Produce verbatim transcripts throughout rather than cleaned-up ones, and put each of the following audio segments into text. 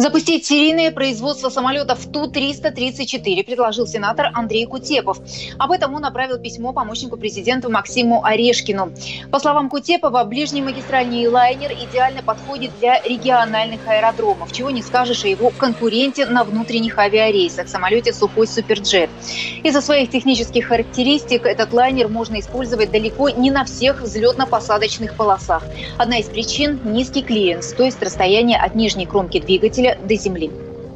Запустить серийное производство самолетов Ту триста тридцать четыре предложил сенатор Андрей Кутепов. Об этом он направил письмо помощнику президента Максиму Орешкину. По словам Кутепова, ближний магистральный лайнер идеально подходит для региональных аэродромов. Чего не скажешь о его конкуренте на внутренних авиарейсах – самолете Сухой Суперджет. Из-за своих технических характеристик этот лайнер можно использовать далеко не на всех взлетно-посадочных полосах. Одна из причин – низкий клиренс, то есть расстояние от нижней кромки двигателя до земли.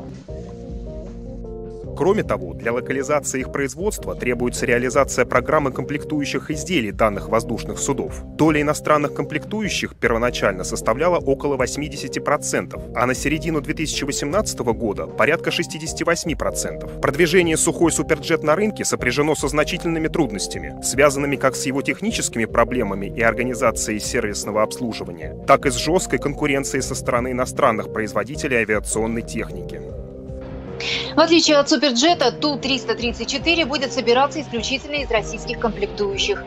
Кроме того, для локализации их производства требуется реализация программы комплектующих изделий данных воздушных судов. Доля иностранных комплектующих первоначально составляла около восемьдесят процентов, а на середину две тысячи восемнадцатого года порядка шестьдесят восемь процентов. Продвижение Сухой Суперджет на рынке сопряжено со значительными трудностями, связанными как с его техническими проблемами и организацией сервисного обслуживания, так и с жесткой конкуренцией со стороны иностранных производителей авиационной техники. В отличие от Суперджета, Ту триста тридцать четыре будет собираться исключительно из российских комплектующих.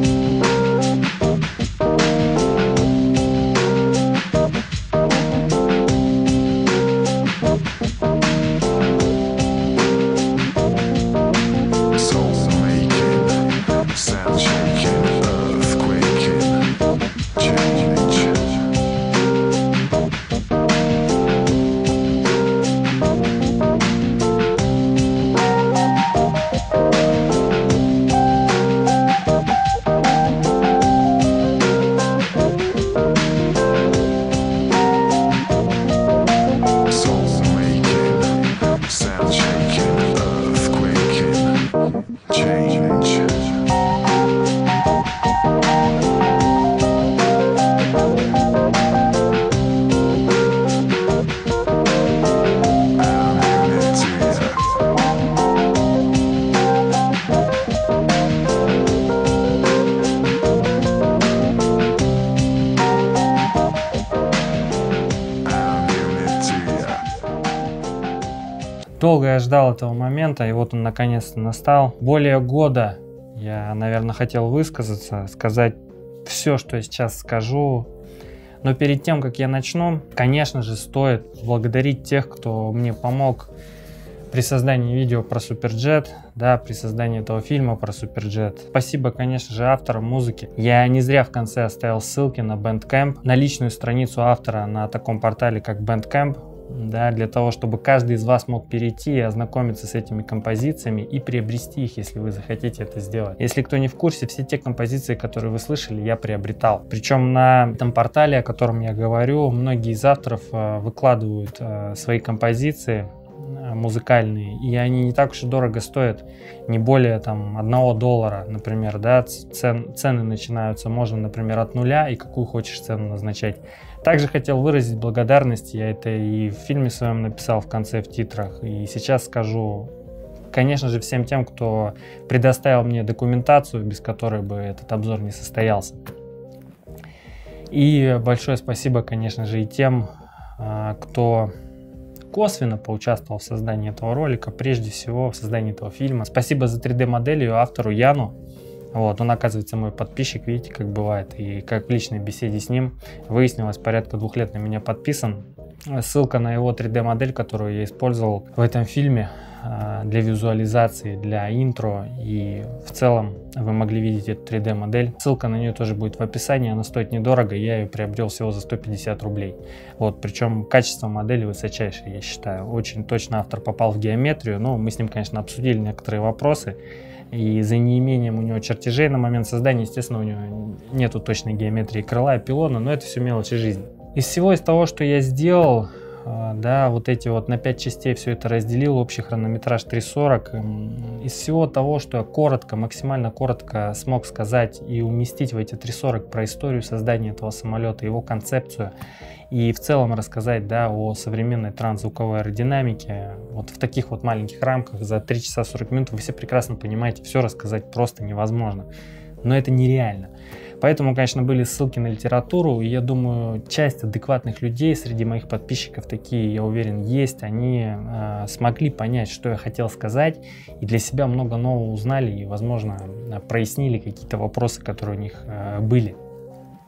Долго я ждал этого момента, и вот он наконец-то настал. Более года я, наверное, хотел высказаться, сказать все, что я сейчас скажу. Но перед тем, как я начну, конечно же, стоит благодарить тех, кто мне помог при создании видео про Суперджет, да, при создании этого фильма про Суперджет. Спасибо, конечно же, авторам музыки. Я не зря в конце оставил ссылки на Bandcamp, на личную страницу автора на таком портале, как Bandcamp. Да, для того, чтобы каждый из вас мог перейти и ознакомиться с этими композициями и приобрести их, если вы захотите это сделать. Если кто не в курсе, все те композиции, которые вы слышали, я приобретал. Причем на этом портале, о котором я говорю, многие из авторов э, выкладывают э, свои композиции э, музыкальные, и они не так уж и дорого стоят, не более там одного доллара, например, да, цен, цены начинаются, можно, например, от нуля, и какую хочешь цену назначать. Также хотел выразить благодарность, я это и в фильме своем написал в конце в титрах, и сейчас скажу, конечно же, всем тем, кто предоставил мне документацию, без которой бы этот обзор не состоялся. И большое спасибо, конечно же, и тем, кто косвенно поучаствовал в создании этого ролика, прежде всего в создании этого фильма. Спасибо за три дэ модель ее автору Яну. Вот, он, оказывается, мой подписчик, видите, как бывает. И как в личной беседе с ним выяснилось, порядка двух лет на меня подписан. Ссылка на его три дэ модель, которую я использовал в этом фильме для визуализации, для интро. И в целом вы могли видеть эту три дэ модель. Ссылка на нее тоже будет в описании. Она стоит недорого, я ее приобрел всего за сто пятьдесят рублей. Вот, причем качество модели высочайшее, я считаю. Очень точно автор попал в геометрию. Но мы с ним, конечно, обсудили некоторые вопросы. И за неимением у него чертежей на момент создания, естественно, у него нету точной геометрии крыла и пилона, но это все мелочи жизни. Из всего из того, что я сделал, да, вот эти вот на пять частей все это разделил, общий хронометраж три сорок. Из всего того, что я коротко, максимально коротко смог сказать и уместить в эти три сорок про историю создания этого самолета, его концепцию, и в целом рассказать, да, о современной трансзвуковой аэродинамике, вот в таких вот маленьких рамках за три часа сорок минут, вы все прекрасно понимаете, все рассказать просто невозможно, но это нереально. Поэтому, конечно, были ссылки на литературу, и я думаю, часть адекватных людей среди моих подписчиков, такие, я уверен, есть, они э, смогли понять, что я хотел сказать, и для себя много нового узнали, и, возможно, прояснили какие-то вопросы, которые у них э, были.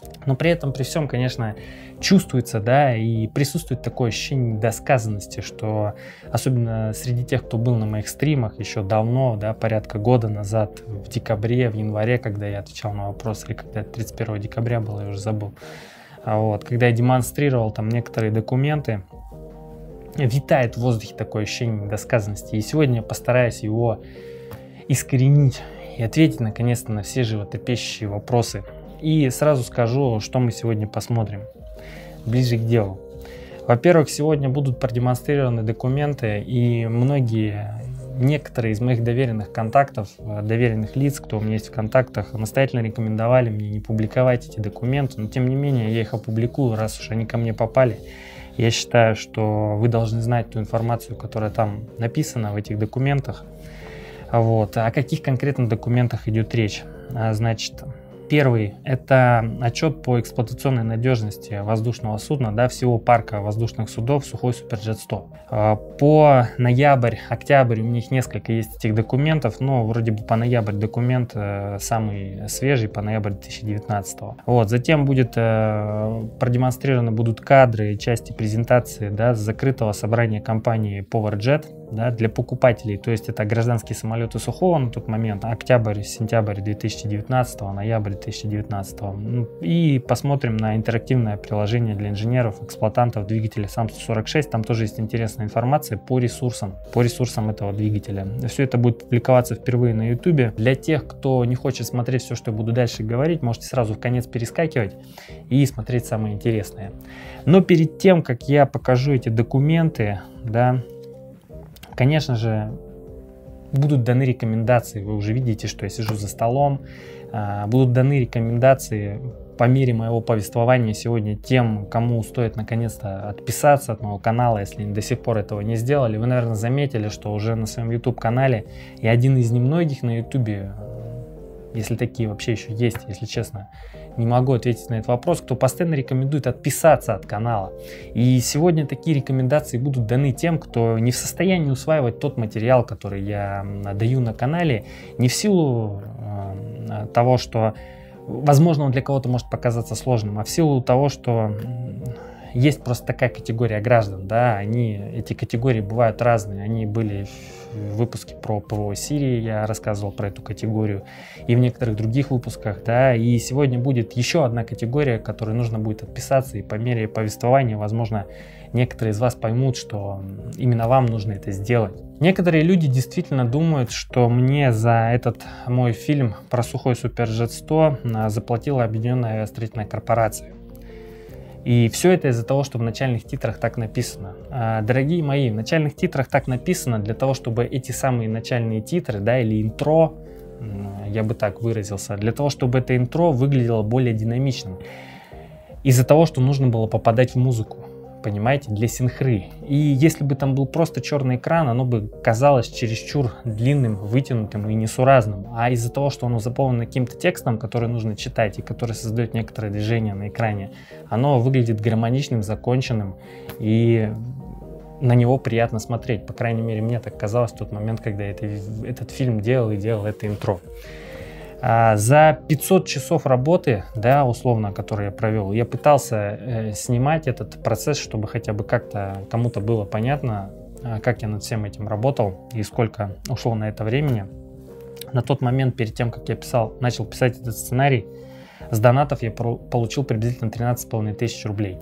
Но при этом, при всем, конечно, чувствуется, да, и присутствует такое ощущение недосказанности, что особенно среди тех, кто был на моих стримах еще давно, да, порядка года назад, в декабре, в январе, когда я отвечал на вопросы, или когда тридцать первого декабря было, я уже забыл, вот, когда я демонстрировал там некоторые документы, витает в воздухе такое ощущение недосказанности. И сегодня я постараюсь его искоренить и ответить наконец-то на все животрепещущие вопросы. И сразу скажу, что мы сегодня посмотрим. Ближе к делу. Во-первых, сегодня будут продемонстрированы документы, и многие, некоторые из моих доверенных контактов, доверенных лиц, кто у меня есть в контактах, настоятельно рекомендовали мне не публиковать эти документы, но тем не менее я их опубликую, раз уж они ко мне попали. Я считаю, что вы должны знать ту информацию, которая там написана в этих документах. Вот. О каких конкретно документах идет речь? Значит, первый – это отчет по эксплуатационной надежности воздушного судна, да, всего парка воздушных судов Сухой Суперджет сто. По ноябрь, октябрь у них несколько есть этих документов, но вроде бы по ноябрь документ самый свежий, по ноябрь две тысячи девятнадцатого. Вот, затем будет продемонстрированы будут кадры и части презентации, да, закрытого собрания компании PowerJet, да, для покупателей, то есть это гражданские самолеты Сухого на тот момент, октябрь-сентябрь две тысячи девятнадцатого, ноябрь две тысячи девятнадцатого. И посмотрим на интерактивное приложение для инженеров, эксплуатантов двигателя сам сто сорок шесть. Там тоже есть интересная информация по ресурсам, по ресурсам этого двигателя. Все это будет публиковаться впервые на YouTube. Для тех, кто не хочет смотреть все, что я буду дальше говорить, можете сразу в конец перескакивать и смотреть самое интересное. Но перед тем, как я покажу эти документы, да, конечно же, будут даны рекомендации. Вы уже видите, что я сижу за столом. Будут даны рекомендации по мере моего повествования сегодня тем, кому стоит наконец-то отписаться от моего канала, если они до сих пор этого не сделали. Вы, наверное, заметили, что уже на своем YouTube-канале я один из немногих на YouTube, если такие вообще еще есть, если честно, не могу ответить на этот вопрос, кто постоянно рекомендует отписаться от канала. И сегодня такие рекомендации будут даны тем, кто не в состоянии усваивать тот материал, который я даю на канале, не в силу э, того, что, возможно, он для кого-то может показаться сложным, а в силу того, что есть просто такая категория граждан, да, они, эти категории бывают разные, они были в выпуске про ПВО Сирии, я рассказывал про эту категорию, и в некоторых других выпусках, да, и сегодня будет еще одна категория, которой нужно будет отписаться, и по мере повествования, возможно, некоторые из вас поймут, что именно вам нужно это сделать. Некоторые люди действительно думают, что мне за этот мой фильм про Сухой Суперджет сто заплатила Объединенная авиастроительная корпорация. И все это из-за того, что в начальных титрах так написано. Дорогие мои, в начальных титрах так написано для того, чтобы эти самые начальные титры, да, или интро, я бы так выразился, для того, чтобы это интро выглядело более динамичным. Из-за того, что нужно было попадать в музыку, понимаете, для синхры. И если бы там был просто черный экран, оно бы казалось чересчур длинным, вытянутым и несуразным. А из-за того, что оно заполнено каким-то текстом, который нужно читать и который создает некоторое движение на экране, оно выглядит гармоничным, законченным, и на него приятно смотреть. По крайней мере, мне так казалось в тот момент, когда это, этот фильм делал и делал это интро. За пятьсот часов работы, да, условно, которые я провел, я пытался э, снимать этот процесс, чтобы хотя бы как-то кому-то было понятно, э, как я над всем этим работал и сколько ушло на это времени. На тот момент, перед тем, как я писал, начал писать этот сценарий, с донатов я получил приблизительно тринадцать с половиной тысяч рублей.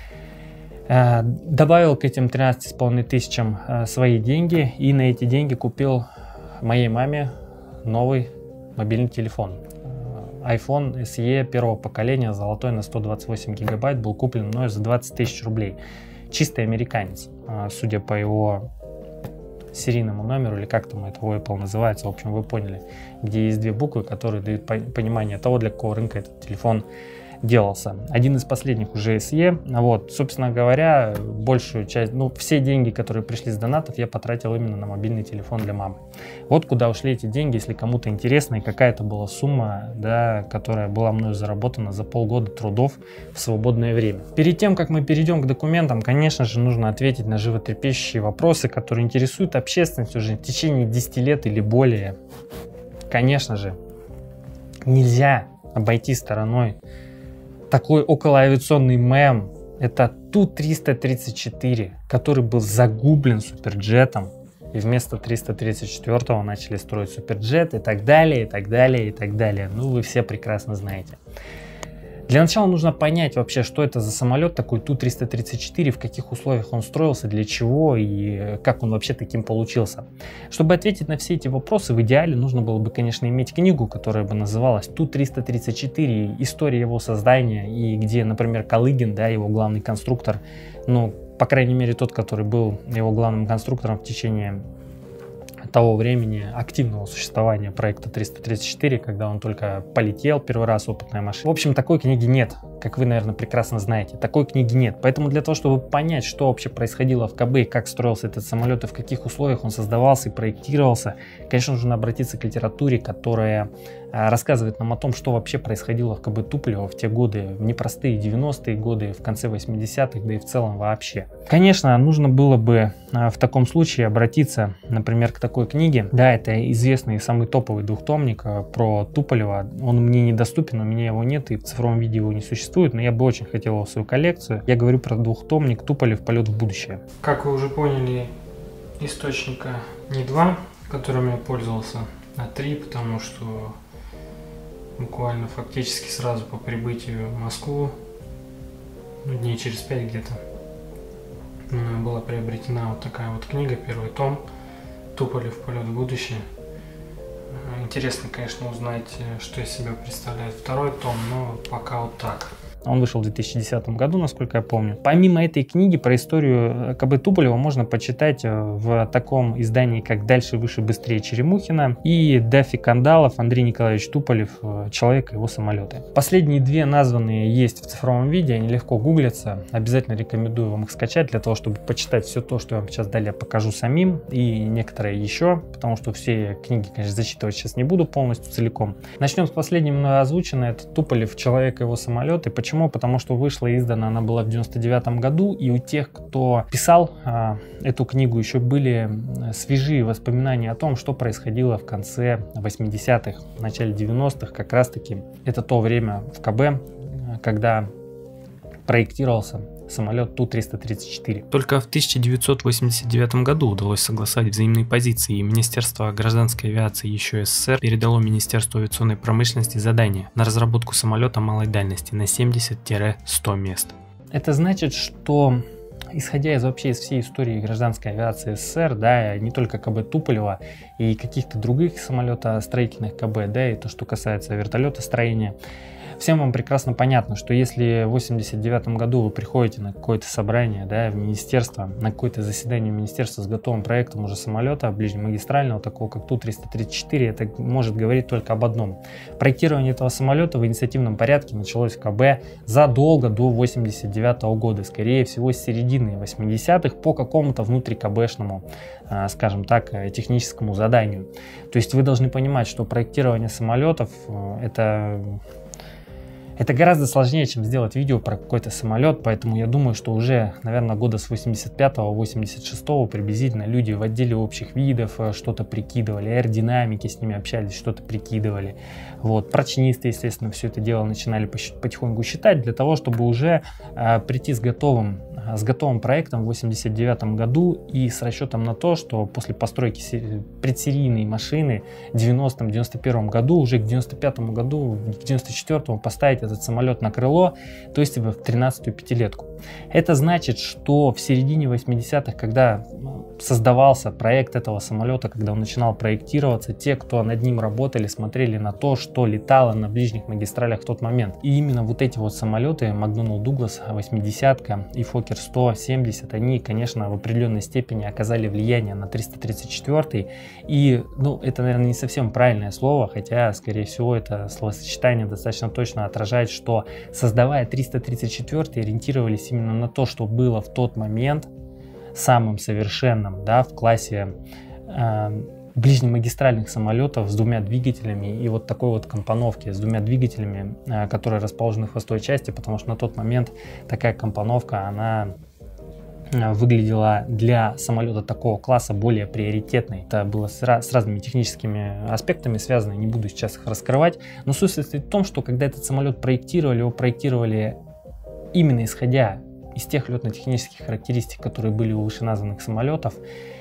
Э, добавил к этим тринадцати с половиной тысячам э, свои деньги, и на эти деньги купил моей маме новый мобильный телефон. iPhone эс и первого поколения, золотой, на сто двадцать восемь гигабайт, был куплен мною за двадцать тысяч рублей. Чистый американец, судя по его серийному номеру, или как там это у Apple называется, в общем, вы поняли, где есть две буквы, которые дают понимание того, для какого рынка этот телефон делался. Один из последних уже эс и. Вот, собственно говоря, большую часть, ну, все деньги, которые пришли с донатов, я потратил именно на мобильный телефон для мамы. Вот куда ушли эти деньги, если кому-то интересно, и какая-то была сумма, да, которая была мною заработана за полгода трудов в свободное время. Перед тем, как мы перейдем к документам, конечно же, нужно ответить на животрепещущие вопросы, которые интересуют общественность уже в течение десяти лет или более. Конечно же, нельзя обойти стороной такой околоавиационный мем. Это Ту триста тридцать четыре, который был загублен Суперджетом. И вместо триста тридцать четвёртого начали строить Суперджет и так далее, и так далее, и так далее. Ну, вы все прекрасно знаете. Для начала нужно понять вообще, что это за самолет такой Ту триста тридцать четыре, в каких условиях он строился, для чего и как он вообще таким получился. Чтобы ответить на все эти вопросы, в идеале нужно было бы, конечно, иметь книгу, которая бы называлась Ту триста тридцать четыре, история его создания, и где, например, Калыгин, да, его главный конструктор, ну, по крайней мере, тот, который был его главным конструктором в течение того времени активного существования проекта триста тридцать четыре, когда он только полетел первый раз, опытная машина. В общем, такой книги нет, как вы, наверное, прекрасно знаете. Такой книги нет. Поэтому для того, чтобы понять, что вообще происходило в КБ, и как строился этот самолет, и в каких условиях он создавался и проектировался, конечно, нужно обратиться к литературе, которая рассказывает нам о том, что вообще происходило в КБ Туполева в те годы, в непростые девяностые годы, в конце восьмидесятых, да и в целом вообще. Конечно, нужно было бы в таком случае обратиться, например, к такой книге. Да, это известный самый топовый двухтомник про Туполева. Он мне недоступен, у меня его нет, и в цифровом виде его не существует, но я бы очень хотел его в свою коллекцию. Я говорю про двухтомник Туполев «Полет в будущее». Как вы уже поняли, источника не два, которым я пользовался, а три, потому что буквально фактически сразу по прибытию в Москву, ну, дней через пять где-то, была приобретена вот такая вот книга, первый том, Туполев «Полет в будущее». Интересно, конечно, узнать, что из себя представляет второй том, но пока вот так. Он вышел в две тысячи десятом году, насколько я помню. Помимо этой книги про историю КБ Туполева можно почитать в таком издании, как «Дальше, выше, быстрее» Черемухина и Даффи Кандалов, Андрей Николаевич Туполев, «Человек и его самолеты». Последние две названные есть в цифровом виде, они легко гуглятся. Обязательно рекомендую вам их скачать для того, чтобы почитать все то, что я вам сейчас далее покажу самим, и некоторые еще, потому что все книги, конечно, зачитывать сейчас не буду полностью целиком. Начнем с последнего мною озвученной. Это Туполев, «Человек и его самолеты». Почему? Почему? Потому что вышла и издана она была в девяносто девятом году, и у тех, кто писал а, эту книгу, еще были свежие воспоминания о том, что происходило в конце восьмидесятых, в начале девяностых, как раз таки это то время в КБ, когда проектировался самолет Ту триста тридцать четыре. Только в тысяча девятьсот восемьдесят девятом году удалось согласовать взаимные позиции, и Министерство гражданской авиации еще СССР передало Министерству авиационной промышленности задание на разработку самолета малой дальности на семьдесят — сто мест. Это значит, что исходя из вообще из всей истории гражданской авиации СССР, да, не только КБ Туполева и каких-то других самолетостроительных КБ, да, и то, что касается вертолетостроения, всем вам прекрасно понятно, что если в восемьдесят девятом году вы приходите на какое-то собрание, да, в министерство, на какое-то заседание министерства с готовым проектом уже самолета ближнемагистрального, такого как Ту триста тридцать четыре, это может говорить только об одном. Проектирование этого самолета в инициативном порядке началось в КБ задолго до восемьдесят девятого года, скорее всего с середины восьмидесятых по какому-то внутрикбшному, скажем так, техническому заданию. То есть вы должны понимать, что проектирование самолетов это... Это гораздо сложнее, чем сделать видео про какой-то самолет, поэтому я думаю, что уже, наверное, года с восемьдесят пятого — восемьдесят шестого приблизительно люди в отделе общих видов что-то прикидывали, аэродинамики с ними общались, что-то прикидывали. Вот. Прочнисты, естественно, все это дело начинали потихоньку считать для того, чтобы уже э, прийти с готовым, с готовым проектом в восемьдесят девятом году и с расчетом на то, что после постройки предсерийной машины в девяностом — девяносто первом году, уже к девяносто пятому году, к девяносто четвёртому поставить этот самолет на крыло, то есть в тринадцатую пятилетку. Это значит, что в середине восьмидесятых, когда создавался проект этого самолета, когда он начинал проектироваться, те, кто над ним работали, смотрели на то, что летало на ближних магистралях в тот момент. И именно вот эти вот самолеты, Макдоналд Дуглас восьмидесятка и Фоккер сто семьдесят, они, конечно, в определенной степени оказали влияние на триста тридцать четвёртый. И, ну, это, наверное, не совсем правильное слово, хотя, скорее всего, это словосочетание достаточно точно отражает, что, создавая триста тридцать четвёртый, ориентировались именно на то, что было в тот момент самым совершенным, да, в классе э, ближнемагистральных самолетов с двумя двигателями и вот такой вот компоновки с двумя двигателями, э, которые расположены в хвостовой части, потому что на тот момент такая компоновка, она выглядела для самолета такого класса более приоритетной. Это было с, с разными техническими аспектами связано, не буду сейчас их раскрывать. Но суть состоит в том, что когда этот самолет проектировали, его проектировали именно исходя из тех летно-технических характеристик, которые были у вышеназванных самолетов,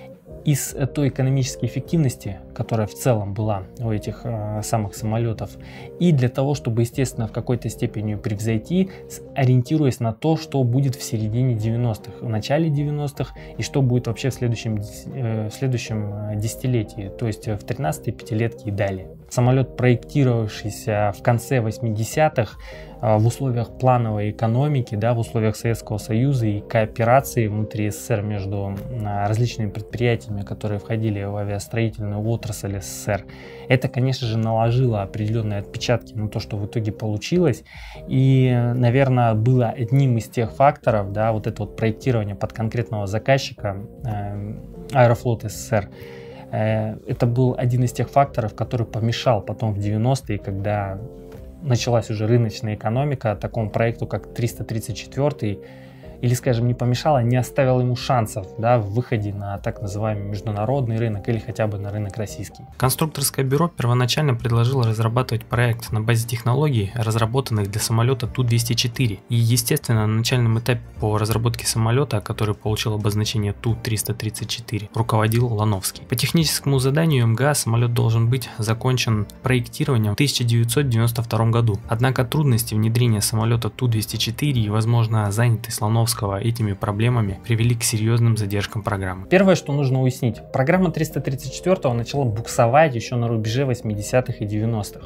из той экономической эффективности, которая в целом была у этих э, самых самолетов, и для того, чтобы, естественно, в какой-то степени ее превзойти, ориентируясь на то, что будет в середине девяностых, в начале девяностых, и что будет вообще в следующем, э, в следующем десятилетии, то есть в тринадцатой пятилетке и далее. Самолет, проектировавшийся в конце восьмидесятых, в условиях плановой экономики, да, в условиях Советского Союза и кооперации внутри СССР между различными предприятиями, которые входили в авиастроительную отрасль СССР, это, конечно же, наложило определенные отпечатки на то, что в итоге получилось. И, наверное, было одним из тех факторов, да, вот это вот проектирование под конкретного заказчика э, Аэрофлот СССР. Э, это был один из тех факторов, который помешал потом в девяностые, когда началась уже рыночная экономика, такому проекту, как триста тридцать четвёртый, или, скажем, не помешала, не оставила ему шансов, да, в выходе на так называемый международный рынок или хотя бы на рынок российский. Конструкторское бюро первоначально предложило разрабатывать проект на базе технологий, разработанных для самолета Ту двести четыре. И, естественно, на начальном этапе по разработке самолета, который получил обозначение Ту триста тридцать четыре, руководил Лановский. По техническому заданию МГА самолет должен быть закончен проектированием в тысяча девятьсот девяносто втором году. Однако трудности внедрения самолета Ту двести четыре и, возможно, занятость Лановского этими проблемами привели к серьезным задержкам программы. Первое, что нужно уяснить, программа триста тридцать четыре начала буксовать еще на рубеже восьмидесятых и девяностых.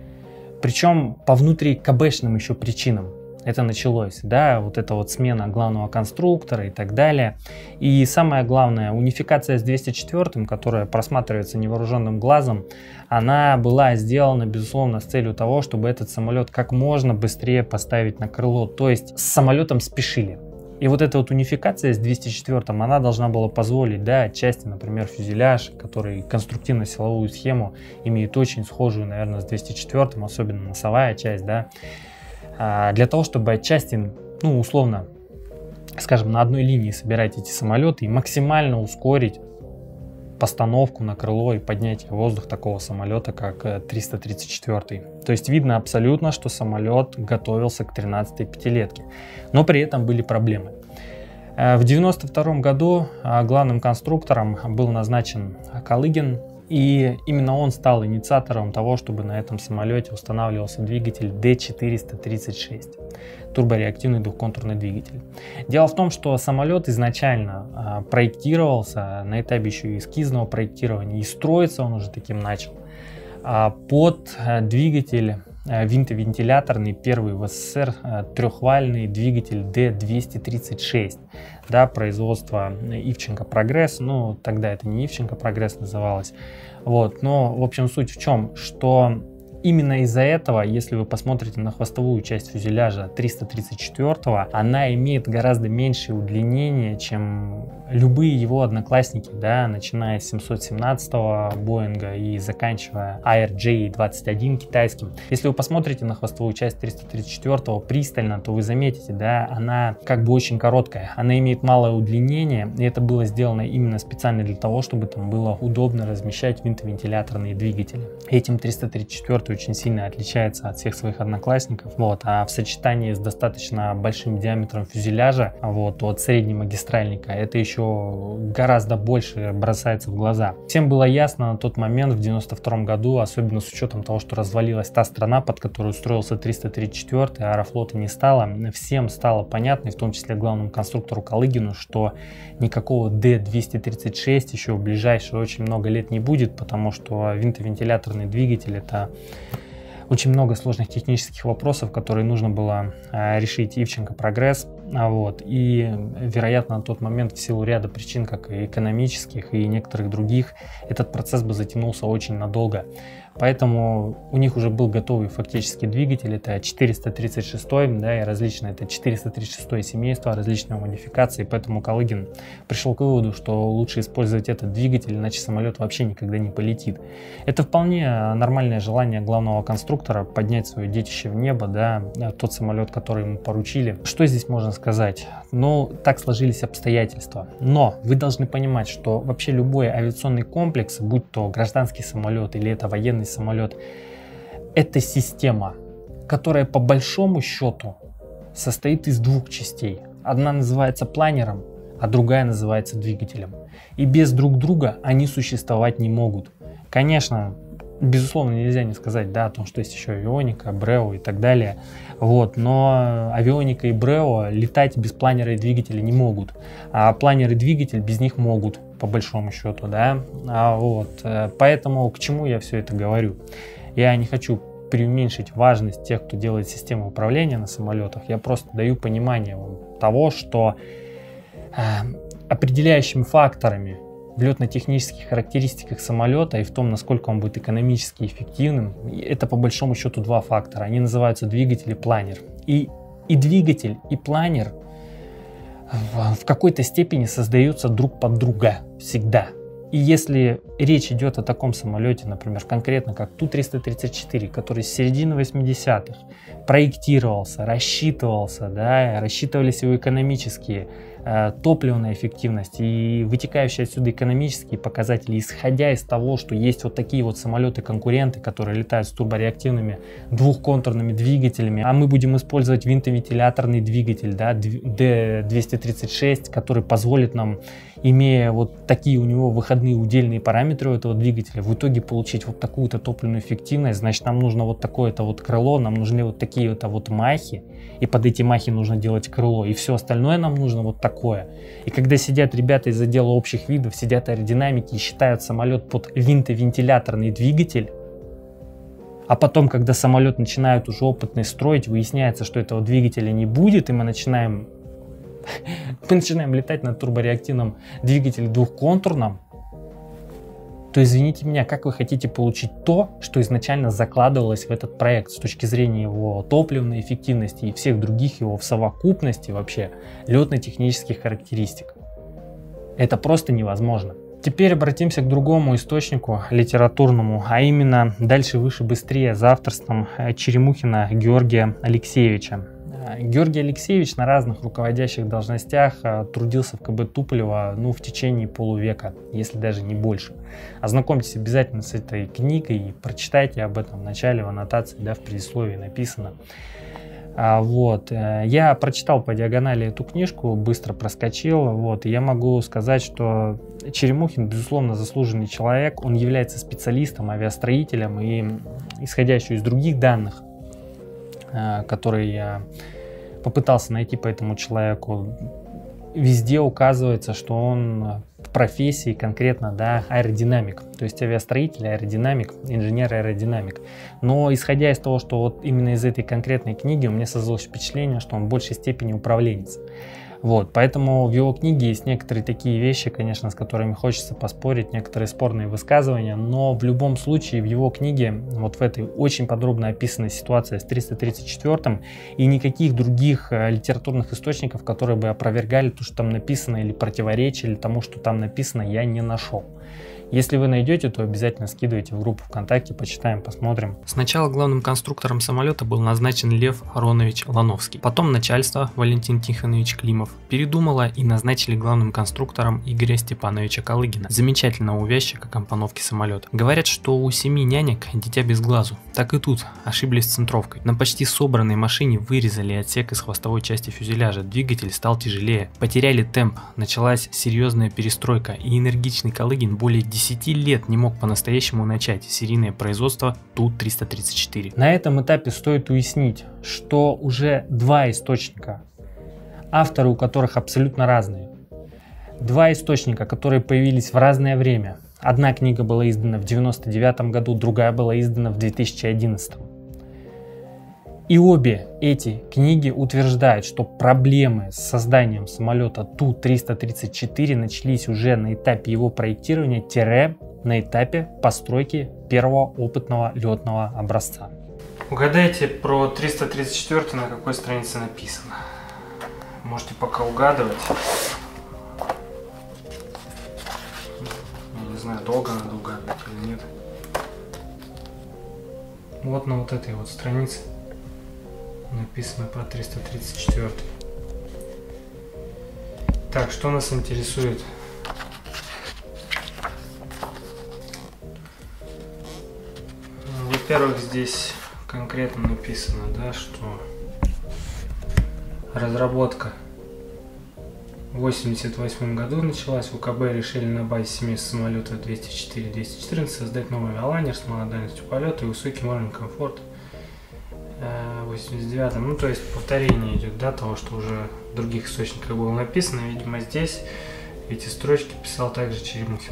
Причем по внутрикабэшным еще причинам это началось, да, вот эта вот смена главного конструктора и так далее. И самое главное, унификация с двести четвёртым, которая просматривается невооруженным глазом, она была сделана, безусловно, с целью того, чтобы этот самолет как можно быстрее поставить на крыло, то есть с самолетом спешили. И вот эта вот унификация с двести четвёртым, она должна была позволить, да, отчасти, например, фюзеляж, который конструктивно-силовую схему имеет очень схожую, наверное, с двести четвёртым, особенно носовая часть, да, для того, чтобы отчасти, ну, условно, скажем, на одной линии собирать эти самолеты и максимально ускорить постановку на крыло и поднятие в воздух такого самолета, как триста тридцать четвёртый. То есть видно абсолютно, что самолет готовился к тринадцатой пятилетке. Но при этом были проблемы. В девяносто втором году главным конструктором был назначен Калыгин. И именно он стал инициатором того, чтобы на этом самолете устанавливался двигатель Д четыреста тридцать шесть, турбореактивный двухконтурный двигатель. Дело в том, что самолет изначально а, проектировался на этапе еще и эскизного проектирования, и строиться он уже таким начал а, под а, двигатель а, винтовентиляторный, первый в СССР а, трехвальный двигатель Д двести тридцать шесть. Да, производство Ивченко Прогресс, ну тогда это не Ивченко Прогресс называлось, вот, но в общем суть в чем, что именно из-за этого, если вы посмотрите на хвостовую часть фюзеляжа триста тридцать четвёртого, она имеет гораздо меньшее удлинение, чем любые его одноклассники, да, начиная с семьсот семнадцатого Боинга и заканчивая ай ар джей двадцать один китайским. Если вы посмотрите на хвостовую часть триста тридцать четвёртого пристально, то вы заметите, да, она как бы очень короткая, она имеет малое удлинение, и это было сделано именно специально для того, чтобы там было удобно размещать винтовентиляторные двигатели. Этим триста тридцать четвёртый очень сильно отличается от всех своих одноклассников, вот, а в сочетании с достаточно большим диаметром фюзеляжа, вот, от среднемагистральника, это еще гораздо больше бросается в глаза. Всем было ясно на тот момент, в девяносто втором году, особенно с учетом того, что развалилась та страна, под которую строился триста тридцать четвёртый, Аэрофлота не стало, всем стало понятно, и в том числе главному конструктору Калыгину, что никакого Д двести тридцать шесть еще в ближайшие очень много лет не будет, потому что винтовентиляторный двигатель — это очень много сложных технических вопросов, которые нужно было а, решить Ивченко Прогресс. А, вот, и, вероятно, на тот момент в силу ряда причин, как и экономических, и некоторых других, этот процесс бы затянулся очень надолго. Поэтому у них уже был готовый фактически двигатель, это четыреста тридцать шесть, да, и различные, это четыреста тридцать шесть семейство, различные модификации, поэтому Калыгин пришел к выводу, что лучше использовать этот двигатель, иначе самолет вообще никогда не полетит. Это вполне нормальное желание главного конструктора поднять свое детище в небо, да, тот самолет, который ему поручили. Что здесь можно сказать. Ну, так сложились обстоятельства. Но вы должны понимать, что вообще любой авиационный комплекс, будь то гражданский самолет или это военный самолет, это система, которая по большому счету состоит из двух частей. Одна называется планером, а другая называется двигателем. И без друг друга они существовать не могут. Конечно, безусловно, нельзя не сказать, да, о том, что есть еще авионика, Брео и так далее. Вот, но авионика и Брео летать без планера и двигателя не могут. А планер и двигатель без них могут, по большому счету, да. А вот, поэтому к чему я все это говорю? Я не хочу преуменьшить важность тех, кто делает систему управления на самолетах. Я просто даю понимание того, что э, определяющими факторами в летно-технических характеристиках самолета и в том, насколько он будет экономически эффективным, это по большому счету два фактора. Они называются двигатель и планер. И, и двигатель, и планер в, в какой-то степени создаются друг под друга всегда. И если речь идет о таком самолете, например, конкретно как Ту триста тридцать четыре, который с середины восьмидесятых проектировался, рассчитывался, да, рассчитывались его экономические, э, топливная эффективность и вытекающие отсюда экономические показатели, исходя из того, что есть вот такие вот самолеты-конкуренты, которые летают с турбореактивными двухконтурными двигателями, а мы будем использовать винтовентиляторный двигатель, да, Д двести тридцать шесть, который позволит нам, имея вот такие у него выходные удельные параметры у этого двигателя, в итоге получить вот такую-то топливную эффективность. Значит, нам нужно вот такое-то вот крыло, нам нужны вот такие-то вот махи, и под эти махи нужно делать крыло, и все остальное нам нужно вот такое. И когда сидят ребята из отдела общих видов, сидят аэродинамики и считают самолет под винтовентиляторный двигатель, а потом, когда самолет начинают уже опытный строить, выясняется, что этого двигателя не будет, и мы начинаем мы начинаем летать на турбореактивном двигателе двухконтурном, то извините меня, как вы хотите получить то, что изначально закладывалось в этот проект с точки зрения его топливной эффективности и всех других его в совокупности вообще летно-технических характеристик? Это просто невозможно. Теперь обратимся к другому источнику литературному, а именно «Дальше, выше, быстрее» за авторством Черемухина Георгия Алексеевича. Георгий Алексеевич на разных руководящих должностях трудился в ка бэ Туполева ну, в течение полувека, если даже не больше. Ознакомьтесь обязательно с этой книгой и прочитайте об этом в начале, в аннотации, да, в предисловии написано. А, вот. Я прочитал по диагонали эту книжку, быстро проскочил, вот, и я могу сказать, что Черемухин, безусловно, заслуженный человек, он является специалистом, авиастроителем, и исходя еще из других данных, которые я попытался найти по этому человеку, везде указывается, что он в профессии конкретно, да, аэродинамик, то есть авиастроитель, аэродинамик, инженер-аэродинамик. Но исходя из того, что вот именно из этой конкретной книги у меня создалось впечатление, что он в большей степени управленец. Вот, поэтому в его книге есть некоторые такие вещи, конечно, с которыми хочется поспорить, некоторые спорные высказывания, но в любом случае в его книге, вот в этой очень подробно описана ситуация с триста тридцать четвёртым, и никаких других э, литературных источников, которые бы опровергали то, что там написано, или противоречили тому, что там написано, я не нашел. Если вы найдете, то обязательно скидывайте в группу ВКонтакте, почитаем, посмотрим. Сначала главным конструктором самолета был назначен Лев Аронович Лановский. Потом начальство, Валентин Тихонович Климов, передумало и назначили главным конструктором Игоря Степановича Калыгина, замечательного увязчика компоновки самолета. Говорят, что у семи нянек дитя без глазу. Так и тут ошиблись с центровкой. На почти собранной машине вырезали отсек из хвостовой части фюзеляжа, двигатель стал тяжелее, потеряли темп, началась серьезная перестройка, и энергичный Калыгин более десяти лет не мог по-настоящему начать серийное производство Ту триста тридцать четыре. На этом этапе стоит уяснить, что уже два источника, авторы у которых абсолютно разные, два источника, которые появились в разное время. Одна книга была издана в девяносто девятом году, другая была издана в две тысячи одиннадцатом. И обе эти книги утверждают, что проблемы с созданием самолета Ту триста тридцать четыре начались уже на этапе его проектирования, тире, на этапе постройки первого опытного летного образца. Угадайте, про триста тридцать четыре на какой странице написано. Можете пока угадывать. Я не знаю, долго надо угадывать или нет. Вот на вот этой вот странице написано про триста тридцать четыре. Так, что нас интересует? Во-первых, здесь конкретно написано, да, что разработка в восемьдесят восьмом году началась. В УКБ решили на базе семейства самолетов двести четыре двести четырнадцать создать новый авиалайнер с малой дальностью полета и высоким уровнем комфорта. В восемьдесят девятом, ну то есть повторение идет, да, того, что уже в других источниках было написано. Видимо, здесь эти строчки писал также Черемухин.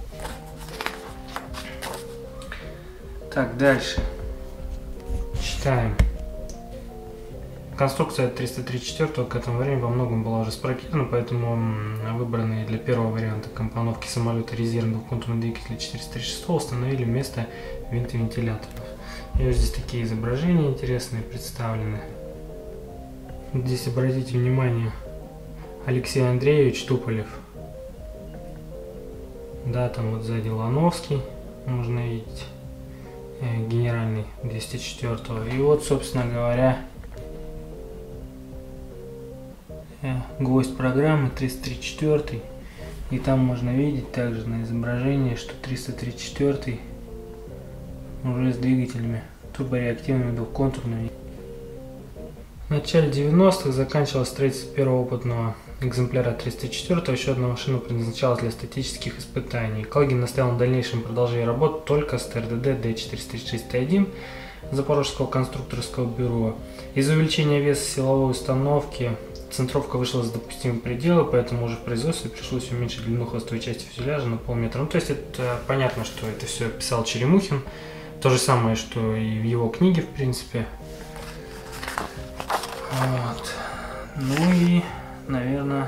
Так, дальше. Читаем. Конструкция триста тридцать четыре к этому времени во многом была уже спроектирована, поэтому выбранные для первого варианта компоновки самолета резервный двухконтурный двигатель четыреста тридцать шесть установили вместо винтовентиляторов. И вот здесь такие изображения интересные представлены. Здесь обратите внимание, Алексей Андреевич Туполев. Да, там вот сзади Лановский, можно видеть, генеральный двести четвёртого. И вот, собственно говоря, гвоздь программы триста тридцать четыре. И там можно видеть также на изображении, что триста тридцать четыре уже с двигателями турбореактивными двухконтурными. В начале девяностых заканчивалось строительство первого опытного экземпляра триста четыре. Еще одна машина предназначалась для статических испытаний. Калыгин настоял на дальнейшем продолжении работ только с ТРДД Д четыреста тридцать шесть Т один Запорожского конструкторского бюро. Из-за увеличения веса силовой установки центровка вышла за допустимые пределы, поэтому уже в производстве пришлось уменьшить длину хвостовой части фюзеляжа на полметра. Ну, то есть это понятно, что это все писал Черемухин. То же самое, что и в его книге, в принципе. Вот. Ну и, наверное,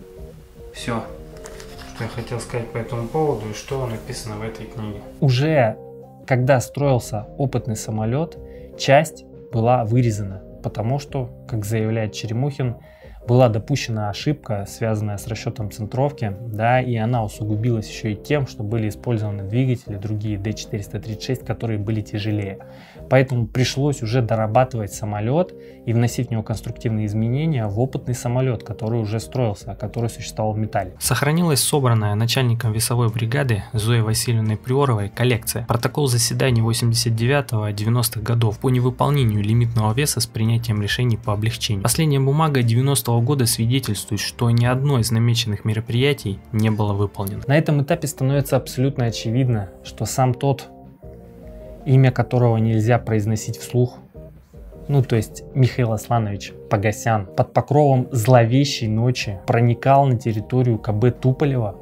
все, что я хотел сказать по этому поводу и что написано в этой книге. Уже когда строился опытный самолет, часть была вырезана, потому что, как заявляет Черемухин, была допущена ошибка, связанная с расчетом центровки, да, и она усугубилась еще и тем, что были использованы двигатели, другие Д четыреста тридцать шесть, которые были тяжелее. Поэтому пришлось уже дорабатывать самолет и вносить в него конструктивные изменения в опытный самолет, который уже строился, который существовал в металле. Сохранилась собранная начальником весовой бригады Зоей Васильевной Приоровой коллекция. Протокол заседаний восемьдесят девятого — девяностых годов по невыполнению лимитного веса с принятием решений по облегчению. Последняя бумага девяностого года свидетельствует, что ни одно из намеченных мероприятий не было выполнено. На этом этапе становится абсолютно очевидно, что сам тот, имя которого нельзя произносить вслух, ну то есть Михаил Асланович Погосян, под покровом зловещей ночи проникал на территорию КБ Туполева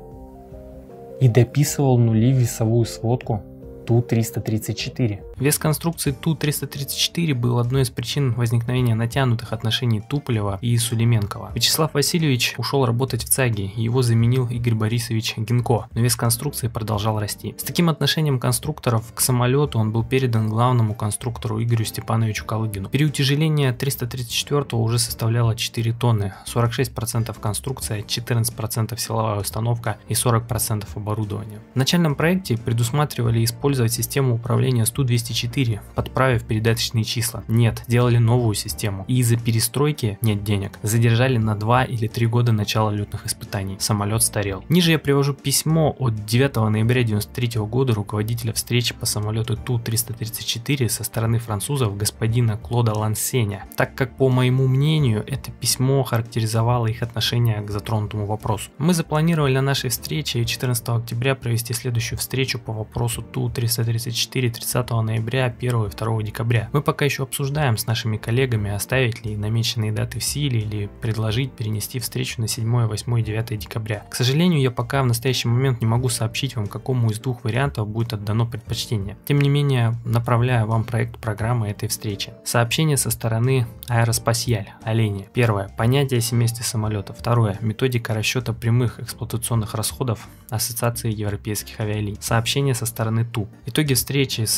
и дописывал нули в весовую сводку Ту триста тридцать четыре. Вес конструкции Ту триста тридцать четыре был одной из причин возникновения натянутых отношений Туполева и Сулейменкова. Вячеслав Васильевич ушел работать в ЦАГе, и его заменил Игорь Борисович Гинко, но вес конструкции продолжал расти. С таким отношением конструкторов к самолету он был передан главному конструктору Игорю Степановичу Калыгину. Переутяжеление триста тридцать четыре уже составляло четыре тонны, сорок шесть процентов конструкция, четырнадцать процентов силовая установка и сорок процентов оборудования. В начальном проекте предусматривали использовать систему управления с Ту двести четыре, подправив передаточные числа. Нет, делали новую систему. И из-за перестройки нет денег. Задержали на два или три года начало летных испытаний. Самолет старел. Ниже я привожу письмо от девятого ноября девяносто третьего года руководителя встречи по самолету Ту триста тридцать четыре со стороны французов господина Клода Лансеня, так как, по моему мнению, это письмо характеризовало их отношение к затронутому вопросу. Мы запланировали на нашей встрече четырнадцатого октября провести следующую встречу по вопросу Ту триста тридцать четыре тридцатого ноября, первого и второго декабря. Мы пока еще обсуждаем с нашими коллегами, оставить ли намеченные даты в силе или предложить перенести встречу на седьмое, восьмое и девятое декабря. К сожалению, я пока в настоящий момент не могу сообщить вам, какому из двух вариантов будет отдано предпочтение. Тем не менее, направляю вам проект программы этой встречи. Сообщение со стороны Аэроспасьяль, Оленя. Первое. Понятие о семействе самолетов. Второе. Методика расчета прямых эксплуатационных расходов Ассоциации европейских авиалиний. Сообщение со стороны Ту. Итоги встречи с Ф А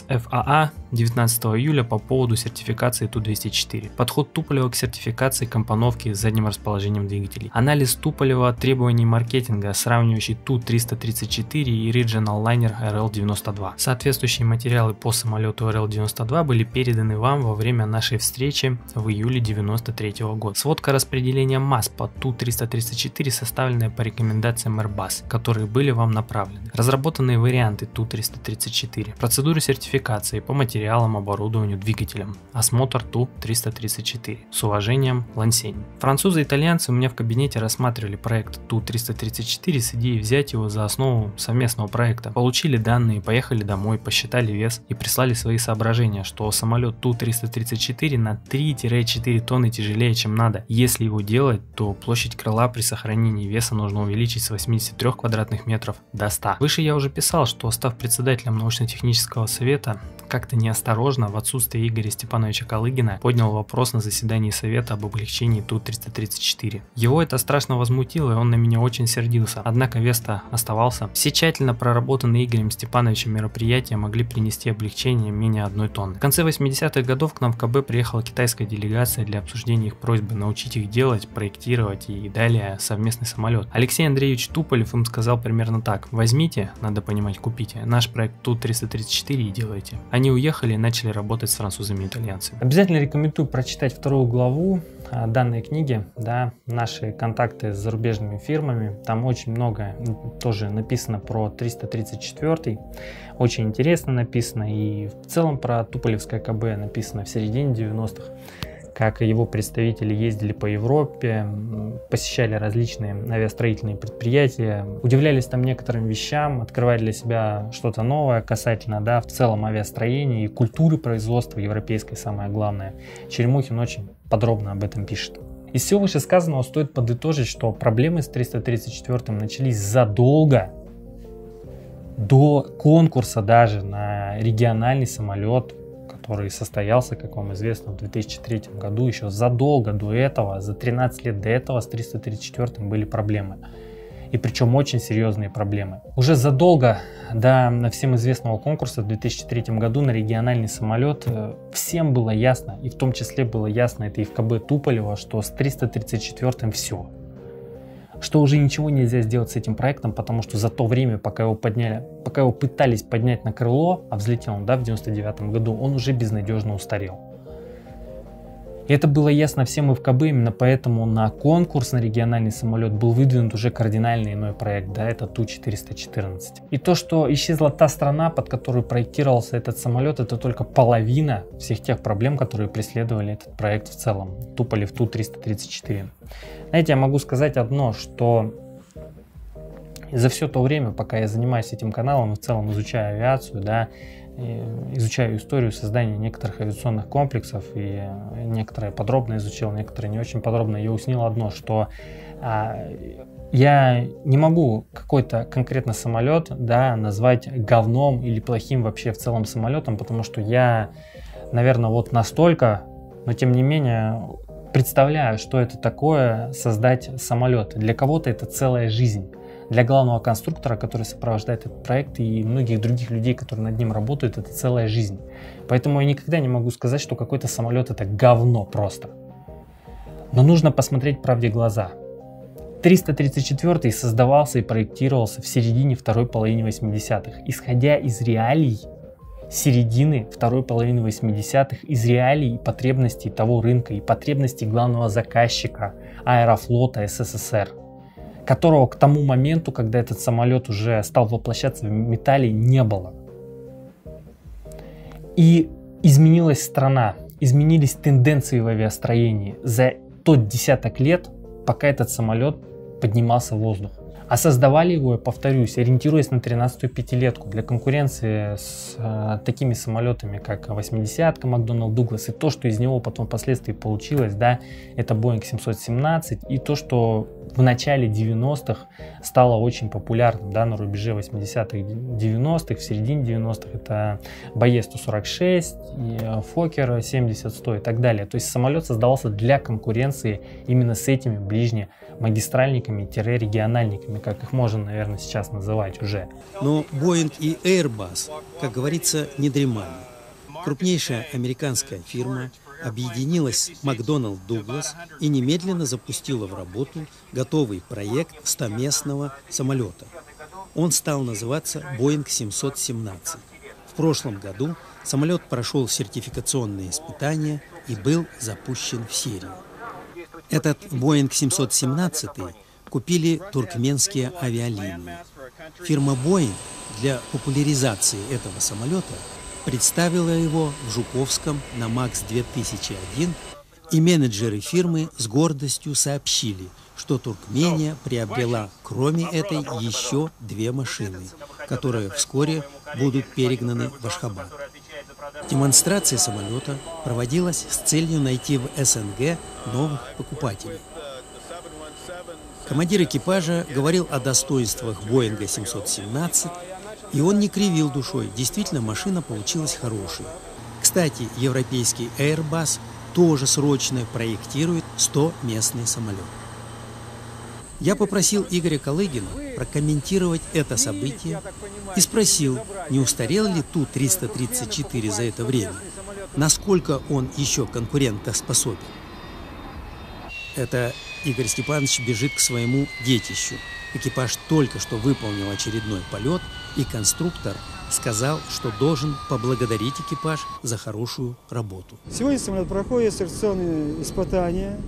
А девятнадцатого июля по поводу сертификации Ту двести четыре. Подход Туполева к сертификации компоновки с задним расположением двигателей. Анализ Туполева требований маркетинга, сравнивающий Ту триста тридцать четыре и Regional Liner Эр Эл девяносто два. Соответствующие материалы по самолету Эр Эл девяносто два были переданы вам во время нашей встречи в июле девяносто третьего года. Сводка распределения масс по Ту триста тридцать четыре, составленная по рекомендациям Airbus, которые были вам направлены. Разработанные варианты Ту триста тридцать четыре. Процедуры сертификации по материалам, оборудованию, двигателям. Осмотр Ту триста тридцать четыре. С уважением, Лансень. Французы и итальянцы у меня в кабинете рассматривали проект Ту триста тридцать четыре с идеей взять его за основу совместного проекта. Получили данные, поехали домой, посчитали вес и прислали свои соображения, что самолет Ту триста тридцать четыре на три-четыре тонны тяжелее, чем надо. Если его делать, то площадь крыла при сохранении веса нужно увеличить с восьмидесяти трёх квадратных метров до ста. Выше я уже писал, что, став председателем научно-технического совета, как-то неосторожно в отсутствие Игоря Степановича Калыгина поднял вопрос на заседании совета об облегчении Ту триста тридцать четыре. Его это страшно возмутило, и он на меня очень сердился. Однако вес-то оставался. Все тщательно проработанные Игорем Степановичем мероприятия могли принести облегчение менее одной тонны. В конце восьмидесятых годов к нам в ка бэ приехала китайская делегация для обсуждения их просьбы научить их делать, проектировать и далее совместный самолет. Алексей Андреевич Туполев им сказал примерно так: возьмите, надо понимать, купите наш проект Ту триста тридцать четыре и делайте. Они уехали и начали работать с французами и итальянцами. Обязательно рекомендую прочитать вторую главу данной книги, да, наши контакты с зарубежными фирмами. Там очень много тоже написано про триста тридцать четыре, очень интересно написано, и в целом про Туполевское ка бэ написано в середине девяностых, как его представители ездили по Европе, посещали различные авиастроительные предприятия, удивлялись там некоторым вещам, открывали для себя что-то новое касательно, да, в целом авиастроения и культуры производства европейской, самое главное. Черемухин очень подробно об этом пишет. Из всего вышесказанного стоит подытожить, что проблемы с триста тридцать четыре начались задолго до конкурса даже на региональный самолет, который состоялся, как вам известно, в две тысячи третьем году. Еще задолго до этого, за тринадцать лет до этого с триста тридцать четыре были проблемы. И причем очень серьезные проблемы. Уже задолго до всем известного конкурса в две тысячи третьем году на региональный самолет всем было ясно, и в том числе было ясно это и в ка бэ Туполева, что с триста тридцать четыре все. Что уже ничего нельзя сделать с этим проектом, потому что за то время, пока его подняли, пока его пытались поднять на крыло, а взлетел он, да, в девяносто девятом году, он уже безнадежно устарел. И это было ясно всем и в ка бэ, именно поэтому на конкурс на региональный самолет был выдвинут уже кардинально иной проект, да, это Ту четыреста четырнадцать. И то, что исчезла та страна, под которую проектировался этот самолет, это только половина всех тех проблем, которые преследовали этот проект в целом, Туполев Ту триста тридцать четыре. Знаете, я могу сказать одно, что за все то время, пока я занимаюсь этим каналом и в целом изучаю авиацию, да, изучаю историю создания некоторых авиационных комплексов, и некоторые подробно изучил, некоторые не очень подробно, я уяснил одно, что а, я не могу какой-то конкретно самолет, да, назвать говном или плохим вообще в целом самолетом, потому что я, наверное, вот настолько, но тем не менее представляю, что это такое создать самолет. Для кого-то это целая жизнь. Для главного конструктора, который сопровождает этот проект, и многих других людей, которые над ним работают, это целая жизнь. Поэтому я никогда не могу сказать, что какой-то самолет это говно просто. Но нужно посмотреть правде в глаза. триста тридцать четыре создавался и проектировался в середине второй половины восьмидесятых, исходя из реалий середины второй половины восьмидесятых, из реалий и потребностей того рынка и потребностей главного заказчика Аэрофлота эс эс эс эр, которого к тому моменту, когда этот самолет уже стал воплощаться в металле, не было. И изменилась страна, изменились тенденции в авиастроении за тот десяток лет, пока этот самолет поднимался в воздух. А создавали его, я повторюсь, ориентируясь на тринадцатую пятилетку для конкуренции с э, такими самолетами, как восьмидесятка Макдоналд Дуглас, и то, что из него потом впоследствии получилось, да, это Боинг семьсот семнадцать, и то, что в начале девяностых стало очень популярным, да, на рубеже восьмидесятых, девяностых, в середине девяностых, это Боец сто сорок шесть, и Фокер семьдесят сто и так далее. То есть самолет создавался для конкуренции именно с этими ближнемагистральниками-региональниками, как их можно, наверное, сейчас называть уже. Но Боинг и Airbus, как говорится, не дремали. крупнейшая американская фирма объединилась с Макдоналд Дуглас и немедленно запустила в работу готовый проект стоместного самолета. Он стал называться Боинг семьсот семнадцать. В прошлом году самолет прошел сертификационные испытания и был запущен в серию. Этот Боинг семьсот семнадцать купили туркменские авиалинии. Фирма Боинг для популяризации этого самолета представила его в Жуковском на МАКС две тысячи один, и менеджеры фирмы с гордостью сообщили, что Туркмения приобрела, кроме этой, еще две машины, которые вскоре будут перегнаны в Ашхабад. Демонстрация самолета проводилась с целью найти в СНГ новых покупателей. Командир экипажа говорил о достоинствах Боинга семьсот семнадцать, и он не кривил душой. Действительно, машина получилась хорошей. Кстати, европейский Airbus тоже срочно проектирует сто-местный самолет. Я попросил Игоря Калыгина прокомментировать это событие и спросил, не устарел ли Ту триста тридцать четыре за это время, насколько он еще конкурентоспособен. Это Игорь Степанович бежит к своему детищу. Экипаж только что выполнил очередной полет, и конструктор сказал, что должен поблагодарить экипаж за хорошую работу. Сегодня самолет проходит сертификационные испытания.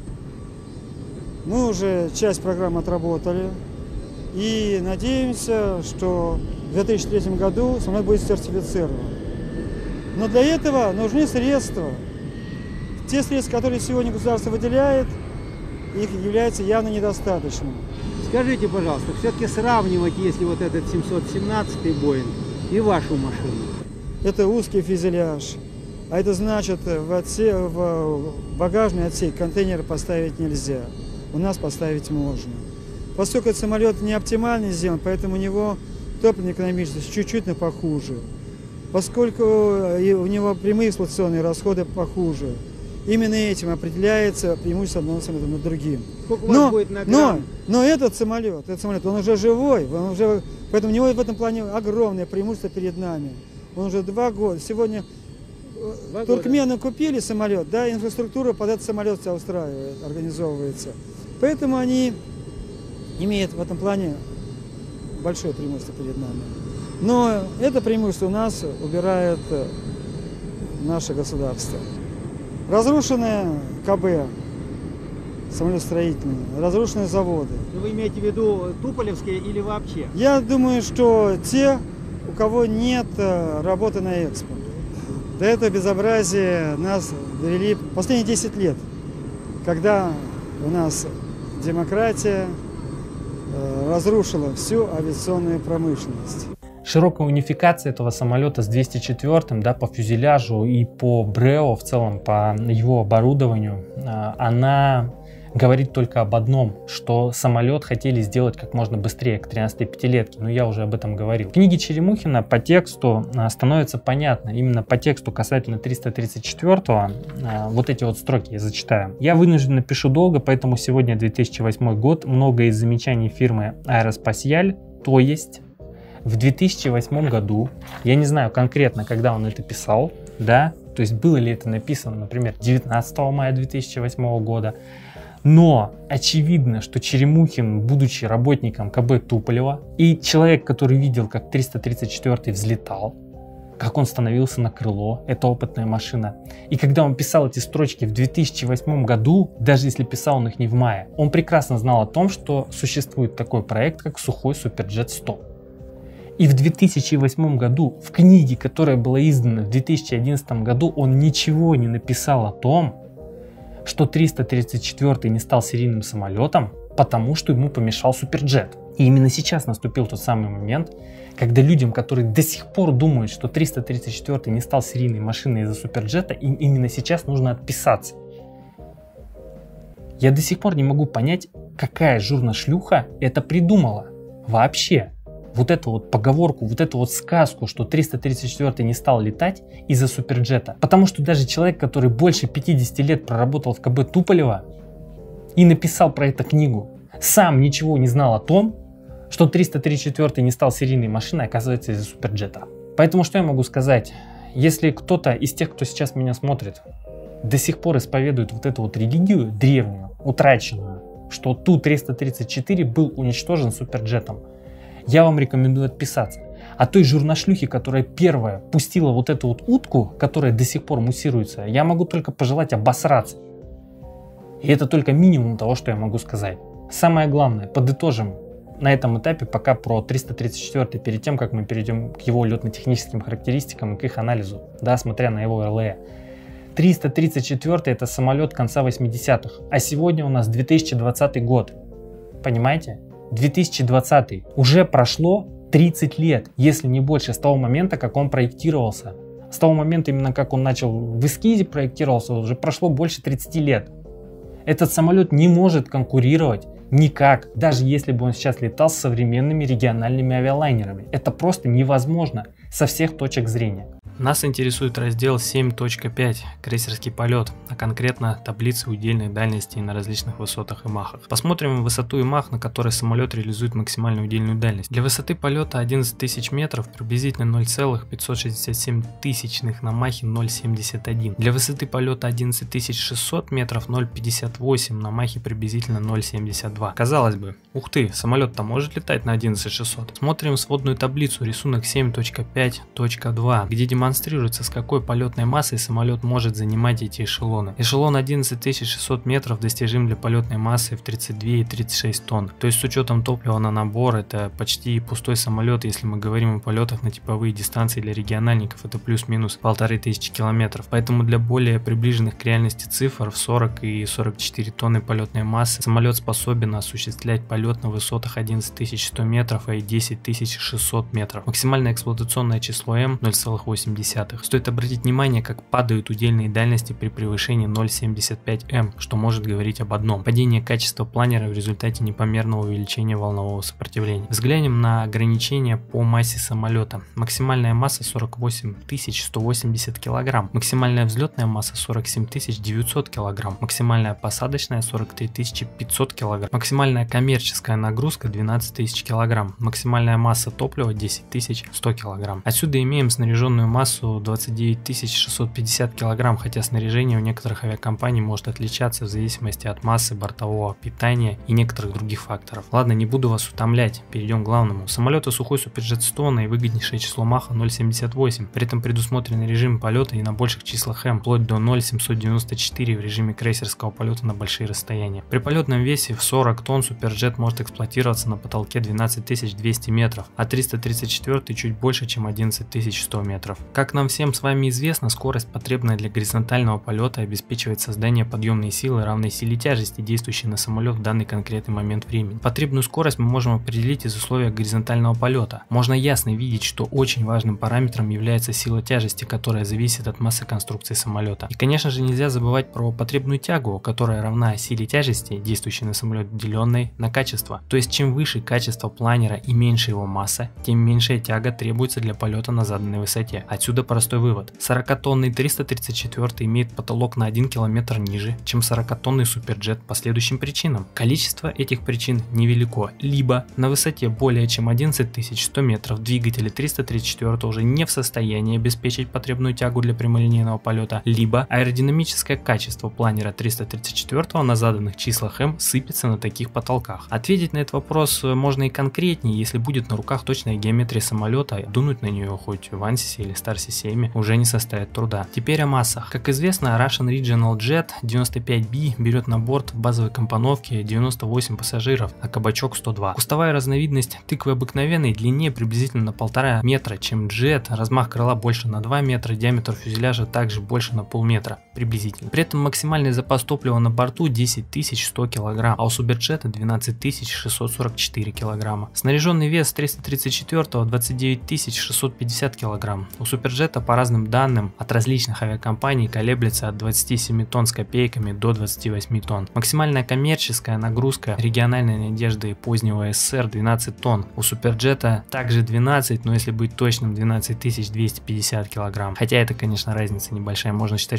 Мы уже часть программы отработали и надеемся, что в две тысячи третьем году самолет будет сертифицирован. Но для этого нужны средства. Те средства, которые сегодня государство выделяет, их является явно недостаточным. Скажите, пожалуйста, все-таки сравнивать, если вот этот семьсот семнадцатый Боинг и вашу машину? Это узкий фюзеляж, а это значит, в, отсе... в багажный отсек контейнеры поставить нельзя. У нас поставить можно. Поскольку этот самолет не оптимально сделан, поэтому у него топливная экономичность чуть-чуть, но похуже. Поскольку у него прямые эксплуатационные расходы похуже. Именно этим определяется преимущество одного самолета над другим. Но, но, но этот самолет, этот самолет, он уже живой, он уже, поэтому у него в этом плане огромное преимущество перед нами. Он уже два года. Сегодня два туркмены года. Купили самолет, да, инфраструктура под этот самолет вся устраивает, организовывается. Поэтому они имеют в этом плане большое преимущество перед нами. Но это преимущество у нас убирает наше государство. Разрушенные КБ, самолетостроительные, разрушенные заводы. Вы имеете в виду туполевские или вообще? Я думаю, что те, у кого нет работы на экспорт. До этого безобразия нас довели последние десять лет, когда у нас демократия разрушила всю авиационную промышленность. Широкая унификация этого самолета с двести четвёртым, да, по фюзеляжу и по БРЭО в целом, по его оборудованию, она говорит только об одном, что самолет хотели сделать как можно быстрее, к тринадцатипятилетке, но я уже об этом говорил. В книге Черемухина по тексту становится понятно, именно по тексту касательно триста тридцать четвёртого, вот эти вот строки я зачитаю. Я вынужден напишу долго, поэтому сегодня две тысячи восьмой год, много из замечаний фирмы Аэроспасиаль, то есть в две тысячи восьмом году, я не знаю конкретно, когда он это писал, да, то есть было ли это написано, например, девятнадцатого мая две тысячи восьмого года, но очевидно, что Черемухин, будучи работником КБ Туполева и человек, который видел, как триста тридцать четвёртый взлетал, как он становился на крыло, это опытная машина, и когда он писал эти строчки в две тысячи восьмом году, даже если писал он их не в мае, он прекрасно знал о том, что существует такой проект, как Сухой Суперджет сто. И в две тысячи восьмом году, в книге, которая была издана в две тысячи одиннадцатом году, он ничего не написал о том, что триста тридцать четвёртый не стал серийным самолетом, потому что ему помешал Суперджет. И именно сейчас наступил тот самый момент, когда людям, которые до сих пор думают, что триста тридцать четвёртый не стал серийной машиной из-за Суперджета, им именно сейчас нужно отписаться. Я до сих пор не могу понять, какая журношлюха это придумала вообще. Вот эту вот поговорку, вот эту вот сказку, что триста тридцать четвёртый не стал летать из-за Суперджета. Потому что даже человек, который больше пятидесяти лет проработал в КБ Туполева и написал про эту книгу, сам ничего не знал о том, что триста тридцать четвёртый не стал серийной машиной, оказывается, из-за Суперджета. Поэтому что я могу сказать? Если кто-то из тех, кто сейчас меня смотрит, до сих пор исповедует вот эту вот религию древнюю, утраченную, что Ту триста тридцать четыре был уничтожен суперджетом, я вам рекомендую отписаться. А той журношлюхе, которая первая пустила вот эту вот утку, которая до сих пор муссируется, я могу только пожелать обосраться. И это только минимум того, что я могу сказать. Самое главное, подытожим на этом этапе пока про триста тридцать четыре, перед тем, как мы перейдем к его летно-техническим характеристикам и к их анализу, да, смотря на его эр эл и. триста тридцать четыре это самолет конца восьмидесятых, а сегодня у нас две тысячи двадцатый год. Понимаете? две тысячи двадцатый. Уже прошло тридцать лет, если не больше, с того момента, как он проектировался. С того момента, именно как он начал в эскизе проектировался, уже прошло больше тридцати лет. Этот самолет не может конкурировать никак, даже если бы он сейчас летал с современными региональными авиалайнерами. Это просто невозможно со всех точек зрения. Нас интересует раздел семь точка пять крейсерский полет, а конкретно таблицы удельных дальностей на различных высотах и махах. Посмотрим высоту и мах, на которой самолет реализует максимальную удельную дальность. Для высоты полета одиннадцать тысяч метров приблизительно ноль целых пятьсот шестьдесят семь тысячных, на махе ноль целых семьдесят один. Для высоты полета одиннадцать тысяч шестьсот метров ноль целых пятьдесят восемь, на махе приблизительно ноль целых семьдесят два. Казалось бы, ух ты, самолет-то может летать на одиннадцать тысяч шестьсот. Смотрим сводную таблицу, рисунок семь точка пять точка два, где демонстрируется демонстрируется, с какой полетной массой самолет может занимать эти эшелоны. Эшелон одиннадцать тысяч шестьсот метров достижим для полетной массы в тридцать две и тридцать шесть тонн. То есть с учетом топлива на набор это почти пустой самолет, если мы говорим о полетах на типовые дистанции для региональников, это плюс-минус полторы тысячи километров. Поэтому для более приближенных к реальности цифр в сорок и сорок четыре тонны полетной массы самолет способен осуществлять полет на высотах одиннадцать тысяч сто метров и десять тысяч шестьсот метров. Максимальное эксплуатационное число М ноль целых восемь десятых. Стоит обратить внимание, как падают удельные дальности при превышении ноль целых семьдесят пять эм, что может говорить об одном: падение качества планера в результате непомерного увеличения волнового сопротивления. Взглянем на ограничения по массе самолета. Максимальная масса сорок восемь тысяч сто восемьдесят килограмм, максимальная взлетная масса сорок семь тысяч девятьсот килограмм, максимальная посадочная сорок три тысячи пятьсот килограмм, максимальная коммерческая нагрузка двенадцать тысяч килограмм, максимальная масса топлива десять тысяч сто килограмм. Отсюда имеем снаряженную массу двадцать девять тысяч шестьсот пятьдесят килограмм, хотя снаряжение у некоторых авиакомпаний может отличаться в зависимости от массы бортового питания и некоторых других факторов. Ладно, не буду вас утомлять, перейдем к главному. Самолеты сухой суперджет сто и выгоднейшее число маха ноль целых семьдесят восемь, при этом предусмотрены режим полета и на больших числах М, вплоть до ноль целых семьсот девяносто четыре в режиме крейсерского полета на большие расстояния. При полетном весе в сорок тонн суперджет может эксплуатироваться на потолке двенадцать тысяч двести метров, а триста тридцать четыре чуть больше, чем одиннадцать тысяч сто метров. Как нам всем с вами известно, скорость, потребная для горизонтального полета, обеспечивает создание подъемной силы, равной силе тяжести, действующей на самолет в данный конкретный момент времени. Потребную скорость мы можем определить из условий горизонтального полета. Можно ясно видеть, что очень важным параметром является сила тяжести, которая зависит от массы конструкции самолета. И, конечно же, нельзя забывать про потребную тягу, которая равна силе тяжести, действующей на самолет, деленной на качество. То есть, чем выше качество планера и меньше его масса, тем меньшая тяга требуется для полета на заданной высоте. Отсюда простой вывод: сорокатонный триста тридцать четыре имеет потолок на один километр ниже, чем сорокатонный суперджет по следующим причинам. Количество этих причин невелико. Либо на высоте более чем одиннадцать тысяч сто метров двигатели триста тридцать четыре уже не в состоянии обеспечить потребную тягу для прямолинейного полета, либо аэродинамическое качество планера триста тридцать четыре на заданных числах М сыпется на таких потолках. Ответить на этот вопрос можно и конкретнее, если будет на руках точная геометрия самолета, дунуть на нее хоть в ансисе или Star Си семь уже не составит труда. Теперь о массах. Как известно, Russian Regional Jet девяносто пять би берет на борт в базовой компоновке девяносто восемь пассажиров, а кабачок сто два. Кустовая разновидность тыквы обыкновенной длиннее приблизительно на полтора метра, чем джет, размах крыла больше на два метра, диаметр фюзеляжа также больше на полметра приблизительно. При этом максимальный запас топлива на борту десять тысяч сто килограмм, а у суперджета двенадцать тысяч шестьсот сорок четыре килограмма. Снаряженный вес триста тридцать четыре двадцать девять тысяч шестьсот пятьдесят килограмм. У суперджета по разным данным от различных авиакомпаний колеблется от двадцати семи тонн с копейками до двадцати восьми тонн. Максимальная коммерческая нагрузка региональной надежды позднего СССР двенадцать тонн. У суперджета также двенадцать, но если быть точным, двенадцать тысяч двести пятьдесят килограмм. Хотя это, конечно, разница небольшая, можно считать, что ее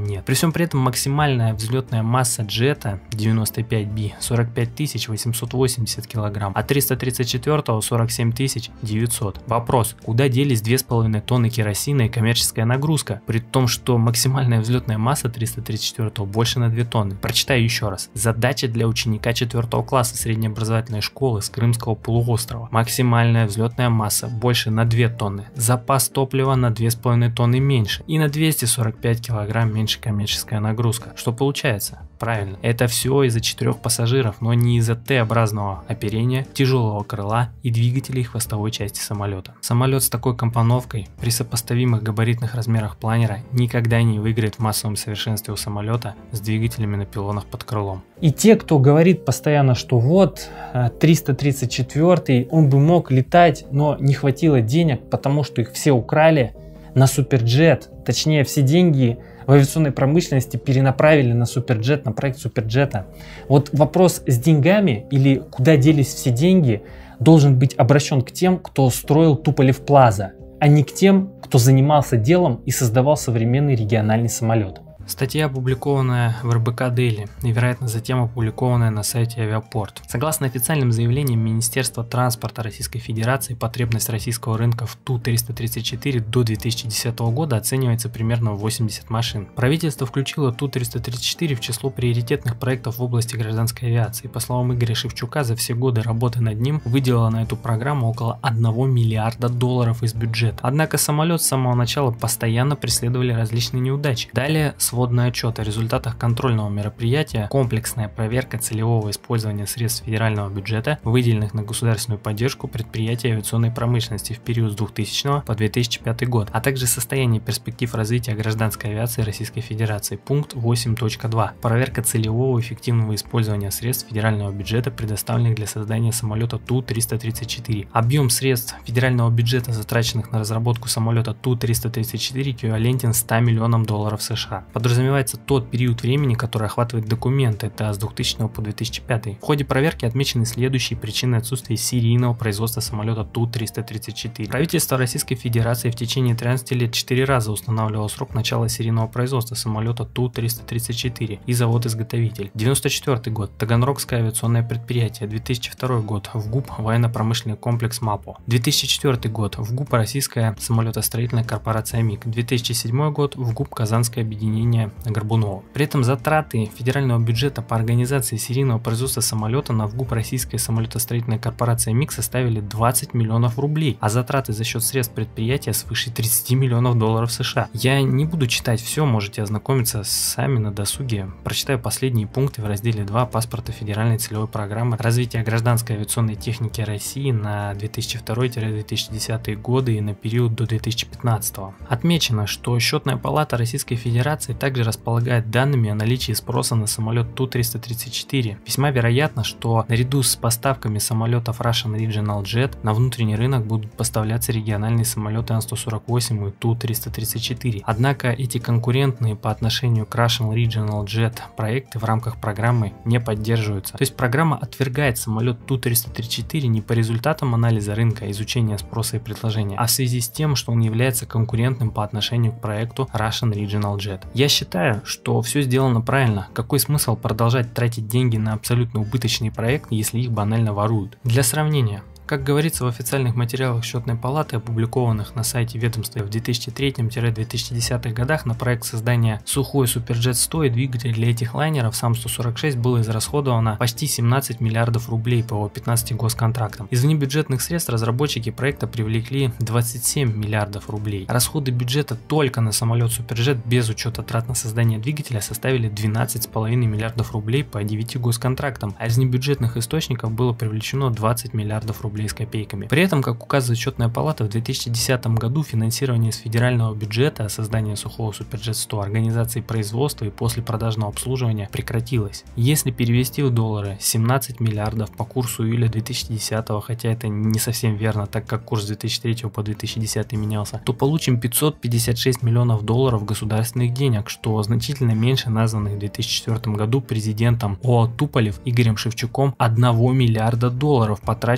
нет. При всем при этом максимальная взлетная масса джета девяносто пять би сорок пять тысяч восемьсот восемьдесят килограмм, а триста тридцать четвёртого сорок семь тысяч девятьсот. Вопрос: куда делись две с половиной тонны керосина и коммерческая нагрузка, при том, что максимальная взлетная масса триста тридцать четвёртого больше на две тонны? Прочитаю еще раз. Задача для ученика четвёртого класса среднеобразовательной школы с Крымского полуострова. Максимальная взлетная масса больше на две тонны. Запас топлива на две с половиной тонны меньше. И на двести сорок пять килограмм меньше коммерческая нагрузка. Что получается? Правильно, это все из-за четырех пассажиров, но не из-за Т-образного оперения, тяжелого крыла и двигателей хвостовой части самолета. Самолет с такой компоновкой при сопоставимых габаритных размерах планера никогда не выиграет в массовом совершенстве у самолета с двигателями на пилонах под крылом. И те, кто говорит постоянно, что вот триста тридцать четвёртый, он бы мог летать, но не хватило денег, потому что их все украли на Суперджет, точнее все деньги в авиационной промышленности перенаправили на Суперджет, на проект Суперджета. Вот вопрос с деньгами или куда делись все деньги должен быть обращен к тем, кто строил Туполев Плаза, а не к тем, кто занимался делом и создавал современный региональный самолет. Статья, опубликованная в эр бэ ка Daily и, вероятно, затем опубликованная на сайте Авиапорт. Согласно официальным заявлениям Министерства транспорта Российской Федерации, потребность российского рынка в Ту триста тридцать четыре до две тысячи десятого года оценивается примерно в восемьдесят машин. Правительство включило Ту триста тридцать четыре в число приоритетных проектов в области гражданской авиации. По словам Игоря Шевчука, за все годы работы над ним выделило на эту программу около одного миллиарда долларов из бюджета. Однако самолет с самого начала постоянно преследовали различные неудачи. Далее сводный отчет о результатах контрольного мероприятия, комплексная проверка целевого использования средств федерального бюджета, выделенных на государственную поддержку предприятий авиационной промышленности в период с двухтысячного по две тысячи пятый год, а также состояние перспектив развития гражданской авиации Российской Федерации. Пункт восемь точка два. Проверка целевого эффективного использования средств федерального бюджета, предоставленных для создания самолета Ту триста тридцать четыре. Объем средств федерального бюджета, затраченных на разработку самолета Ту триста тридцать четыре, эквивалентен ста миллионам долларов США. Подразумевается тот период времени, который охватывает документ, это с двухтысячного по две тысячи пятый. В ходе проверки отмечены следующие причины отсутствия серийного производства самолета Ту триста тридцать четыре. Правительство Российской Федерации в течение тринадцати лет четыре раза устанавливало срок начала серийного производства самолета Ту триста тридцать четыре и завод-изготовитель. девяносто четвёртый год, Таганрогское авиационное предприятие. две тысячи второй год, ВГУП военно-промышленный комплекс МАПО. две тысячи четвёртый год, ВГУП Российская самолетостроительная корпорация МИГ. две тысячи седьмой год, ВГУП Казанское объединение Горбунова. При этом затраты федерального бюджета по организации серийного производства самолета на ВГУП Российская самолетостроительная корпорация МИГ составили двадцать миллионов рублей, а затраты за счет средств предприятия свыше тридцати миллионов долларов США. Я не буду читать все, можете ознакомиться сами на досуге. Прочитаю последние пункты в разделе два паспорта федеральной целевой программы развития гражданской авиационной техники России на две тысячи второй — две тысячи десятый годы и на период до две тысячи пятнадцатого. Отмечено, что Счетная палата Российской Федерации также располагает данными о наличии спроса на самолет Ту триста тридцать четыре. Весьма вероятно, что наряду с поставками самолетов Russian Regional Jet на внутренний рынок будут поставляться региональные самолеты Ан сто сорок восемь и Ту триста тридцать четыре. Однако эти конкурентные по отношению к Russian Regional Jet проекты в рамках программы не поддерживаются. То есть программа отвергает самолет Ту триста тридцать четыре не по результатам анализа рынка, изучения спроса и предложения, а в связи с тем, что он является конкурентным по отношению к проекту Russian Regional Jet. Я считаю, что все сделано правильно. Какой смысл продолжать тратить деньги на абсолютно убыточные проекты, если их банально воруют? Для сравнения. Как говорится в официальных материалах Счетной палаты, опубликованных на сайте ведомства в две тысячи третьем — две тысячи десятых годах, на проект создания Сухой Суперджет сто и двигателей для этих лайнеров Сам сто сорок шесть было израсходовано почти семнадцать миллиардов рублей по пятнадцати госконтрактам. Из внебюджетных средств разработчики проекта привлекли двадцать семь миллиардов рублей. Расходы бюджета только на самолет Суперджет без учета трат на создание двигателя составили двенадцать с половиной миллиардов рублей по девяти госконтрактам, а из небюджетных источников было привлечено двадцать миллиардов рублей с копейками. При этом, как указывает Счетная палата, в две тысячи десятом году финансирование из федерального бюджета создания Сухого Суперджет сто, организации производства и послепродажного обслуживания прекратилось. Если перевести в доллары, семнадцать миллиардов по курсу июля две тысячи десятого, хотя это не совсем верно, так как курс с две тысячи третьего по две тысячи десятый менялся, то получим пятьсот пятьдесят шесть миллионов долларов государственных денег, что значительно меньше названных в две тысячи четвёртом году президентом ОАО Туполев Игорем Шевчуком одного миллиарда долларов, потраченных государственным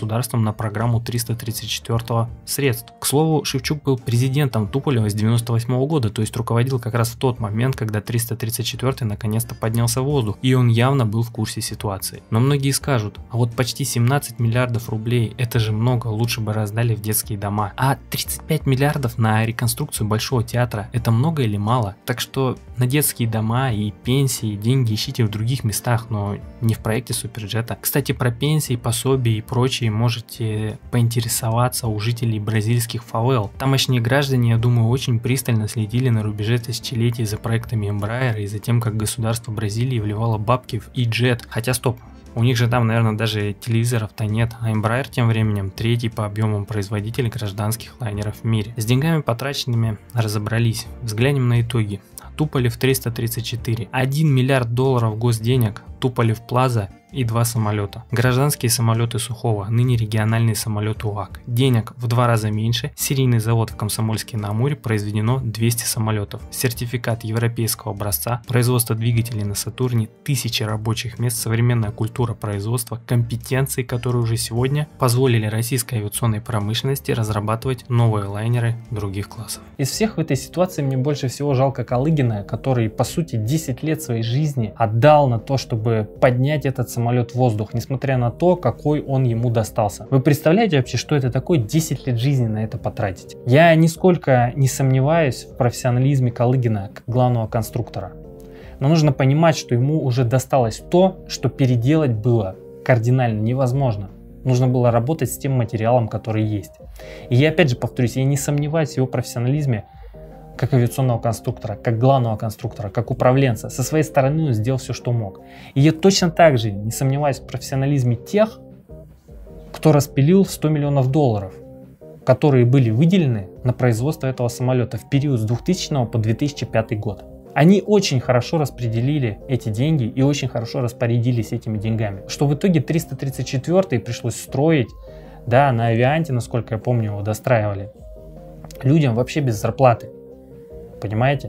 государством на программу триста тридцать четвёртого средств. К слову, Шевчук был президентом Туполева с девяносто восьмого года, то есть руководил как раз в тот момент, когда триста тридцать четвёртый наконец-то поднялся в воздух, и он явно был в курсе ситуации. Но многие скажут, а вот почти семнадцать миллиардов рублей, это же много, лучше бы раздали в детские дома. А тридцать пять миллиардов на реконструкцию Большого театра, это много или мало? Так что на детские дома и пенсии деньги ищите в других местах, но не в проекте Суперджета. Кстати, про пенсии, пособия и прочее можете поинтересоваться у жителей бразильских фавел. Тамошние граждане, я думаю, очень пристально следили на рубеже тысячелетий за проектами Embraer и за тем, как государство Бразилии вливало бабки в и-джет. Хотя стоп, у них же там, наверное, даже телевизоров-то нет, а Embraer тем временем третий по объемам производитель гражданских лайнеров в мире. С деньгами потраченными разобрались. Взглянем на итоги. Туполев триста тридцать четыре. один миллиард долларов госденег, Туполев Плаза и два самолета. Гражданские самолеты Сухого, ныне региональный самолет УАК. Денег в два раза меньше. Серийный завод в Комсомольске-на-Амуре, произведено двести самолетов. Сертификат европейского образца. Производство двигателей на Сатурне. Тысячи рабочих мест. Современная культура производства. Компетенции, которые уже сегодня позволили российской авиационной промышленности разрабатывать новые лайнеры других классов. Из всех в этой ситуации мне больше всего жалко Калыгина, который по сути десять лет своей жизни отдал на то, чтобы поднять этот самолет самолет в воздух, несмотря на то, какой он ему достался. Вы представляете вообще, что это такое десять лет жизни на это потратить? Я нисколько не сомневаюсь в профессионализме Калыгина как главного конструктора. Но нужно понимать, что ему уже досталось то, что переделать было кардинально невозможно. Нужно было работать с тем материалом, который есть. И я опять же повторюсь, я не сомневаюсь в его профессионализме как авиационного конструктора, как главного конструктора, как управленца. Со своей стороны он сделал все, что мог. И я точно так же не сомневаюсь в профессионализме тех, кто распилил сто миллионов долларов, которые были выделены на производство этого самолета в период с двухтысячного по две тысячи пятый год. Они очень хорошо распределили эти деньги и очень хорошо распорядились этими деньгами. Что в итоге триста тридцать четвёртый пришлось строить, да, на Авианте, насколько я помню, его достраивали, людям вообще без зарплаты. Понимаете?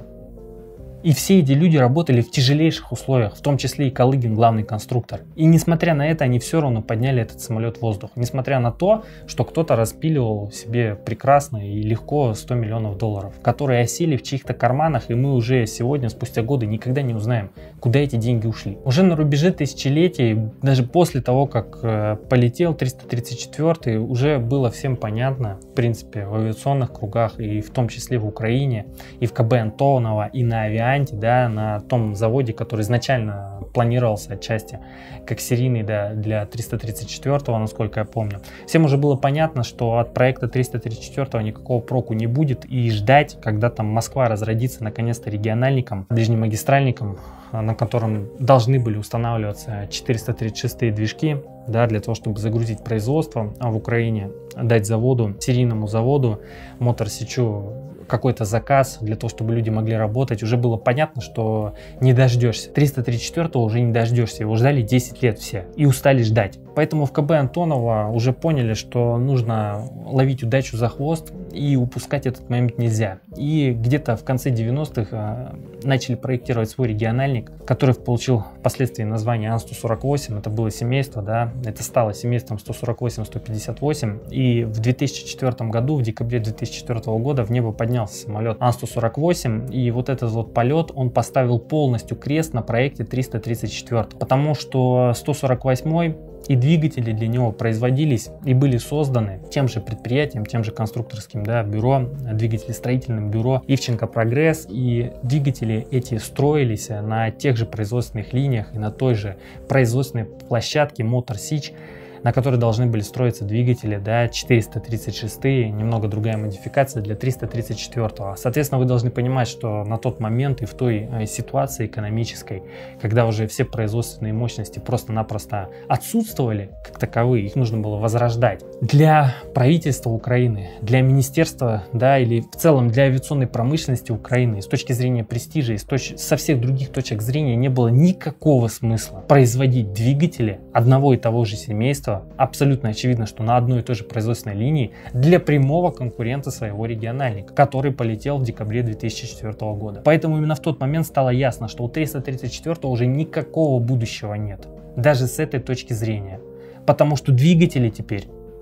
И все эти люди работали в тяжелейших условиях, в том числе и Калыгин, главный конструктор. И несмотря на это, они все равно подняли этот самолет в воздух. Несмотря на то, что кто-то распиливал себе прекрасно и легко сто миллионов долларов, которые осели в чьих-то карманах, и мы уже сегодня, спустя годы, никогда не узнаем, куда эти деньги ушли. Уже на рубеже тысячелетий, даже после того, как э, полетел триста тридцать четвёртый, уже было всем понятно, в принципе, в авиационных кругах, и в том числе в Украине, и в ка бэ Антонова, и на Авианте, да, на том заводе, который изначально планировался отчасти как серийный, да, для триста тридцать четвёртого, насколько я помню. Всем уже было понятно, что от проекта триста тридцать четвёртого никакого проку не будет, и ждать, когда там Москва разродится наконец-то региональником, ближнемагистральником, на котором должны были устанавливаться четыреста тридцать шестые движки, да, для того, чтобы загрузить производство в Украине, дать заводу, серийному заводу Мотор Сичу какой-то заказ для того, чтобы люди могли работать. Уже было понятно, что не дождешься. триста тридцать четвёртого уже не дождешься. Его ждали десять лет все и устали ждать. Поэтому в ка бэ Антонова уже поняли, что нужно ловить удачу за хвост и упускать этот момент нельзя. И где-то в конце девяностых начали проектировать свой региональник, который получил впоследствии название Ан сто сорок восемь. Это было семейство, да, это стало семейством сто сорок восемь сто пятьдесят восемь. И в две тысячи четвёртом году, в декабре две тысячи четвёртого года в небо поднялся самолет Ан сто сорок восемь. И вот этот вот полет, он поставил полностью крест на проекте триста тридцать четвёртый. Потому что сто сорок восьмой и двигатели для него производились и были созданы тем же предприятием, тем же конструкторским, да, бюро, двигателестроительным бюро Ивченко Прогресс. И двигатели эти строились на тех же производственных линиях и на той же производственной площадке Мотор Сич, на которой должны были строиться двигатели, да, четыреста тридцать шестые, немного другая модификация для триста тридцать четвёртого. Соответственно, вы должны понимать, что на тот момент и в той ситуации экономической, когда уже все производственные мощности просто-напросто отсутствовали как таковые, их нужно было возрождать. Для правительства Украины, для министерства, да, или в целом для авиационной промышленности Украины, с точки зрения престижа и с точ... со всех других точек зрения не было никакого смысла производить двигатели одного и того же семейства. Абсолютно очевидно, что на одной и той же производственной линии для прямого конкурента своего региональника, который полетел в декабре две тысячи четвёртого года. Поэтому именно в тот момент стало ясно, что у триста тридцать четвёртого уже никакого будущего нет, даже с этой точки зрения. Потому что двигатели теперь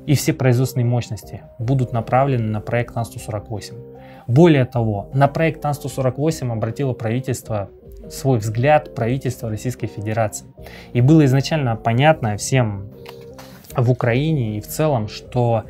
и все производственные мощности будут направлены на проект Ан сто сорок восемь. Более того, на проект Ан сто сорок восемь обратило правительство свой взгляд, правительство Российской Федерации. И было изначально понятно всем в Украине и в целом, что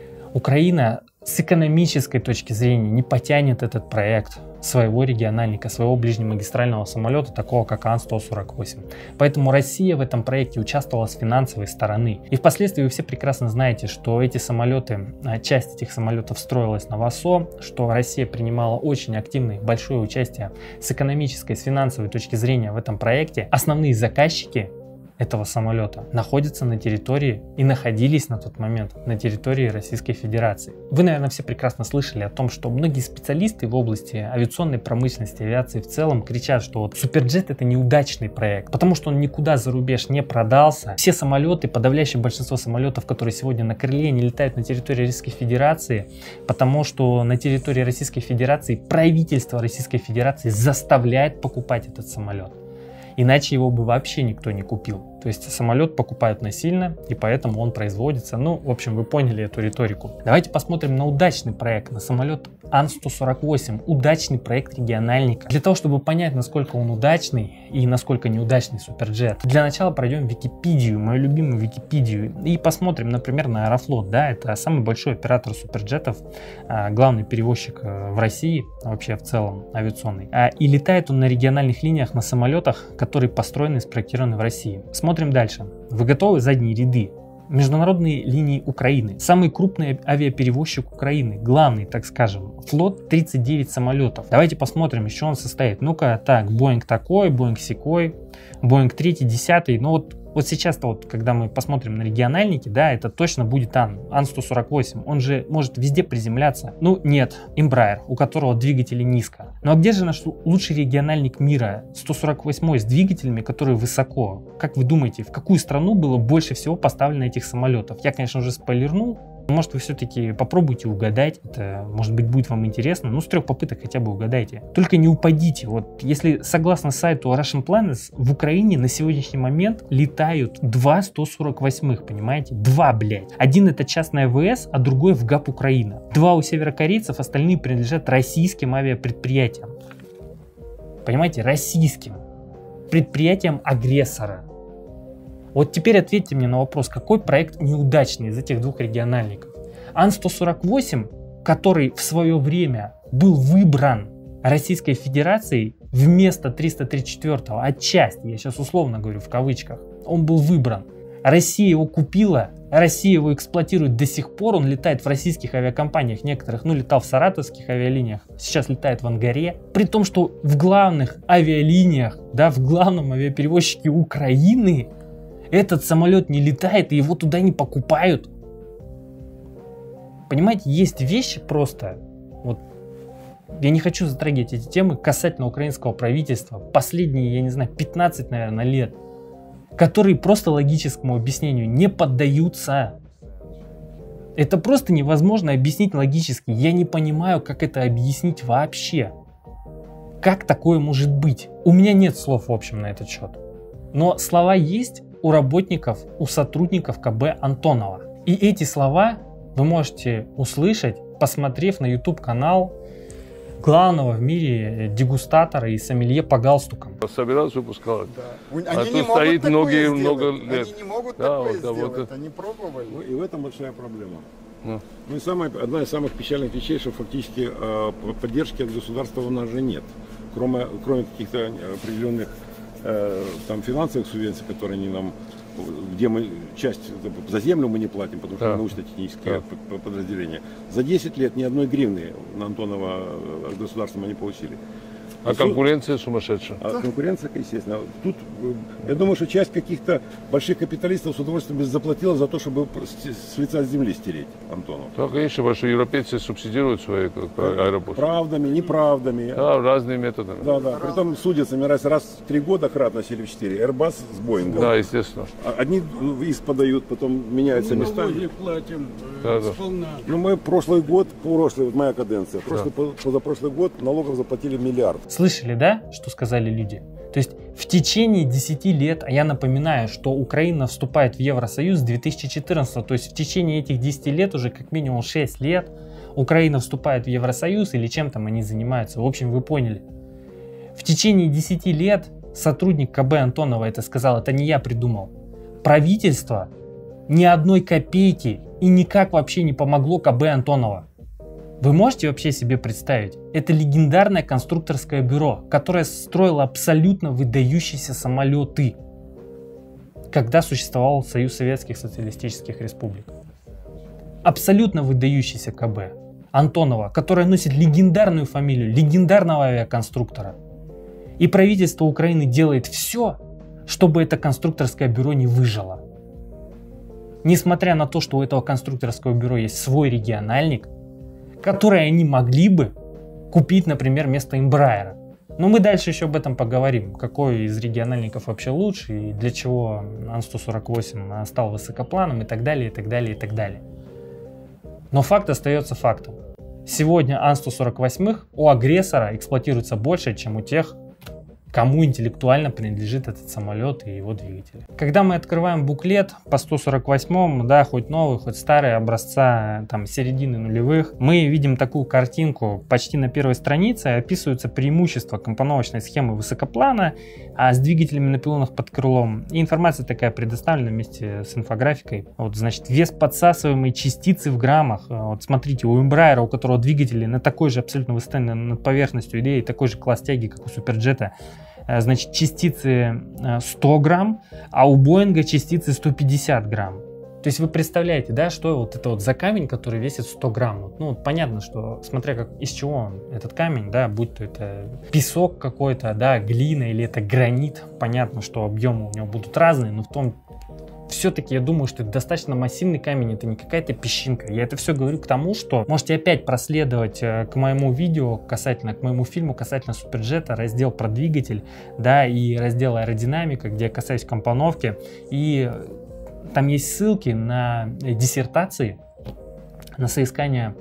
Украина с экономической точки зрения не потянет этот проект своего региональника, своего ближнемагистрального самолета, такого как Ан сто сорок восемь. Поэтому Россия в этом проекте участвовала с финансовой стороны. И впоследствии вы все прекрасно знаете, что эти самолеты, часть этих самолетов строилась на ВАСО, что Россия принимала очень активное, большое участие с экономической, с финансовой точки зрения в этом проекте. Основные заказчики этого самолета находятся на территории и находились на тот момент на территории Российской Федерации. Вы, наверное, все прекрасно слышали о том, что многие специалисты в области авиационной промышленности, авиации в целом кричат, что вот Суперджет — это неудачный проект, потому что он никуда за рубеж не продался. Все самолеты, подавляющее большинство самолетов, которые сегодня на крыле, не летают на территории Российской Федерации, потому что на территории Российской Федерации правительство Российской Федерации заставляет покупать этот самолет. Иначе его бы вообще никто не купил. То есть самолет покупают насильно, и поэтому он производится. Ну, в общем, вы поняли эту риторику. Давайте посмотрим на удачный проект, на самолет Ан сто сорок восемь. Удачный проект региональника. Для того, чтобы понять, насколько он удачный и насколько неудачный Суперджет, для начала пройдем Википедию, мою любимую Википедию, и посмотрим, например, на Аэрофлот. Да, это самый большой оператор Суперджетов, главный перевозчик в России, вообще в целом авиационный. И летает он на региональных линиях на самолетах, которые построены и спроектированы в России. Смотрим дальше. Вы готовы? Задние ряды. Международные линии Украины. Самый крупный авиаперевозчик Украины. Главный, так скажем. Флот тридцать девять самолетов. Давайте посмотрим, из чего он состоит. Ну-ка, так, Боинг такой, Боинг сякой, Боинг третий, десятый. Ну вот, вот сейчас-то вот, когда мы посмотрим на региональники, да, это точно будет Ан, Ан сто сорок восемь. Он же может везде приземляться. Ну нет, Embraer, у которого двигатели низко. Ну а где же наш лучший региональник мира? сто сорок восемь с двигателями, которые высоко. Как вы думаете, в какую страну было больше всего поставлено этих самолетов? Я, конечно, уже спойлернул. Может, вы все-таки попробуйте угадать. Это, может быть, будет вам интересно. Ну, с трех попыток хотя бы угадайте. Только не упадите. Вот, если согласно сайту Russian Planets, в Украине на сегодняшний момент летают два сто сорок восемь, понимаете? Два, блядь. Один это частная ВС, а другой в ГАП Украина. Два у северокорейцев, остальные принадлежат российским авиапредприятиям. Понимаете? Российским. Предприятиям агрессора. Вот теперь ответьте мне на вопрос, какой проект неудачный из этих двух региональников? Ан сто сорок восемь, который в свое время был выбран Российской Федерацией вместо триста тридцать четвёртого, отчасти, я сейчас условно говорю в кавычках, он был выбран. Россия его купила, Россия его эксплуатирует до сих пор, он летает в российских авиакомпаниях некоторых, ну летал в саратовских авиалиниях, сейчас летает в Ангаре, при том, что в главных авиалиниях, да, в главном авиаперевозчике Украины этот самолет не летает и его туда не покупают. Понимаете, есть вещи просто, вот, я не хочу затрагивать эти темы касательно украинского правительства, последние, я не знаю, пятнадцать, наверное, лет, которые просто логическому объяснению не поддаются. Это просто невозможно объяснить логически. Я не понимаю, как это объяснить вообще. Как такое может быть? У меня нет слов, в общем, на этот счет. Но слова есть у работников, у сотрудников ка бэ Антонова. И эти слова вы можете услышать, посмотрев на YouTube-канал главного в мире дегустатора и сомелье по галстукам. Собирался выпускать. Да. А тут стоит многие, много лет. Они не могут да, такое вот, сделать, вот. они пробовали. Ну, и в этом большая проблема. Ну, ну и самая, одна из самых печальных вещей, что фактически э, поддержки от государства у нас же нет. Кроме, кроме каких-то определенных э, там, финансовых субвенций, которые они нам, где мы часть за землю мы не платим, потому что да. научно-технические да. подразделения. За десять лет ни одной гривны на Антонова государства мы не получили. А конкуренция сумасшедшая. А конкуренция, естественно. Тут, я думаю, что часть каких-то больших капиталистов с удовольствием заплатила за то, чтобы с лица земли стереть Антонов. Да, конечно, потому что европейцы субсидируют свои аэропорты. Правдами, неправдами. Да, разными методами. Да, да. Притом судятся, мне раз, раз в три года Крат носили в четыре, Airbus с Боингом. Да, естественно. Одни иск подают, потом меняются мы местами. платим да, да. сполна. Ну, мы прошлый год, прошлый, вот моя каденция, прошлый, да. позапрошлый год налогов заплатили миллиард. Слышали, да, что сказали люди? То есть В течение десяти лет, а я напоминаю, что Украина вступает в Евросоюз с две тысячи четырнадцатого, то есть в течение этих десяти лет, уже как минимум шесть лет, Украина вступает в Евросоюз или чем там они занимаются, в общем, вы поняли. В течение десяти лет сотрудник ка бэ Антонова это сказал, это не я придумал. Правительство ни одной копейки и никак вообще не помогло ка бэ Антонова. Вы можете вообще себе представить? Это легендарное конструкторское бюро, которое строило абсолютно выдающиеся самолеты, когда существовал Союз Советских Социалистических Республик. Абсолютно выдающийся ка бэ Антонова, которое носит легендарную фамилию, легендарного авиаконструктора. И правительство Украины делает все, чтобы это конструкторское бюро не выжило. Несмотря на то, что у этого конструкторского бюро есть свой региональник, который они могли бы купить, например, вместо Embraer. Но мы дальше еще об этом поговорим, какой из региональников вообще лучше и для чего Ан сто сорок восемь стал высокопланом и так далее, и так далее, и так далее. Но факт остается фактом. Сегодня Ан сто сорок восемь у агрессора эксплуатируется больше, чем у тех, кому интеллектуально принадлежит этот самолет и его двигатель. Когда мы открываем буклет по сто сорок восьмому, да, хоть новый, хоть старый, образца там середины нулевых, мы видим такую картинку. Почти на первой странице описываются преимущества компоновочной схемы высокоплана а с двигателями на пилонах под крылом. И информация такая предоставлена вместе с инфографикой. Вот, значит, вес подсасываемой частицы в граммах. Вот смотрите, у Embraer, у которого двигатели на такой же абсолютно высоте над поверхностью идеи, такой же класс тяги, как у Суперджета, значит, частицы сто грамм, а у Боинга частицы сто пятьдесят грамм. То есть вы представляете, да, что вот это вот за камень, который весит сто грамм. Ну, понятно, что смотря как, из чего он, этот камень, да, будь то это песок какой-то, да, глина или это гранит, понятно, что объемы у него будут разные, но в том, все-таки я думаю, что это достаточно массивный камень, это не какая-то песчинка. Я это все говорю к тому, что можете опять проследовать к моему видео касательно, к моему фильму касательно Суперджета, раздел про двигатель, да, и раздел аэродинамика, где я касаюсь компоновки, и там есть ссылки на диссертации, на соискание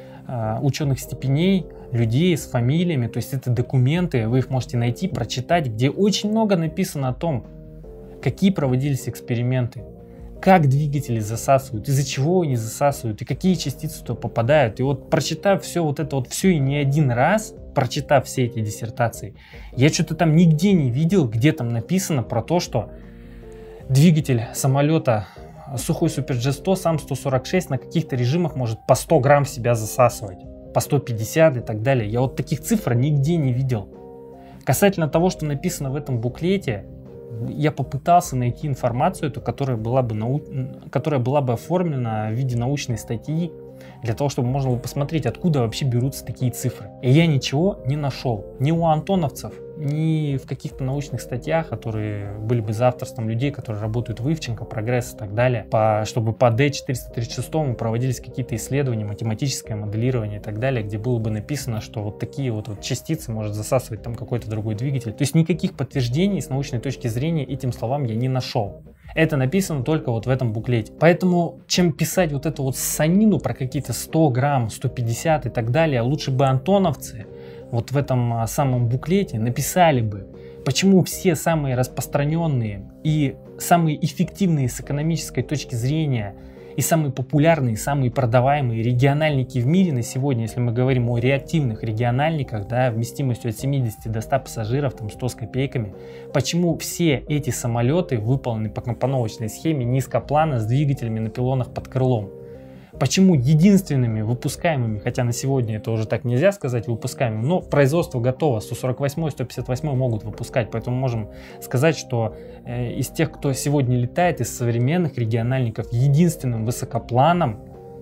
э, ученых степеней, людей с фамилиями, то есть это документы, вы их можете найти, прочитать, где очень много написано о том, какие проводились эксперименты, как двигатели засасывают, из-за чего они засасывают, и какие частицы туда попадают. И вот прочитав все вот это вот все и не один раз, прочитав все эти диссертации, я что-то там нигде не видел, где там написано про то, что двигатель самолета сухой Суперджет сто, сам сто сорок шесть на каких-то режимах может по сто грамм в себя засасывать, по сто пятьдесят и так далее. Я вот таких цифр нигде не видел. Касательно того, что написано в этом буклете, я попытался найти информацию, эту, которая, была бы нау... которая была бы оформлена в виде научной статьи, для того, чтобы можно было посмотреть, откуда вообще берутся такие цифры. И я ничего не нашел. Ни у антоновцев, ни в каких-то научных статьях, которые были бы за авторством людей, которые работают в Ивченко, Прогресс и так далее, по, чтобы по дэ четыреста тридцать шесть проводились какие-то исследования, математическое моделирование и так далее, где было бы написано, что вот такие вот, вот частицы может засасывать там какой-то другой двигатель. То есть никаких подтверждений с научной точки зрения этим словам я не нашел. Это написано только вот в этом буклете. Поэтому, чем писать вот эту вот ссанину про какие-то сто грамм, сто пятьдесят и так далее, лучше бы антоновцы вот в этом самом буклете написали бы, почему все самые распространенные и самые эффективные с экономической точки зрения и самые популярные, самые продаваемые региональники в мире на сегодня, если мы говорим о реактивных региональниках, да, вместимостью от семидесяти до ста пассажиров, там сто с копейками, почему все эти самолеты выполнены по компоновочной схеме низкоплана с двигателями на пилонах под крылом? Почему единственными выпускаемыми, хотя на сегодня это уже так нельзя сказать выпускаемыми, но производство готово, сто сорок восемь, сто пятьдесят восемь могут выпускать, поэтому можем сказать, что э, из тех, кто сегодня летает, из современных региональников, единственным высокопланом,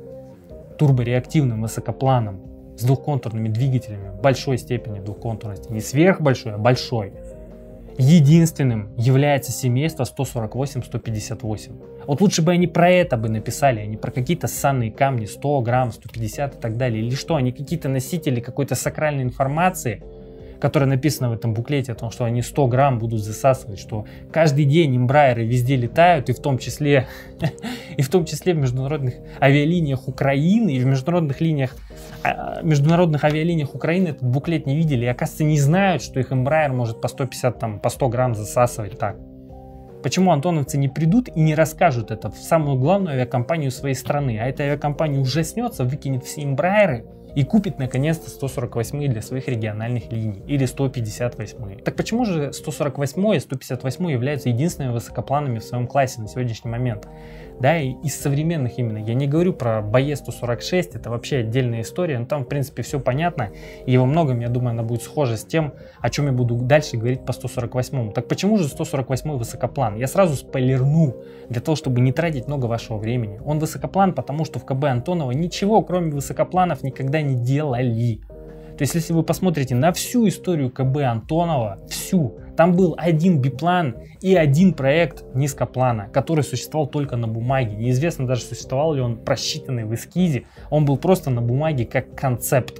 турбореактивным высокопланом с двухконтурными двигателями большой степени двухконтурности, не сверхбольшой, а большой, единственным является семейство сто сорок восемь сто пятьдесят восемь. Вот лучше бы они про это бы написали, а не про какие-то ссанные камни, сто грамм, сто пятьдесят и так далее. Или что, они какие-то носители какой-то сакральной информации, которая написана в этом буклете о том, что они сто грамм будут засасывать, что каждый день Embraer везде летают, и в том числе И в том числе в международных авиалиниях Украины и в международных линиях, международных авиалиниях Украины этот буклет не видели. И, оказывается, не знают, что их Embraer может по сто пятьдесят, там, по сто грамм засасывать так. Почему антоновцы не придут и не расскажут это в самую главную авиакомпанию своей страны? А эта авиакомпания ужаснется, выкинет все Embraer и купит наконец-то сто сорок восьмые для своих региональных линий или сто пятьдесят восьмые. Так почему же сто сорок восьмой и сто пятьдесят восьмой являются единственными высокопланами в своем классе на сегодняшний момент? Да, и из современных именно. Я не говорю про Боe сто сорок шесть, это вообще отдельная история, но там в принципе все понятно, и во многом, я думаю, она будет схожа с тем, о чем я буду дальше говорить по сто сорок восьмому. Так почему же сто сорок восьмой высокоплан? Я сразу спойлерну, для того, чтобы не тратить много вашего времени. Он высокоплан, потому что в КБ Антонова ничего, кроме высокопланов, никогда не делали. То есть, если вы посмотрите на всю историю КБ Антонова, всю, там был один биплан и один проект низкоплана, который существовал только на бумаге. Неизвестно даже, существовал ли он просчитанный в эскизе, он был просто на бумаге как концепт.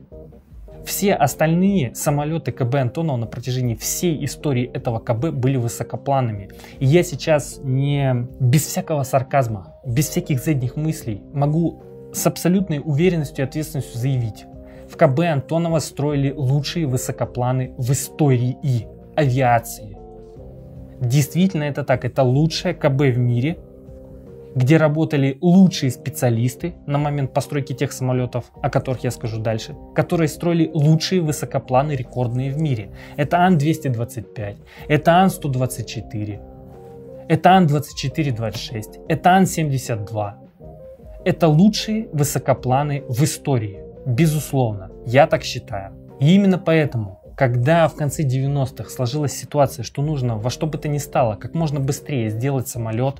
Все остальные самолеты КБ Антонова на протяжении всей истории этого КБ были высокопланами. И я сейчас не без всякого сарказма, без всяких задних мыслей могу с абсолютной уверенностью и ответственностью заявить: в КБ Антонова строили лучшие высокопланы в истории авиации. Действительно это так, это лучшее КБ в мире, где работали лучшие специалисты на момент постройки тех самолетов, о которых я скажу дальше, которые строили лучшие высокопланы рекордные в мире. Это Ан двести двадцать пять, это Ан сто двадцать четыре, это Ан двадцать четыре двадцать шесть, это Ан семьдесят два. Это лучшие высокопланы в истории. Безусловно, я так считаю. И именно поэтому, когда в конце девяностых сложилась ситуация, что нужно во что бы то ни стало как можно быстрее сделать самолет,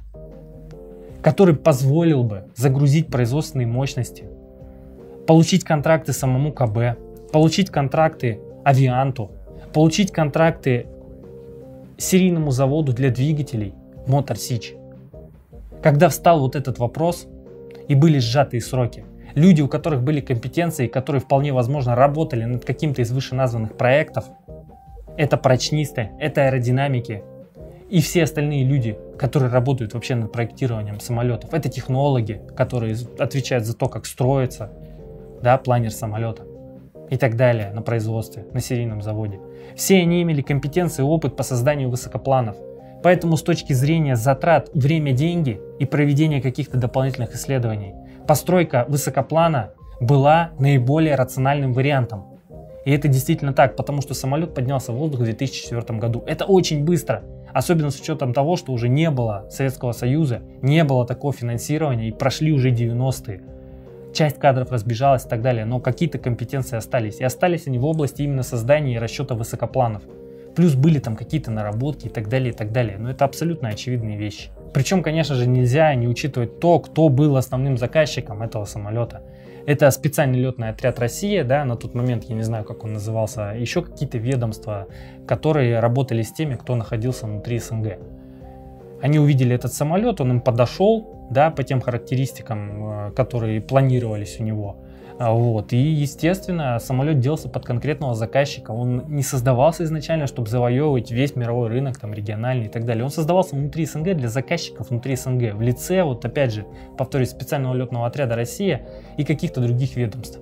который позволил бы загрузить производственные мощности, получить контракты самому КБ, получить контракты Авианту, получить контракты серийному заводу для двигателей Motor Sich. Когда встал вот этот вопрос и были сжатые сроки, люди, у которых были компетенции, которые вполне возможно работали над каким-то из вышеназванных проектов, это прочнисты, это аэродинамики и все остальные люди, которые работают вообще над проектированием самолетов. Это технологи, которые отвечают за то, как строится, да, планер самолета и так далее на производстве, на серийном заводе. Все они имели компетенции и опыт по созданию высокопланов. Поэтому с точки зрения затрат время, деньги и проведения каких-то дополнительных исследований, постройка высокоплана была наиболее рациональным вариантом. И это действительно так, потому что самолет поднялся в воздух в две тысячи четвёртом году. Это очень быстро, особенно с учетом того, что уже не было Советского Союза, не было такого финансирования и прошли уже девяностые. Часть кадров разбежалась и так далее, но какие-то компетенции остались. И остались они в области именно создания и расчета высокопланов. Плюс были там какие-то наработки и так далее, и так далее. Но это абсолютно очевидные вещи. Причем, конечно же, нельзя не учитывать то, кто был основным заказчиком этого самолета. Это специальный летный отряд «Россия», да, на тот момент, я не знаю, как он назывался, еще какие-то ведомства, которые работали с теми, кто находился внутри СНГ. Они увидели этот самолет, он им подошел, да, по тем характеристикам, которые планировались у него. Вот. И, естественно, самолет делался под конкретного заказчика. Он не создавался изначально, чтобы завоевывать весь мировой рынок, там, региональный и так далее. Он создавался внутри СНГ для заказчиков внутри СНГ. В лице, вот опять же, повторюсь, специального летного отряда «Россия» и каких-то других ведомств.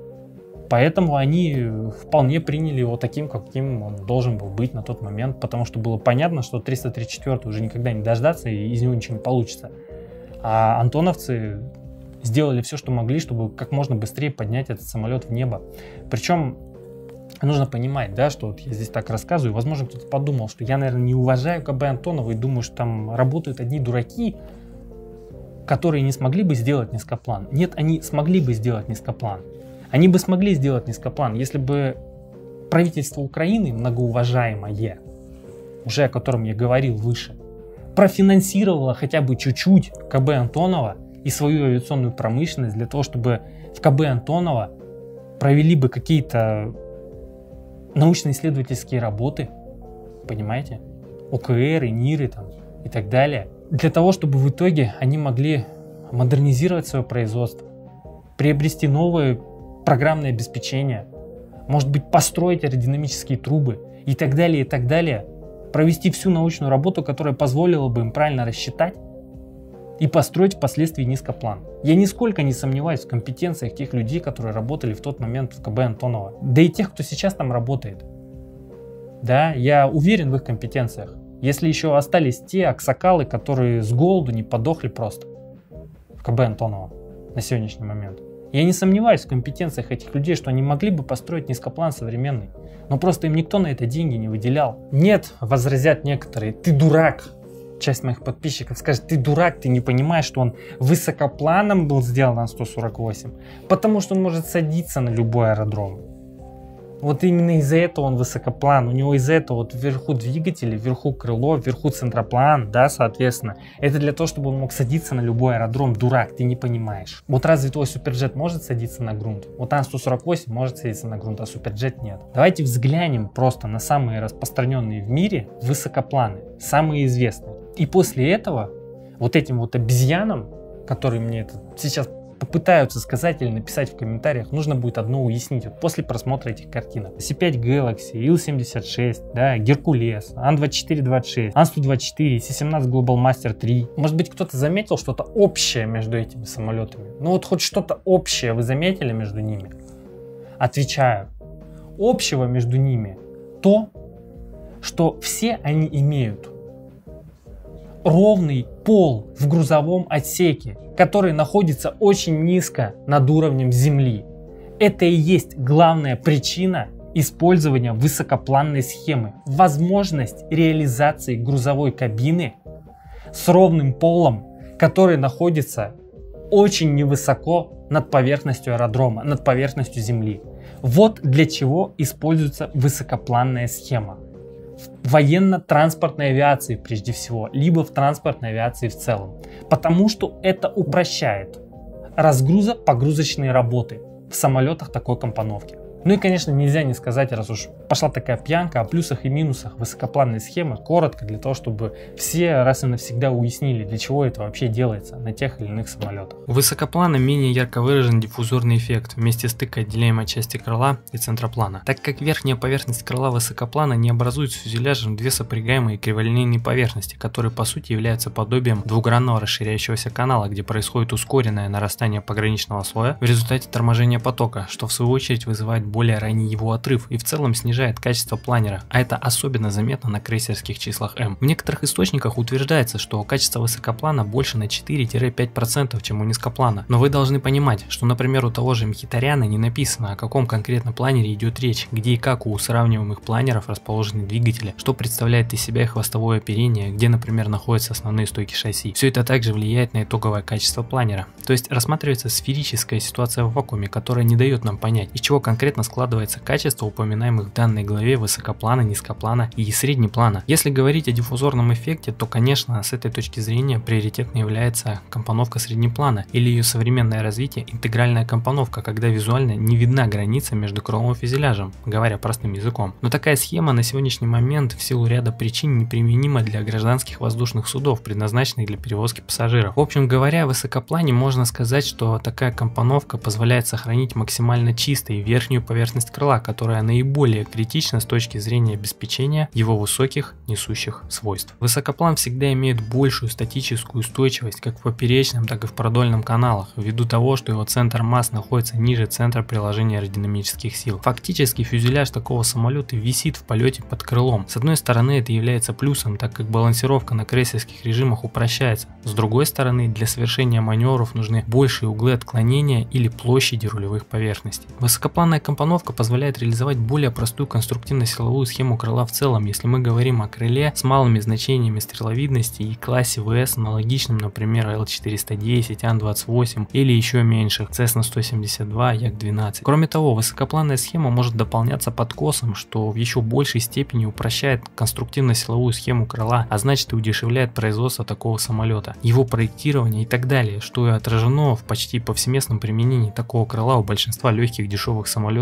Поэтому они вполне приняли его таким, каким он должен был быть на тот момент, потому что было понятно, что триста тридцать четвёртый уже никогда не дождаться и из него ничего не получится. А антоновцы сделали все, что могли, чтобы как можно быстрее поднять этот самолет в небо. Причем нужно понимать, да, что вот я здесь так рассказываю, возможно, кто-то подумал, что я, наверное, не уважаю КБ Антонова и думаю, что там работают одни дураки, которые не смогли бы сделать низкоплан. Нет, они смогли бы сделать низкоплан. Они бы смогли сделать низкоплан, если бы правительство Украины, многоуважаемое, уже о котором я говорил выше, профинансировало хотя бы чуть-чуть КБ Антонова и свою авиационную промышленность для того, чтобы в КБ Антонова провели бы какие-то научно-исследовательские работы, понимаете, ОКР, НИРы там, и так далее, для того, чтобы в итоге они могли модернизировать свое производство, приобрести новые программное обеспечение, может быть, построить аэродинамические трубы и так далее, и так далее, провести всю научную работу, которая позволила бы им правильно рассчитать и построить впоследствии низкоплан. Я нисколько не сомневаюсь в компетенциях тех людей, которые работали в тот момент в ка бэ Антонова, да и тех, кто сейчас там работает. Да, я уверен в их компетенциях. Если еще остались те аксакалы, которые с голоду не подохли просто в ка бэ Антонова на сегодняшний момент. Я не сомневаюсь в компетенциях этих людей, что они могли бы построить низкоплан современный. Но просто им никто на это деньги не выделял. Нет, возразят некоторые, ты дурак. Часть моих подписчиков скажет, ты дурак, ты не понимаешь, что он высокопланом был сделан на сто сорок восемь. Потому что он может садиться на любой аэродром. Вот именно из-за этого он высокоплан, у него из-за этого вот вверху двигатели, вверху крыло, вверху центроплан, да, соответственно. Это для того, чтобы он мог садиться на любой аэродром. Дурак, ты не понимаешь. Вот разве твой суперджет может садиться на грунт? Вот Ан сто сорок восемь может садиться на грунт, а суперджет нет. Давайте взглянем просто на самые распространенные в мире высокопланы, самые известные. И после этого вот этим вот обезьянам, которые мне это сейчас попытаются сказать или написать в комментариях, нужно будет одно уяснить вот после просмотра этих картинок. си пять Galaxy, ил семьдесят шесть, да, Геркулес, Ан двадцать четыре двадцать шесть, Ан сто двадцать четыре, Си семнадцать Global Master три. Может быть, кто-то заметил что-то общее между этими самолетами? Ну вот хоть что-то общее вы заметили между ними? Отвечаю. Общего между ними то, что все они имеют ровный пол в грузовом отсеке, который находится очень низко над уровнем земли. Это и есть главная причина использования высокопланной схемы. Возможность реализации грузовой кабины с ровным полом, который находится очень невысоко над поверхностью аэродрома, над поверхностью земли. Вот для чего используется высокопланная схема. В военно-транспортной авиации прежде всего, либо в транспортной авиации в целом. Потому что это упрощает разгрузо-погрузочные работы в самолетах такой компоновки. Ну и, конечно, нельзя не сказать, раз уж пошла такая пьянка, о плюсах и минусах высокопланной схемы, коротко, для того, чтобы все раз и навсегда уяснили, для чего это вообще делается на тех или иных самолетах. У высокоплана менее ярко выражен диффузорный эффект вместе стыка отделяемой части крыла и центроплана, так как верхняя поверхность крыла высокоплана не образует с фюзеляжем две сопрягаемые криволинейные поверхности, которые по сути являются подобием двугранного расширяющегося канала, где происходит ускоренное нарастание пограничного слоя в результате торможения потока, что в свою очередь вызывает более ранний его отрыв и в целом снижает качество планера, а это особенно заметно на крейсерских числах М. В некоторых источниках утверждается, что качество высокоплана больше на четыре-пять процентов, чем у низкоплана. Но вы должны понимать, что, например, у того же Мхитаряна не написано, о каком конкретно планере идет речь, где и как у сравниваемых планеров расположены двигатели, что представляет из себя их хвостовое оперение, где, например, находятся основные стойки шасси. Все это также влияет на итоговое качество планера. То есть рассматривается сферическая ситуация в вакууме, которая не дает нам понять, из чего конкретно складывается качество упоминаемых в данной главе высокоплана, низкоплана и среднеплана. Если говорить о диффузорном эффекте, то, конечно, с этой точки зрения приоритетной является компоновка среднеплана или ее современное развитие интегральная компоновка, когда визуально не видна граница между крылом и фюзеляжем, говоря простым языком. Но такая схема на сегодняшний момент в силу ряда причин неприменима для гражданских воздушных судов, предназначенных для перевозки пассажиров. В общем говоря, в высокоплане можно сказать, что такая компоновка позволяет сохранить максимально чистой верхнюю поверхность крыла, которая наиболее критична с точки зрения обеспечения его высоких несущих свойств. Высокоплан всегда имеет большую статическую устойчивость как в поперечном, так и в продольном каналах, ввиду того, что его центр масс находится ниже центра приложения аэродинамических сил. Фактически фюзеляж такого самолета висит в полете под крылом. С одной стороны, это является плюсом, так как балансировка на крейсерских режимах упрощается. С другой стороны, для совершения маневров нужны большие углы отклонения или площади рулевых поверхностей. Высокопланная компоновка позволяет реализовать более простую конструктивно-силовую схему крыла в целом, если мы говорим о крыле с малыми значениями стреловидности и классе ВС, аналогичным, например, Эл четыреста десять, Ан двадцать восемь или еще меньших, Цесна сто семьдесят два, Як двенадцать. Кроме того, высокопланная схема может дополняться подкосом, что в еще большей степени упрощает конструктивно-силовую схему крыла, а значит и удешевляет производство такого самолета, его проектирование и так далее, что и отражено в почти повсеместном применении такого крыла у большинства легких дешевых самолетов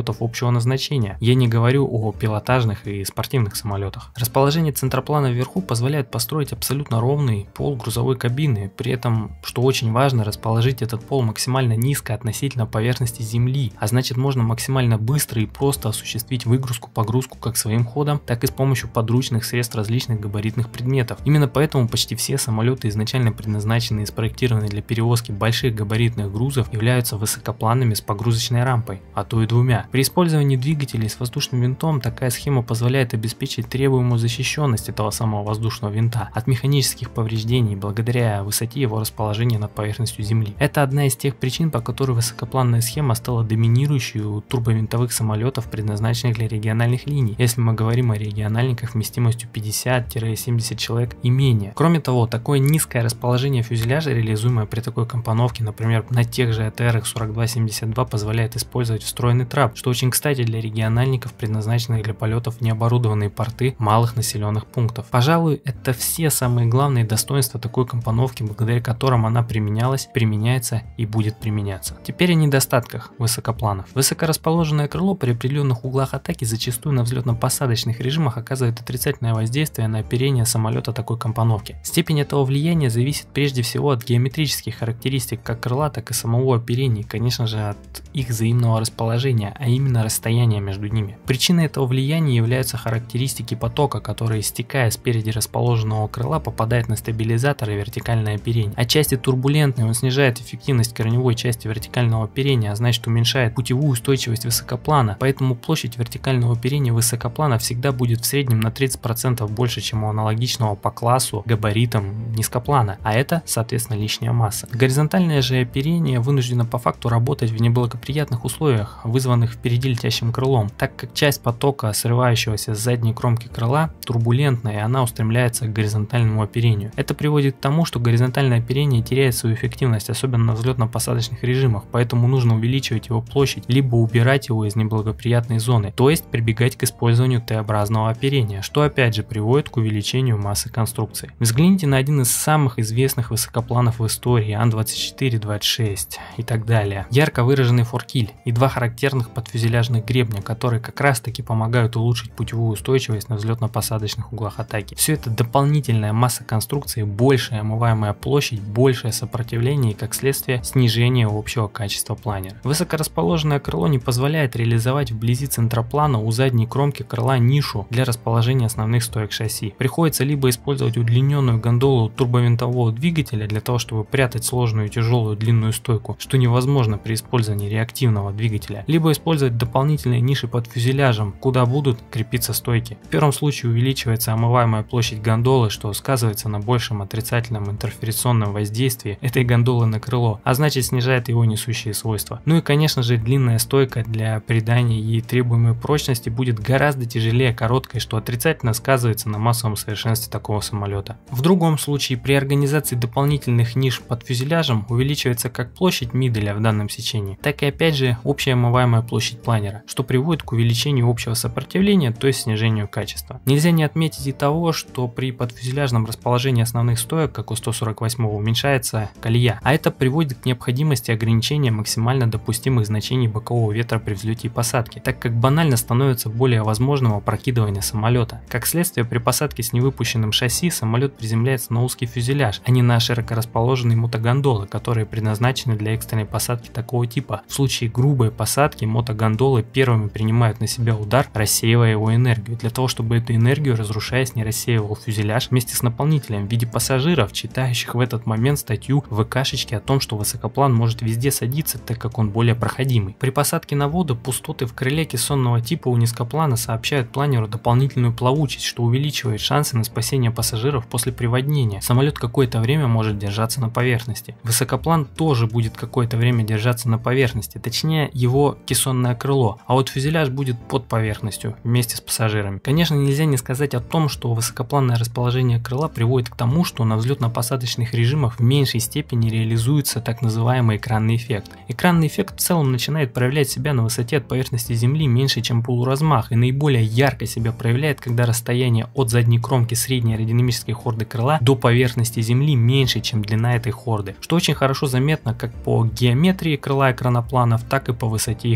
самолетов общего назначения. Я не говорю о пилотажных и спортивных самолетах. Расположение центроплана вверху позволяет построить абсолютно ровный пол грузовой кабины. При этом, что очень важно, расположить этот пол максимально низко относительно поверхности земли. А значит, можно максимально быстро и просто осуществить выгрузку-погрузку как своим ходом, так и с помощью подручных средств различных габаритных предметов. Именно поэтому почти все самолеты, изначально предназначенные и спроектированы для перевозки больших габаритных грузов, являются высокопланными с погрузочной рампой, а то и двумя. При использовании двигателей с воздушным винтом такая схема позволяет обеспечить требуемую защищенность этого самого воздушного винта от механических повреждений благодаря высоте его расположения над поверхностью Земли. Это одна из тех причин, по которой высокопланная схема стала доминирующей у турбовинтовых самолетов, предназначенных для региональных линий, если мы говорим о региональниках вместимостью пятьдесят-семьдесят человек и менее. Кроме того, такое низкое расположение фюзеляжа, реализуемое при такой компоновке, например, на тех же эй ти ар сорок два семьдесят два, позволяет использовать встроенный трап, что очень кстати для региональников, предназначенных для полетов в необорудованные порты малых населенных пунктов. Пожалуй, это все самые главные достоинства такой компоновки, благодаря которым она применялась, применяется и будет применяться. Теперь о недостатках высокопланов. Высокорасположенное крыло при определенных углах атаки зачастую на взлетно-посадочных режимах оказывает отрицательное воздействие на оперение самолета такой компоновки. Степень этого влияния зависит прежде всего от геометрических характеристик как крыла, так и самого оперения, и, конечно же, от их взаимного расположения, а именно расстояния между ними. Причиной этого влияния являются характеристики потока, который, стекая спереди расположенного крыла, попадает на стабилизатор и вертикальное оперение. Отчасти турбулентный, он снижает эффективность корневой части вертикального оперения, а значит уменьшает путевую устойчивость высокоплана, поэтому площадь вертикального оперения высокоплана всегда будет в среднем на тридцать процентов больше, чем у аналогичного по классу габаритам низкоплана, а это, соответственно, лишняя масса. Горизонтальное же оперение вынуждено по факту работать в неблагоприятных условиях, вызванных впереди летящим крылом, так как часть потока, срывающегося с задней кромки крыла, турбулентная, и она устремляется к горизонтальному оперению. Это приводит к тому, что горизонтальное оперение теряет свою эффективность, особенно на взлетно-посадочных режимах, поэтому нужно увеличивать его площадь, либо убирать его из неблагоприятной зоны, то есть прибегать к использованию Т-образного оперения, что опять же приводит к увеличению массы конструкции. Взгляните на один из самых известных высокопланов в истории, Ан двадцать четыре двадцать шесть и так далее. Ярко выраженный форкиль и два характерных подфюзеляжных гребня, которые как раз таки помогают улучшить путевую устойчивость на взлетно-посадочных углах атаки. Все это дополнительная масса конструкции, большая омываемая площадь, большее сопротивление и как следствие снижение общего качества планера. Высокорасположенное крыло не позволяет реализовать вблизи центроплана у задней кромки крыла нишу для расположения основных стоек шасси. Приходится либо использовать удлиненную гондолу турбовинтового двигателя для того, чтобы прятать сложную и тяжелую длинную стойку, что невозможно при использовании реактивного двигателя, либо использовать дополнительные ниши под фюзеляжем, куда будут крепиться стойки. В первом случае увеличивается омываемая площадь гондолы, что сказывается на большем отрицательном интерферационном воздействии этой гондолы на крыло, а значит снижает его несущие свойства. Ну и конечно же длинная стойка для придания ей требуемой прочности будет гораздо тяжелее короткой, что отрицательно сказывается на массовом совершенстве такого самолета. В другом случае при организации дополнительных ниш под фюзеляжем увеличивается как площадь миделя в данном сечении, так и опять же общая омываемая площадь планера, что приводит к увеличению общего сопротивления, то есть снижению качества. Нельзя не отметить и того, что при подфюзеляжном расположении основных стоек, как у сто сорок восьмого, уменьшается колея, а это приводит к необходимости ограничения максимально допустимых значений бокового ветра при взлете и посадке, так как банально становится более возможным опрокидывание самолета. Как следствие, при посадке с невыпущенным шасси самолет приземляется на узкий фюзеляж, а не на широко расположенные мотогондолы, которые предназначены для экстренной посадки такого типа. В случае грубой посадки мотогондолы первыми принимают на себя удар, рассеивая его энергию, для того чтобы эту энергию, разрушаясь, не рассеивал фюзеляж вместе с наполнителем в виде пассажиров, читающих в этот момент статью в ВКшечке о том, что высокоплан может везде садиться, так как он более проходимый. При посадке на воду пустоты в крыле кессонного типа у низкоплана сообщают планеру дополнительную плавучесть, что увеличивает шансы на спасение пассажиров после приводнения. Самолет какое-то время может держаться на поверхности. Высокоплан тоже будет какое-то время держаться на поверхности, точнее его кессонное крыло, а вот фюзеляж будет под поверхностью вместе с пассажирами. Конечно, нельзя не сказать о том, что высокопланное расположение крыла приводит к тому, что на взлетно-посадочных режимах в меньшей степени реализуется так называемый экранный эффект. Экранный эффект в целом начинает проявлять себя на высоте от поверхности Земли меньше, чем полуразмах, и наиболее ярко себя проявляет, когда расстояние от задней кромки средней аэродинамической хорды крыла до поверхности Земли меньше, чем длина этой хорды, что очень хорошо заметно как по геометрии крыла экранопланов, так и по высоте их полета.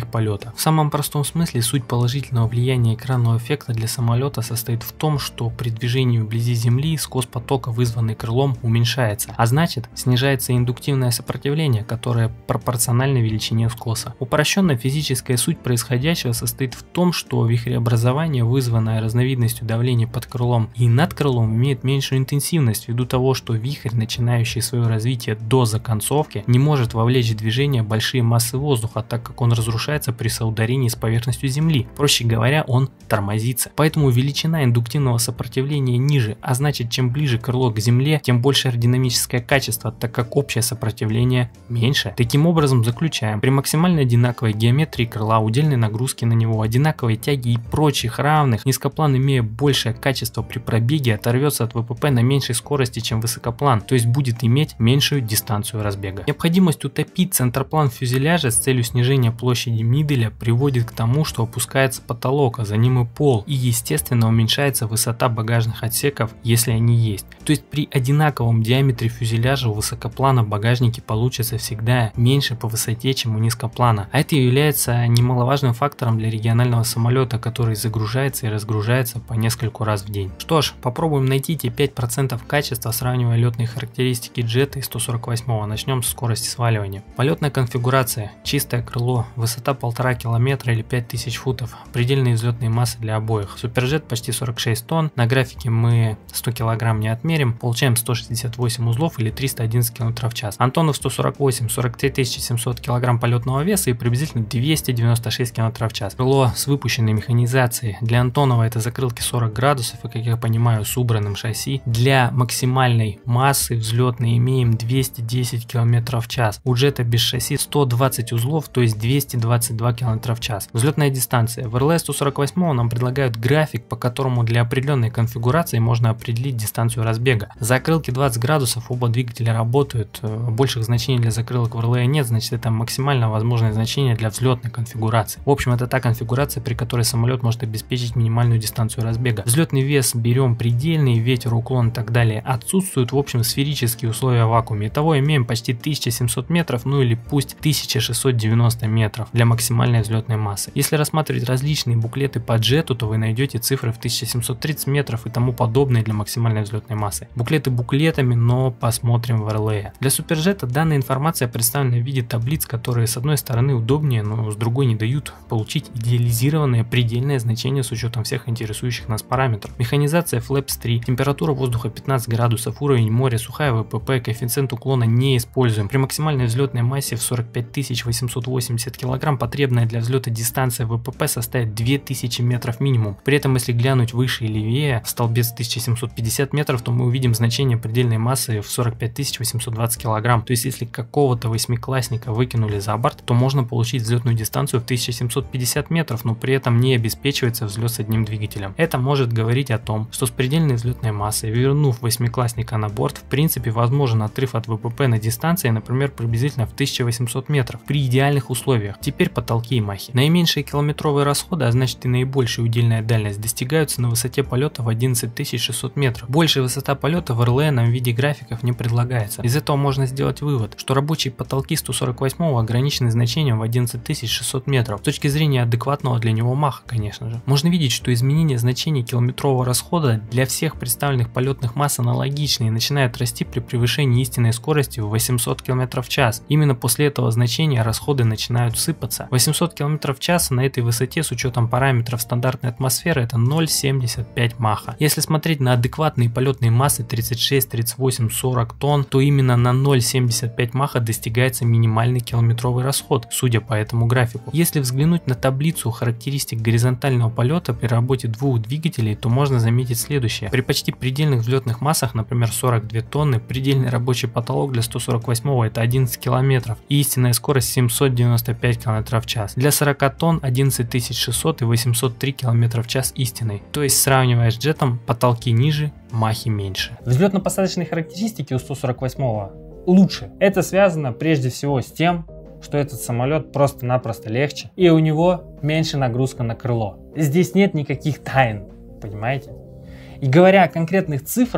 самолета. В самом простом смысле суть положительного влияния экранного эффекта для самолета состоит в том, что при движении вблизи Земли скос потока, вызванный крылом, уменьшается, а значит снижается индуктивное сопротивление, которое пропорционально величине скоса. Упрощенная физическая суть происходящего состоит в том, что вихреобразование, вызванное разновидностью давления под крылом и над крылом, имеет меньшую интенсивность ввиду того, что вихрь, начинающий свое развитие до законцовки, не может вовлечь в движение большие массы воздуха, так как он разрушается при соударении с поверхностью Земли. Проще говоря, он тормозится. Поэтому величина индуктивного сопротивления ниже, а значит, чем ближе крыло к Земле, тем больше аэродинамическое качество, так как общее сопротивление меньше. Таким образом, заключаем, при максимально одинаковой геометрии крыла, удельной нагрузки на него, одинаковой тяги и прочих равных, низкоплан, имея большее качество при пробеге, оторвется от ВПП на меньшей скорости, чем высокоплан, то есть будет иметь меньшую дистанцию разбега. Необходимость утопить центроплан фюзеляжа с целью снижения площади миделя приводит к тому, что опускается потолок, а за ним и пол, и естественно уменьшается высота багажных отсеков, если они есть. То есть при одинаковом диаметре фюзеляжа у высокоплана багажники получатся всегда меньше по высоте, чем у низкоплана, а это является немаловажным фактором для регионального самолета, который загружается и разгружается по нескольку раз в день. Что ж, попробуем найти те пять процентов качества, сравнивая летные характеристики джета и сто сорок восьмого. Начнем с скорости сваливания. Полетная конфигурация, чистое крыло, высота полтора километра или пять тысяч футов, предельные взлетные массы для обоих. Суперджет почти сорок шесть тонн, на графике мы сто килограмм не отмерим, получаем сто шестьдесят восемь узлов или триста одиннадцать километров в час. Антонов сто сорок восемь, сорок три тысячи семьсот килограмм полетного веса и приблизительно двести девяносто шесть километров в час. Крыло с выпущенной механизацией. Для Антонова это закрылки сорок градусов и, как я понимаю, с убранным шасси. Для максимальной массы взлетной имеем двести десять километров в час. У джета без шасси сто двадцать узлов, то есть двести двадцать два километра в час. Взлетная дистанция. В эр эл эс сто сорок восемь нам предлагают график, по которому для определенной конфигурации можно определить дистанцию разбега. Закрылки двадцать градусов, оба двигателя работают. Больших значений для закрылок в эр эл и нет, значит это максимально возможное значение для взлетной конфигурации. В общем, это та конфигурация, при которой самолет может обеспечить минимальную дистанцию разбега. Взлетный вес берем предельный, ветер, уклон и так далее отсутствуют. В общем, сферические условия в вакууме. Итого имеем почти тысяча семьсот метров, ну или пусть тысяча шестьсот девяносто метров для максимальной взлетной массы. Если рассматривать различные буклеты по джету, то вы найдете цифры в тысяча семьсот тридцать метров и тому подобное для максимальной взлетной массы. Буклеты буклетами, но посмотрим в эр эл и. Для суперджета данная информация представлена в виде таблиц, которые с одной стороны удобнее, но с другой не дают получить идеализированное предельное значение с учетом всех интересующих нас параметров. Механизация флэпс три, температура воздуха пятнадцать градусов, уровень моря, сухая ВПП, коэффициент уклона не используем. При максимальной взлетной массе в сорок пять тысяч восемьсот восемьдесят килограмм потребная для взлета дистанция ВПП составит две тысячи метров минимум. При этом, если глянуть выше и левее, в столбец тысяча семьсот пятьдесят метров, то мы увидим значение предельной массы в сорок пять тысяч восемьсот двадцать килограмм. То есть, если какого-то восьмиклассника выкинули за борт, то можно получить взлетную дистанцию в тысяча семьсот пятьдесят метров, но при этом не обеспечивается взлет с одним двигателем. Это может говорить о том, что с предельной взлетной массой, вернув восьмиклассника на борт, в принципе возможен отрыв от ВПП на дистанции, например, приблизительно в тысяча восемьсот метров при идеальных условиях. Теперь потолки и махи. Наименьшие километровые расходы, а значит и наибольшая удельная дальность, достигаются на высоте полета в одиннадцать тысяч шестьсот метров. Большая высота полета в эр эл и нам в виде графиков не предлагается. Из этого можно сделать вывод, что рабочие потолки сто сорок восьмого ограничены значением в одиннадцать тысяч шестьсот метров. С точки зрения адекватного для него маха, конечно же. Можно видеть, что изменение значения километрового расхода для всех представленных полетных масс аналогичны и начинают расти при превышении истинной скорости в восемьсот километров в час. Именно после этого значения расходы начинают сыпаться. восемьсот километров в час на этой высоте с учетом параметров стандартной атмосферы это ноль целых семьдесят пять маха. Если смотреть на адекватные полетные массы тридцать шесть, тридцать восемь, сорок тонн, то именно на ноль целых семьдесят пять маха достигается минимальный километровый расход, судя по этому графику. Если взглянуть на таблицу характеристик горизонтального полета при работе двух двигателей, то можно заметить следующее. При почти предельных взлетных массах, например сорок две тонны, предельный рабочий потолок для сто сорок восьмого это одиннадцать километров и истинная скорость семьсот девяносто пять километров в час. Для сорока тонн одиннадцать тысяч шестьсот и восемьсот три километра в час истинной. То есть, сравнивая с джетом, потолки ниже, махи меньше. Взлетно-посадочные характеристики у сто сорок восьмого лучше. Это связано прежде всего с тем, что этот самолет просто-напросто легче и у него меньше нагрузка на крыло. Здесь нет никаких тайн, понимаете? И говоря о конкретных цифрах,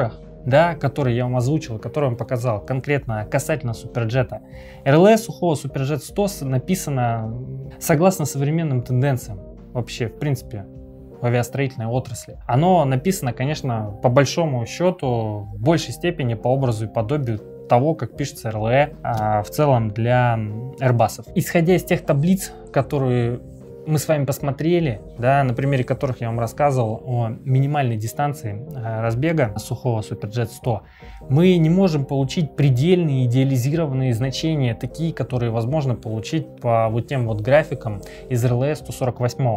да, который я вам озвучил, который вам показал конкретно касательно Суперджета. эр эл эс сухого Суперджет сто написано согласно современным тенденциям вообще, в принципе, в авиастроительной отрасли. Оно написано, конечно, по большому счету, в большей степени по образу и подобию того, как пишется эр эл и а, в целом для Airbus'ов. Исходя из тех таблиц, которые мы с вами посмотрели, да, на примере которых я вам рассказывал о минимальной дистанции э, разбега сухого Суперджет сто, мы не можем получить предельные идеализированные значения, такие, которые возможно получить по вот тем вот графикам из эр эл и сто сорок восемь.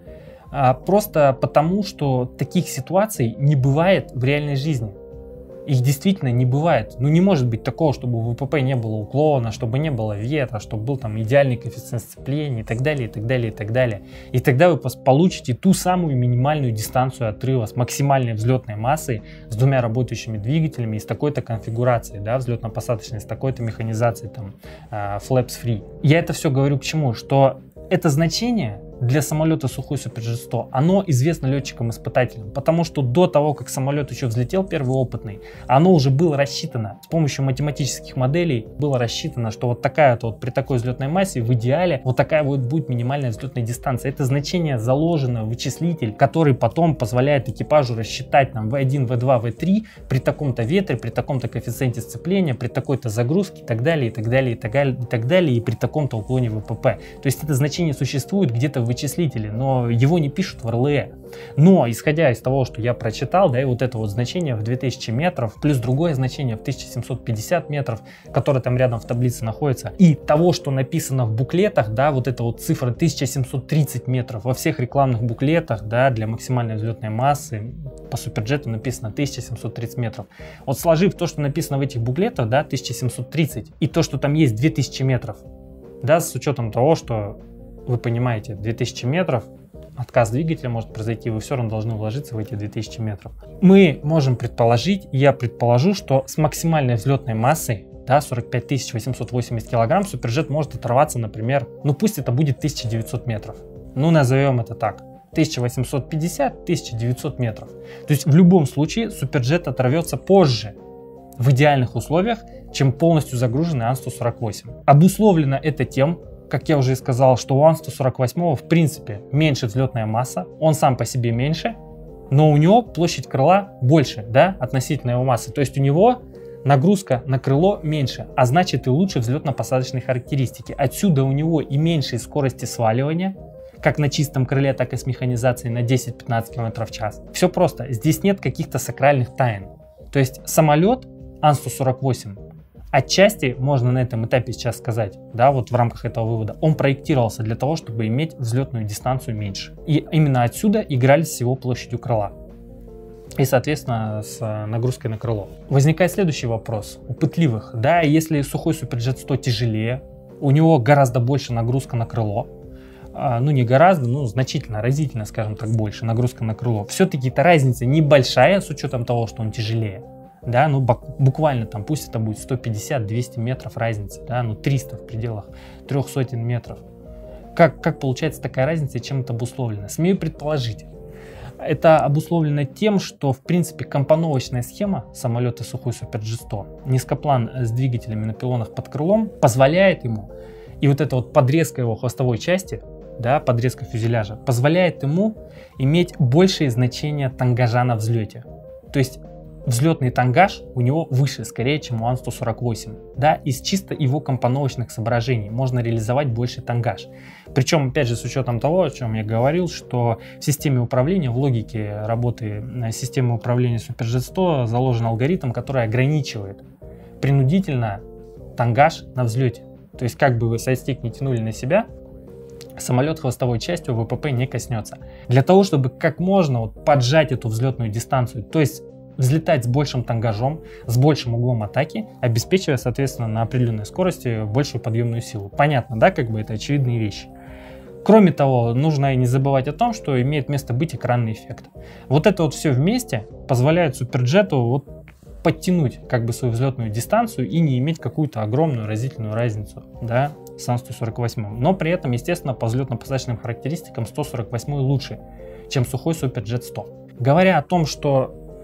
А, просто потому, что таких ситуаций не бывает в реальной жизни. Их действительно не бывает. Ну не может быть такого, чтобы у вэ пэ пэ не было уклона, чтобы не было ветра, чтобы был там идеальный коэффициент сцепления и так далее, и так далее, и так далее. И тогда вы получите ту самую минимальную дистанцию отрыва с максимальной взлетной массой, с двумя работающими двигателями и с такой-то конфигурацией, да, взлетно-посадочной, с такой-то механизацией, там, э, flaps free. Я это все говорю к чему? Что это значение для самолета сухой Суперджет сто, оно известно летчикам-испытателям, потому что до того, как самолет еще взлетел первый опытный, оно уже было рассчитано. С помощью математических моделей было рассчитано, что вот такая вот при такой взлетной массе в идеале вот такая вот будет минимальная взлетная дистанция. Это значение заложено в вычислитель, который потом позволяет экипажу рассчитать там вэ один, вэ два, вэ три при таком-то ветре, при таком-то коэффициенте сцепления, при такой-то загрузке и так далее, и так далее, и так далее, и так далее, и при таком-то уклоне вэ пэ пэ. То есть это значение существует где-то в вычислителе, но его не пишут в эр эл и. Но исходя из того, что я прочитал, да, и вот это вот значение в две тысячи метров, плюс другое значение в тысяча семьсот пятьдесят метров, которое там рядом в таблице находится, и того, что написано в буклетах, да, вот эта вот цифра тысяча семьсот тридцать метров, во всех рекламных буклетах, да, для максимальной взлетной массы по Суперджету написано тысяча семьсот тридцать метров. Вот сложив то, что написано в этих буклетах, да, тысяча семьсот тридцать, и то, что там есть две тысячи метров, да, с учетом того, что вы понимаете, две тысячи метров, отказ двигателя может произойти, вы все равно должны вложиться в эти две тысячи метров. Мы можем предположить, я предположу, что с максимальной взлетной массой, да, сорок пять тысяч восемьсот восемьдесят килограмм, Суперджет может оторваться, например, ну пусть это будет тысяча девятьсот метров. Ну назовем это так. тысяча восемьсот пятьдесят — тысяча девятьсот метров. То есть в любом случае Суперджет оторвется позже, в идеальных условиях, чем полностью загруженный Ан сто сорок восемь. Обусловлено это тем, как я уже и сказал, что у Ан сто сорок восемь в принципе меньше взлетная масса, он сам по себе меньше, но у него площадь крыла больше, да, относительно его массы. То есть у него нагрузка на крыло меньше, а значит и лучше взлетно-посадочные характеристики. Отсюда у него и меньшие скорости сваливания, как на чистом крыле, так и с механизацией на десять-пятнадцать километров в час. Все просто, здесь нет каких-то сакральных тайн. То есть самолет Ан сто сорок восемь отчасти, можно на этом этапе сейчас сказать, да, вот в рамках этого вывода, он проектировался для того, чтобы иметь взлетную дистанцию меньше. И именно отсюда игрались с его площадью крыла. И, соответственно, с нагрузкой на крыло. Возникает следующий вопрос у пытливых. Да, если сухой Суперджет сто тяжелее, у него гораздо больше нагрузка на крыло, ну не гораздо, ну значительно, разительно, скажем так, больше нагрузка на крыло. Все-таки эта разница небольшая, с учетом того, что он тяжелее. Да, ну буквально там, пусть это будет сто пятьдесят — двести метров разницы, да, ну триста в пределах трех сотен метров. Как, как получается такая разница и чем это обусловлено? Смею предположить. Это обусловлено тем, что в принципе компоновочная схема самолета сухой Суперджет сто, низкоплан с двигателями на пилонах под крылом, позволяет ему, и вот эта вот подрезка его хвостовой части, да, подрезка фюзеляжа, позволяет ему иметь большие значения тангажа на взлете. То есть взлетный тангаж у него выше, скорее, чем у Ан сто сорок восемь. Да, из чисто его компоновочных соображений можно реализовать больший тангаж. Причем, опять же, с учетом того, о чем я говорил, что в системе управления, в логике работы системы управления Суперджет сто заложен алгоритм, который ограничивает принудительно тангаж на взлете. То есть, как бы вы сайдстик не тянули на себя, самолет хвостовой частью вэ пэ пэ не коснется. Для того, чтобы как можно вот поджать эту взлетную дистанцию, то есть взлетать с большим тангажом, с большим углом атаки, обеспечивая, соответственно, на определенной скорости большую подъемную силу. Понятно, да, как бы это очевидные вещи. Кроме того, нужно и не забывать о том, что имеет место быть экранный эффект. Вот это вот все вместе позволяет Суперджету вот подтянуть как бы свою взлетную дистанцию и не иметь какую-то огромную разительную разницу, да, с Ан сто сорок восемь. Но при этом, естественно, по взлетно-посадочным характеристикам сто сорок восемь лучше, чем сухой Суперджет сто. Говоря о том, что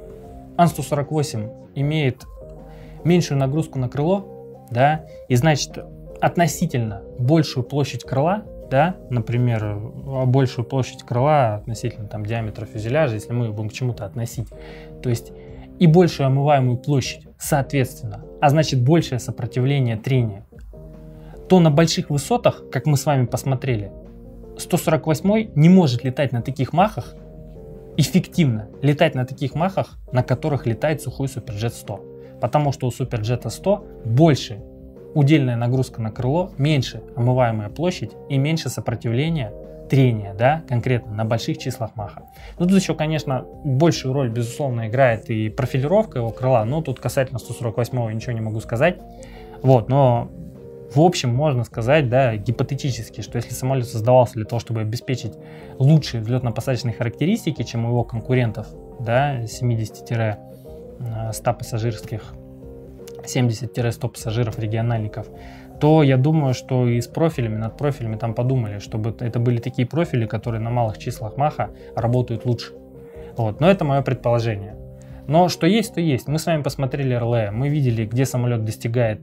Ан сто сорок восемь имеет меньшую нагрузку на крыло, да, и значит относительно большую площадь крыла, да, например, большую площадь крыла относительно там диаметра фюзеляжа, если мы будем к чему-то относить, то есть и большую омываемую площадь, соответственно, а значит большее сопротивление трения, то на больших высотах, как мы с вами посмотрели, сто сорок восемь не может летать на таких махах, эффективно летать на таких махах, на которых летает сухой Суперджет сто. Потому что у Суперджета сто больше удельная нагрузка на крыло, меньше омываемая площадь и меньше сопротивления трения, да, конкретно на больших числах маха. Ну, тут еще, конечно, большую роль, безусловно, играет и профилировка его крыла, но тут касательно сто сорок восьмого ничего не могу сказать. Вот, но в общем можно сказать, да, гипотетически, что если самолет создавался для того, чтобы обеспечить лучшие взлетно-посадочные характеристики, чем у его конкурентов, да, семьдесят-ста пассажирских, семьдесят-сто пассажиров региональников, то я думаю, что и с профилями, над профилями там подумали, чтобы это были такие профили, которые на малых числах маха работают лучше. Вот. Но это мое предположение. Но что есть, то есть. Мы с вами посмотрели эр эл и, мы видели, где самолет достигает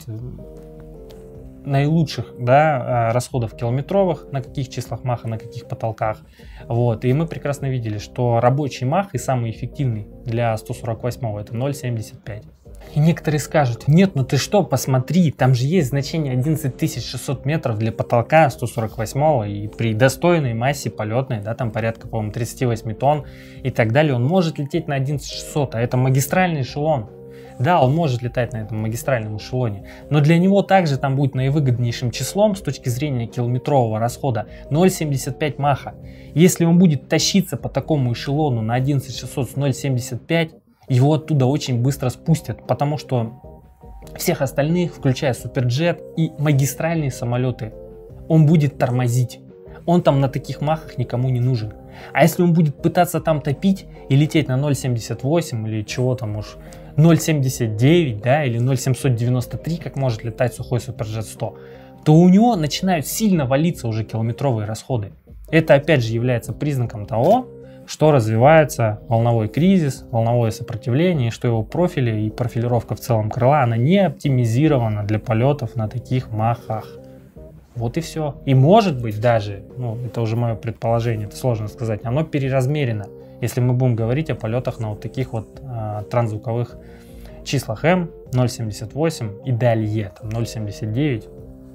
наилучших, да, расходов километровых, на каких числах маха, на каких потолках. Вот. И мы прекрасно видели, что рабочий мах и самый эффективный для сто сорок восьмого это ноль семьдесят пять. И некоторые скажут: нет, ну ты что, посмотри, там же есть значение одиннадцать тысяч шестьсот метров для потолка сто сорок восьмого, и при достойной массе полетной, да, там порядка, по-моему, тридцать восемь тонн и так далее, он может лететь на одиннадцать тысяч шестьсот, а это магистральный эшелон. Да, он может летать на этом магистральном эшелоне, но для него также там будет наивыгоднейшим числом с точки зрения километрового расхода ноль семьдесят пять маха. Если он будет тащиться по такому эшелону на одиннадцать тысяч шестьсот с ноль семьдесят пять, его оттуда очень быстро спустят, потому что всех остальных, включая Суперджет и магистральные самолеты, он будет тормозить. Он там на таких махах никому не нужен. А если он будет пытаться там топить и лететь на ноль семьдесят восемь или чего там уж, ноль семьдесят девять, да, или ноль семьсот девяносто три, как может летать сухой Суперджет сто, то у него начинают сильно валиться уже километровые расходы. Это опять же является признаком того, что развивается волновой кризис, волновое сопротивление, что его профили и профилировка в целом крыла, она не оптимизирована для полетов на таких махах. Вот и все. И может быть даже, ну это уже мое предположение, это сложно сказать, оно переразмерено, если мы будем говорить о полетах на вот таких вот э, трансзвуковых числах М, ноль семьдесят восемь и далее, там ноль семьдесят девять.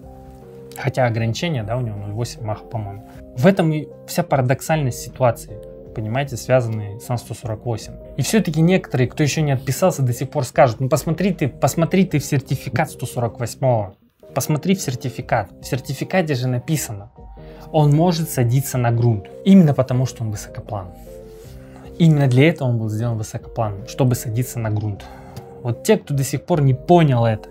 Хотя ограничение, да, у него ноль восемь маха, по-моему. В этом и вся парадоксальность ситуации, понимаете, связанные с Ан сто сорок восемь. И все-таки некоторые, кто еще не отписался, до сих пор скажут: ну посмотри ты, посмотри ты в сертификат сто сорок восьмого. Посмотри в сертификат. В сертификате же написано: он может садиться на грунт. Именно потому, что он высокоплан. Именно для этого он был сделан высокоплан, чтобы садиться на грунт. Вот те, кто до сих пор не понял это,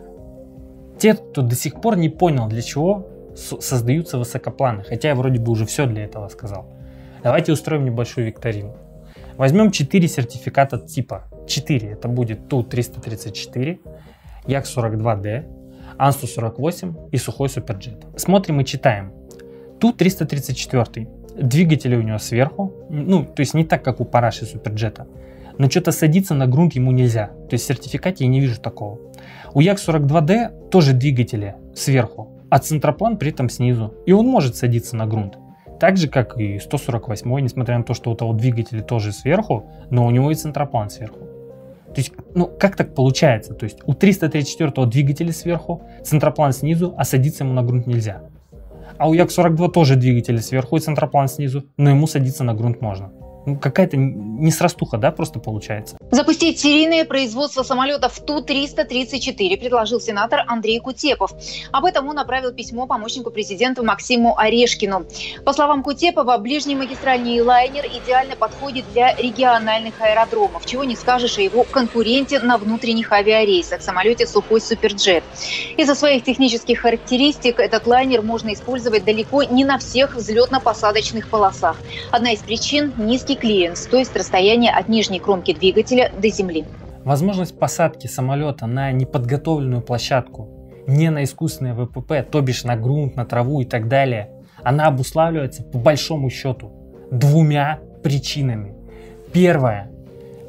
те, кто до сих пор не понял, для чего создаются высокопланы, хотя я вроде бы уже все для этого сказал. Давайте устроим небольшую викторину. Возьмем четыре сертификата типа. четыре, это будет Ту триста тридцать четыре, Як сорок два Д, Ан сто сорок восемь и сухой Суперджет. Смотрим и читаем. Ту триста тридцать четыре. Двигатели у него сверху, ну, то есть не так, как у Параши Суперджета. Но что-то садиться на грунт ему нельзя. То есть в сертификате я не вижу такого. У Як сорок два Д тоже двигатели сверху, а центроплан при этом снизу. И он может садиться на грунт. Так же, как и сто сорок восемь, несмотря на то, что у того двигатели тоже сверху, но у него и центроплан сверху. То есть, ну, как так получается? То есть у триста тридцать четыре двигатели сверху, центроплан снизу, а садиться ему на грунт нельзя. А у Як сорок два тоже двигатели сверху и центроплан снизу, но ему садиться на грунт можно. Ну, какая-то несрастуха, да, просто получается. Запустить серийное производство самолетов Ту триста тридцать четыре предложил сенатор Андрей Кутепов. Об этом он направил письмо помощнику президента Максиму Орешкину. По словам Кутепова, ближний магистральный лайнер идеально подходит для региональных аэродромов. Чего не скажешь о его конкуренте на внутренних авиарейсах, самолете Сухой Суперджет. Из-за своих технических характеристик этот лайнер можно использовать далеко не на всех взлетно-посадочных полосах. Одна из причин – низкий клиренс, то есть расстояние от нижней кромки двигателя до земли. Возможность посадки самолета на неподготовленную площадку, не на искусственное вэ пэ пэ, то бишь на грунт, на траву и так далее, она обуславливается по большому счету двумя причинами. Первое.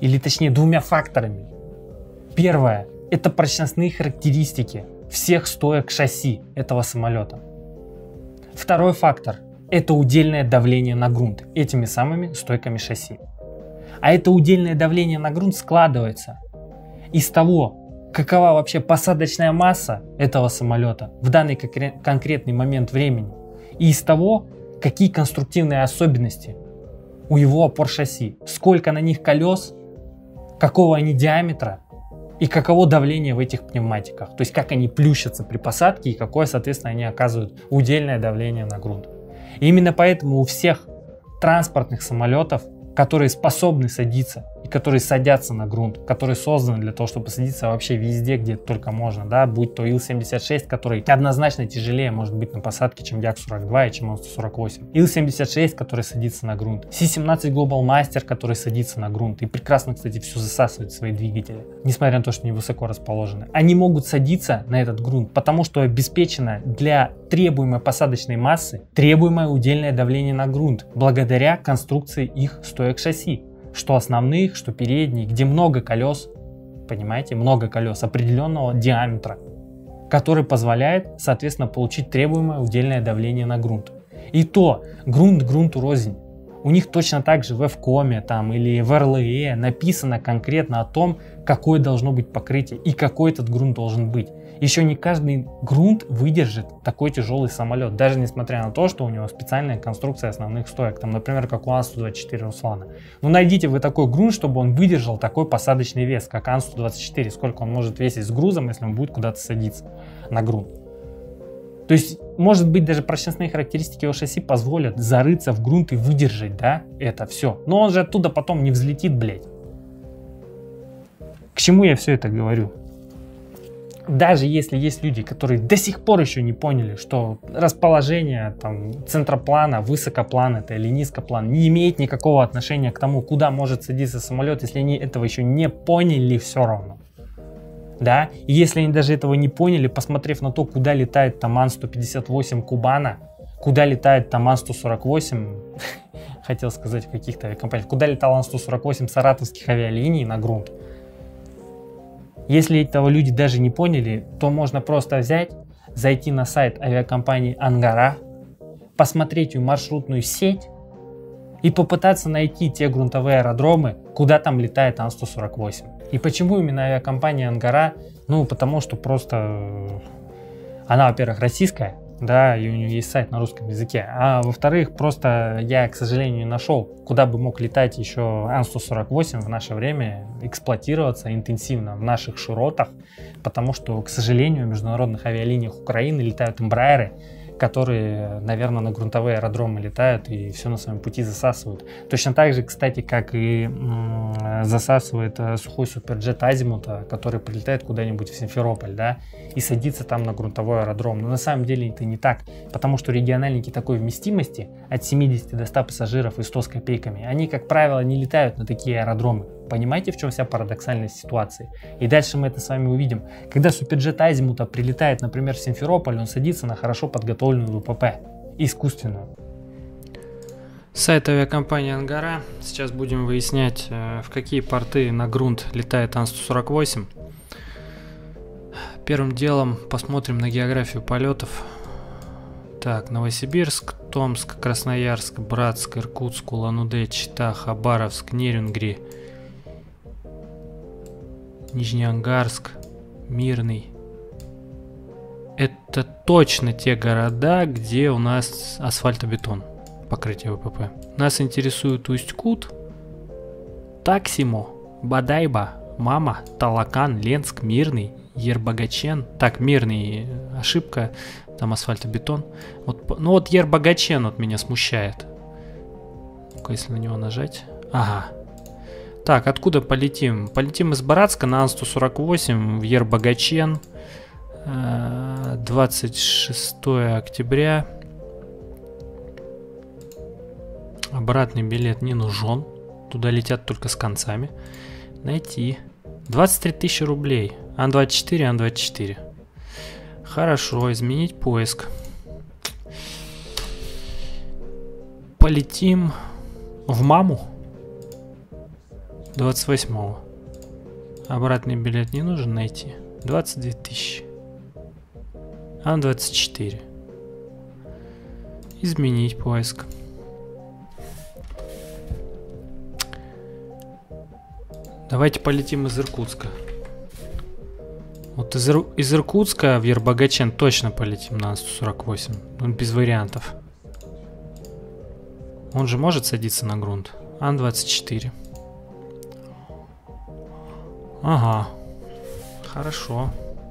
или точнее двумя факторами. Первое – это прочностные характеристики всех стоек шасси этого самолета. Второй фактор – это удельное давление на грунт этими самыми стойками шасси. А это удельное давление на грунт складывается из того, какова вообще посадочная масса этого самолета в данный конкретный момент времени, и из того, какие конструктивные особенности у его опор шасси, сколько на них колес, какого они диаметра и каково давление в этих пневматиках, то есть как они плющатся при посадке и какое, соответственно, они оказывают удельное давление на грунт. И именно поэтому у всех транспортных самолетов, которые способны садиться и которые садятся на грунт, которые созданы для того, чтобы садиться вообще везде, где только можно, да, будь то Ил семьдесят шесть, который однозначно тяжелее может быть на посадке, чем Як сорок два и чем Ан сто сорок восемь, Ил семьдесят шесть, который садится на грунт, Си семнадцать Global Master, который садится на грунт и прекрасно, кстати, все засасывает в свои двигатели, несмотря на то, что они высоко расположены. Они могут садиться на этот грунт, потому что обеспечено для требуемой посадочной массы требуемое удельное давление на грунт, благодаря конструкции их стоек шасси, что основных, что передних, где много колес, понимаете, много колес определенного диаметра, который позволяет, соответственно, получить требуемое удельное давление на грунт. И то грунт грунту рознь. У них точно так же в Эфкоме там, или в Эр Эл Э написано конкретно о том, какое должно быть покрытие и какой этот грунт должен быть. Еще не каждый грунт выдержит такой тяжелый самолет, даже несмотря на то, что у него специальная конструкция основных стоек, там, например, как у Ан сто двадцать четыре Руслана. Ну, найдите вы такой грунт, чтобы он выдержал такой посадочный вес, как Ан сто двадцать четыре, сколько он может весить с грузом, если он будет куда-то садиться на грунт. То есть, может быть, даже прочностные характеристики его шасси позволят зарыться в грунт и выдержать, да, это все. Но он же оттуда потом не взлетит, блядь. К чему я все это говорю? Даже если есть люди, которые до сих пор еще не поняли, что расположение там, центроплана, высокоплан это или низкоплан не имеет никакого отношения к тому, куда может садиться самолет, если они этого еще не поняли, все равно. Да? И если они даже этого не поняли, посмотрев на то, куда летает там Ан сто пятьдесят восемь Кубана, куда летает там Ан сто сорок восемь, хотел сказать в каких-то авиакомпаниях, куда летал Ан сто сорок восемь саратовских авиалиний на грунт. Если этого люди даже не поняли, то можно просто взять, зайти на сайт авиакомпании Ангара, посмотреть ее маршрутную сеть и попытаться найти те грунтовые аэродромы, куда там летает Ан сто сорок восемь. И почему именно авиакомпания Ангара? Ну, потому что просто она, во-первых, российская, да, и у нее есть сайт на русском языке, а во-вторых, просто я, к сожалению, не нашел, куда бы мог летать еще Ан сто сорок восемь в наше время, эксплуатироваться интенсивно в наших широтах, потому что, к сожалению, в международных авиалиниях Украины летают эмбраеры, которые, наверное, на грунтовые аэродромы летают и все на своем пути засасывают. Точно так же, кстати, как и м, засасывает э, сухой суперджет Азимута, который прилетает куда-нибудь в Симферополь, да, и садится там на грунтовой аэродром. Но на самом деле это не так, потому что региональники такой вместимости от семидесяти до ста пассажиров и сто с копейками, они, как правило, не летают на такие аэродромы. Понимаете, в чем вся парадоксальность ситуации? И дальше мы это с вами увидим. Когда суперджет Азимута прилетает, например, в Симферополь, он садится на хорошо подготовленную ВПП, искусственную. Сайт авиакомпании Ангара. Сейчас будем выяснять, в какие порты на грунт летает Ан сто сорок восемь. Первым делом посмотрим на географию полетов. Так, Новосибирск, Томск, Красноярск, Братск, Иркутск, Улан-Удэ, Чита, Хабаровск, Нерюнгри, Нижнеангарск, Мирный. Это точно те города, где у нас асфальтобетон, покрытие ВПП. Нас интересует Усть-Кут, Таксимо, Бадайба, Мама, Талакан, Ленск, Мирный, Ербагачен. Так, Мирный, ошибка, там асфальтобетон. Вот, ну вот Ербагачен вот меня смущает. Ну-ка, если на него нажать. Ага. Так, откуда полетим? Полетим из Братска на Ан сто сорок восемь в Ербагачен. двадцать шестое октября. Обратный билет не нужен. Туда летят только с концами. Найти. двадцать три тысячи рублей. Ан двадцать четыре, Ан двадцать четыре. Хорошо, изменить поиск. Полетим в Маму. двадцать восьмого. Обратный билет не нужен найти. двадцать две тысячи. Ан двадцать четыре. Изменить поиск. Давайте полетим из Иркутска. Вот из, Ир... из Иркутска в Ербагачен точно полетим на Ан сто сорок восемь. Он без вариантов. Он же может садиться на грунт. Ан двадцать четыре. Ага. Хорошо.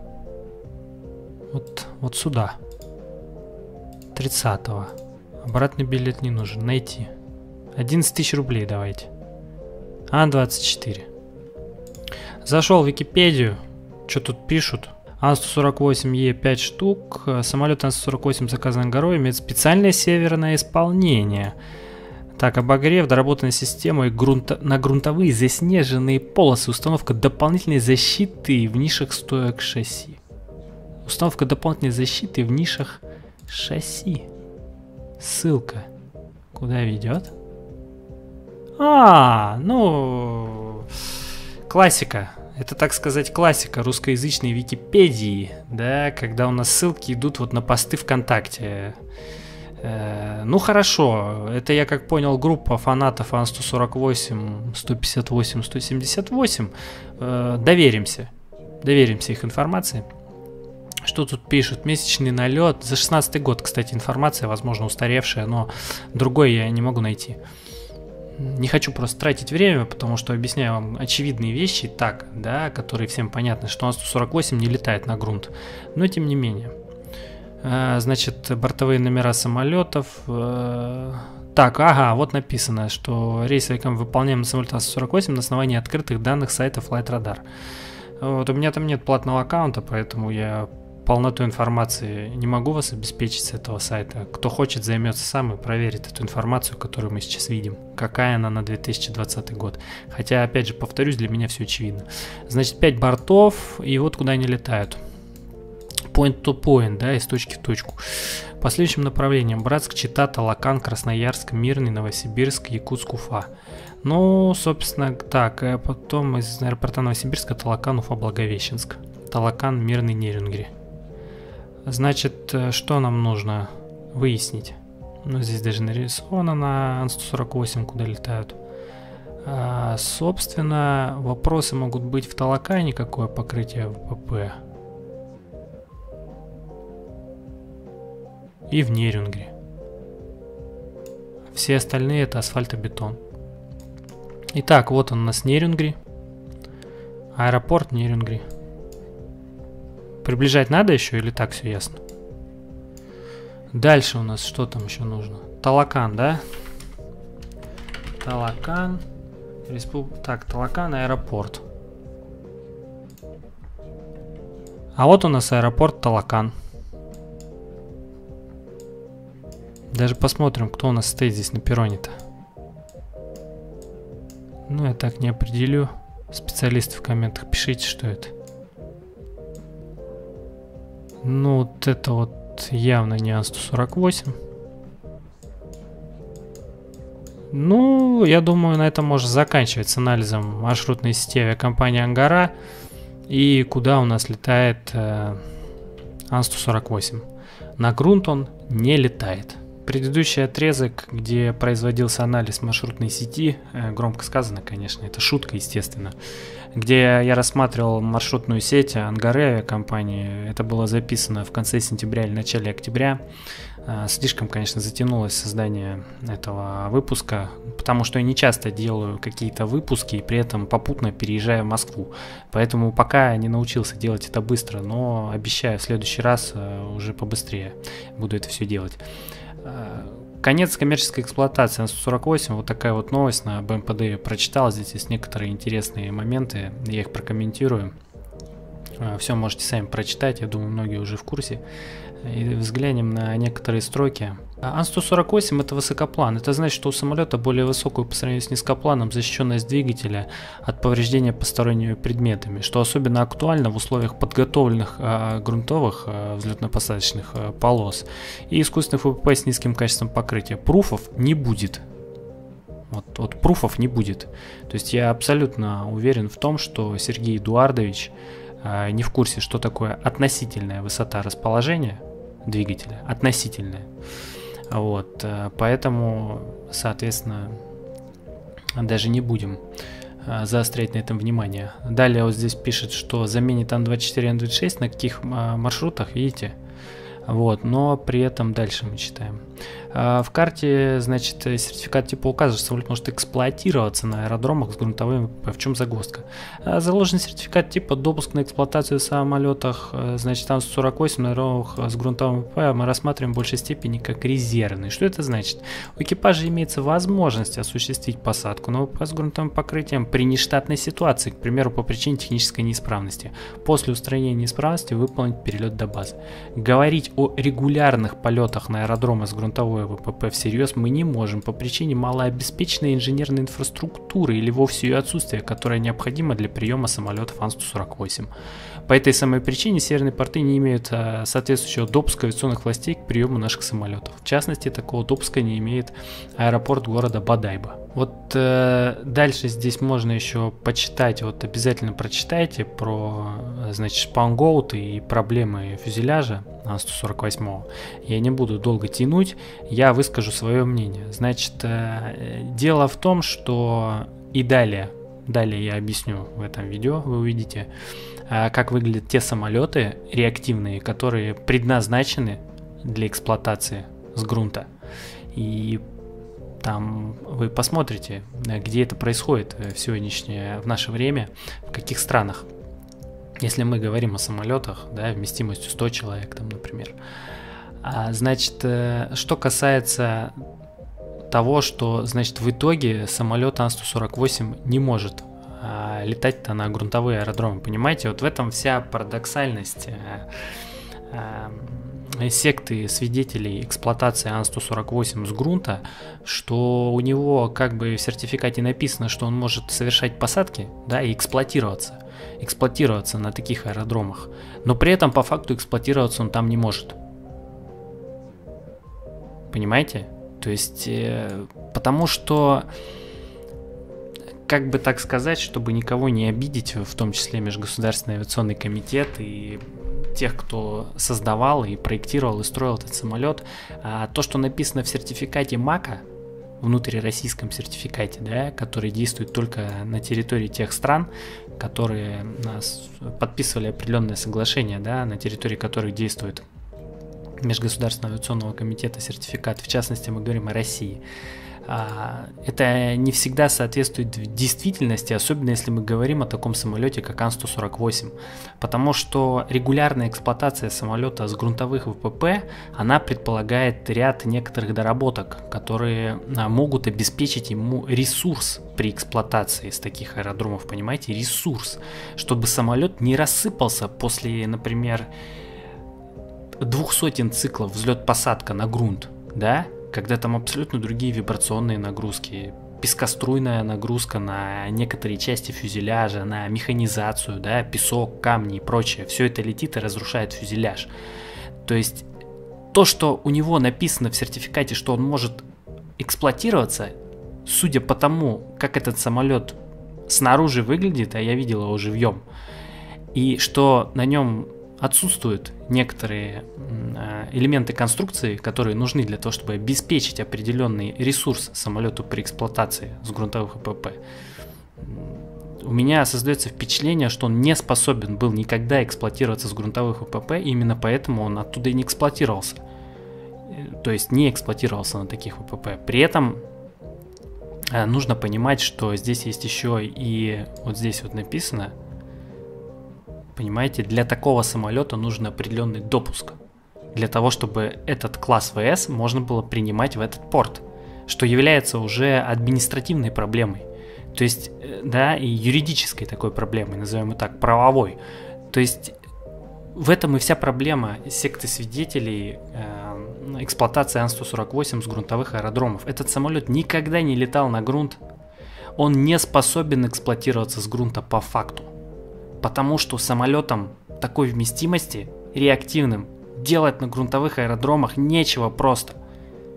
Вот, вот сюда. тридцатого. Обратный билет не нужен. Найти. одиннадцать тысяч рублей давайте. Ан двадцать четыре. Зашел в Википедию. Что тут пишут? Ан сто сорок восемь Е пять штук. Самолет Ан сто сорок восемь заказан горой имеет специальное северное исполнение. Так, обогрев, доработанная система грунта... на грунтовые заснеженные полосы. Установка дополнительной защиты в нишах стоек шасси. Установка дополнительной защиты в нишах шасси. Ссылка. Куда ведет? А, ну... Классика. Это, так сказать, классика русскоязычной Википедии, да, когда у нас ссылки идут вот на посты ВКонтакте. Э, ну хорошо, это я как понял группа фанатов Ан сто сорок восемь, сто пятьдесят восемь, сто семьдесят восемь. Э, доверимся, доверимся их информации. Что тут пишут? Месячный налет. За шестнадцатый год, кстати, информация, возможно, устаревшая, но другой я не могу найти. Не хочу просто тратить время, потому что объясняю вам очевидные вещи так, да, которые всем понятны, что Ан сто сорок восемь не летает на грунт. Но тем не менее. А, значит, бортовые номера самолетов. А, так, ага, вот написано, что рейсовый комп выполняем на самолет Ан сто сорок восемь на основании открытых данных сайта FlightRadar. Вот, у меня там нет платного аккаунта, поэтому я полноту информации не могу вас обеспечить с этого сайта. Кто хочет, займется сам и проверит эту информацию, которую мы сейчас видим. Какая она на две тысячи двадцатый год. Хотя, опять же, повторюсь, для меня все очевидно. Значит, пять бортов, и вот куда они летают. Point to point, да, из точки в точку. По следующим направлениям: Братск, Чита, Талакан, Красноярск, Мирный, Новосибирск, Якутск, Уфа. Ну, собственно, так, а потом из аэропорта Новосибирска Талакан, Уфа, Благовещенск. Талакан, Мирный, Нерюнгри. Значит, что нам нужно выяснить? Ну, здесь даже нарисовано на Ан сто сорок восемь, куда летают. А, собственно, вопросы могут быть в Талакане, какое покрытие в ВПП. И в Нерюнгри. Все остальные это асфальтобетон. Итак, вот он у нас Нерюнгри. Аэропорт Нерюнгри. Приближать надо еще или так все ясно? Дальше у нас что там еще нужно? Талакан, да? Талакан. Респуб... Так, Талакан, аэропорт. А вот у нас аэропорт Талакан. Даже посмотрим, кто у нас стоит здесь на перроне-то. Ну, я так не определю. Специалисты в комментах, пишите, что это. Ну, вот это вот явно не Ан сто сорок восемь. Ну, я думаю, на этом можно заканчивать с анализом маршрутной сети авиакомпании Ангара. И куда у нас летает э, Ан сто сорок восемь. На грунт он не летает. Предыдущий отрезок, где производился анализ маршрутной сети, э, громко сказано, конечно, это шутка, естественно, где я рассматривал маршрутную сеть Ангары авиакомпании. Это было записано в конце сентября или начале октября. Э, слишком, конечно, затянулось создание этого выпуска, потому что я не часто делаю какие-то выпуски и при этом попутно переезжаю в Москву. Поэтому пока не научился делать это быстро, но обещаю, в следующий раз э, уже побыстрее буду это все делать. Конец коммерческой эксплуатации Ан сто сорок восемь. Вот такая вот новость на бэ эм пэ дэ я прочитал. Здесь есть некоторые интересные моменты. Я их прокомментирую. Все можете сами прочитать. Я думаю, многие уже в курсе. И взглянем на некоторые строки. Ан сто сорок восемь это высокоплан. Это значит, что у самолета более высокую по сравнению с низкопланом защищенность двигателя от повреждения посторонними предметами, что особенно актуально в условиях подготовленных э, грунтовых э, взлетно-посадочных э, полос и искусственных вэ пэ пэ с низким качеством покрытия. Пруфов не будет. Вот, вот пруфов не будет. То есть я абсолютно уверен в том, что Сергей Эдуардович э, не в курсе, что такое относительная высота расположения двигателя. Относительная. Вот, э, поэтому, соответственно, даже не будем э, заострять на этом внимание. Далее вот здесь пишет, что заменит Ан двадцать четыре, Ан двадцать шесть на каких э, маршрутах, видите? Вот, но при этом дальше мы читаем. В карте, значит, сертификат типа указывает, что самолет может эксплуатироваться на аэродромах с грунтовым ВПП. В чем загвоздка? Заложен сертификат типа допуск на эксплуатацию в самолетах, значит, Ан сто сорок восемь на аэродромах с грунтовым ВПП мы рассматриваем в большей степени как резервный. Что это значит? У экипажа имеется возможность осуществить посадку на ВПП с грунтовым покрытием при нештатной ситуации, к примеру, по причине технической неисправности. После устранения неисправности выполнить перелет до базы. Говорить о регулярных полетах на аэродромы с грунтовой ВПП всерьез мы не можем по причине малообеспеченной инженерной инфраструктуры или вовсе ее отсутствия, которая необходима для приема самолетов Ан сто сорок восемь. По этой самой причине северные порты не имеют а, соответствующего допуска авиационных властей к приему наших самолетов. В частности, такого допуска не имеет аэропорт города Бодайбо. Вот э, дальше здесь можно еще почитать, вот обязательно прочитайте про, значит, шпангоуты и проблемы фюзеляжа Ан сто сорок восемь. Я не буду долго тянуть, я выскажу свое мнение. Значит, э, дело в том, что и далее, далее я объясню в этом видео, вы увидите, э, как выглядят те самолеты реактивные, которые предназначены для эксплуатации с грунта. И там вы посмотрите, где это происходит в сегодняшнее, в наше время, в каких странах. Если мы говорим о самолетах, да, вместимостью сто человек, там, например. А, значит, что касается того, что, значит, в итоге самолет Ан сто сорок восемь не может а, летать-то на грунтовые аэродромы, понимаете? Вот в этом вся парадоксальность а, а, секты свидетелей эксплуатации Ан сто сорок восемь с грунта, что у него как бы в сертификате написано, что он может совершать посадки, да, и эксплуатироваться, эксплуатироваться на таких аэродромах, но при этом по факту эксплуатироваться он там не может. Понимаете? То есть, э, потому что, как бы так сказать, чтобы никого не обидеть, в том числе Межгосударственный авиационный комитет и тех, кто создавал и проектировал и строил этот самолет, а, то, что написано в сертификате МАКа, внутрироссийском сертификате, да, который действует только на территории тех стран, которые нас подписывали определенное соглашение, да, на территории которых действует Межгосударственного авиационного комитета сертификат, в частности мы говорим о России. Это не всегда соответствует действительности, особенно если мы говорим о таком самолете, как Ан сто сорок восемь, потому что регулярная эксплуатация самолета с грунтовых ВПП, она предполагает ряд некоторых доработок, которые могут обеспечить ему ресурс при эксплуатации с таких аэродромов, понимаете, ресурс, чтобы самолет не рассыпался после, например, двух сотен циклов взлет-посадка на грунт, да, когда там абсолютно другие вибрационные нагрузки, пескоструйная нагрузка на некоторые части фюзеляжа, на механизацию, да, песок, камни и прочее. Все это летит и разрушает фюзеляж. То есть то, что у него написано в сертификате, что он может эксплуатироваться, судя по тому, как этот самолет снаружи выглядит, а я видел его живьем, и что на нем отсутствуют некоторые элементы конструкции, которые нужны для того, чтобы обеспечить определенный ресурс самолету при эксплуатации с грунтовых ВПП. У меня создается впечатление, что он не способен был никогда эксплуатироваться с грунтовых ВПП, и именно поэтому он оттуда и не эксплуатировался. То есть не эксплуатировался на таких ВПП. При этом нужно понимать, что здесь есть еще и вот здесь вот написано, понимаете, для такого самолета нужен определенный допуск, для того, чтобы этот класс ВС можно было принимать в этот порт, что является уже административной проблемой, то есть, да, и юридической такой проблемой, назовем ее так, правовой. То есть в этом и вся проблема секты свидетелей э, эксплуатации Ан сто сорок восемь с грунтовых аэродромов. Этот самолет никогда не летал на грунт, он не способен эксплуатироваться с грунта по факту. Потому что самолетам такой вместимости, реактивным, делать на грунтовых аэродромах нечего просто.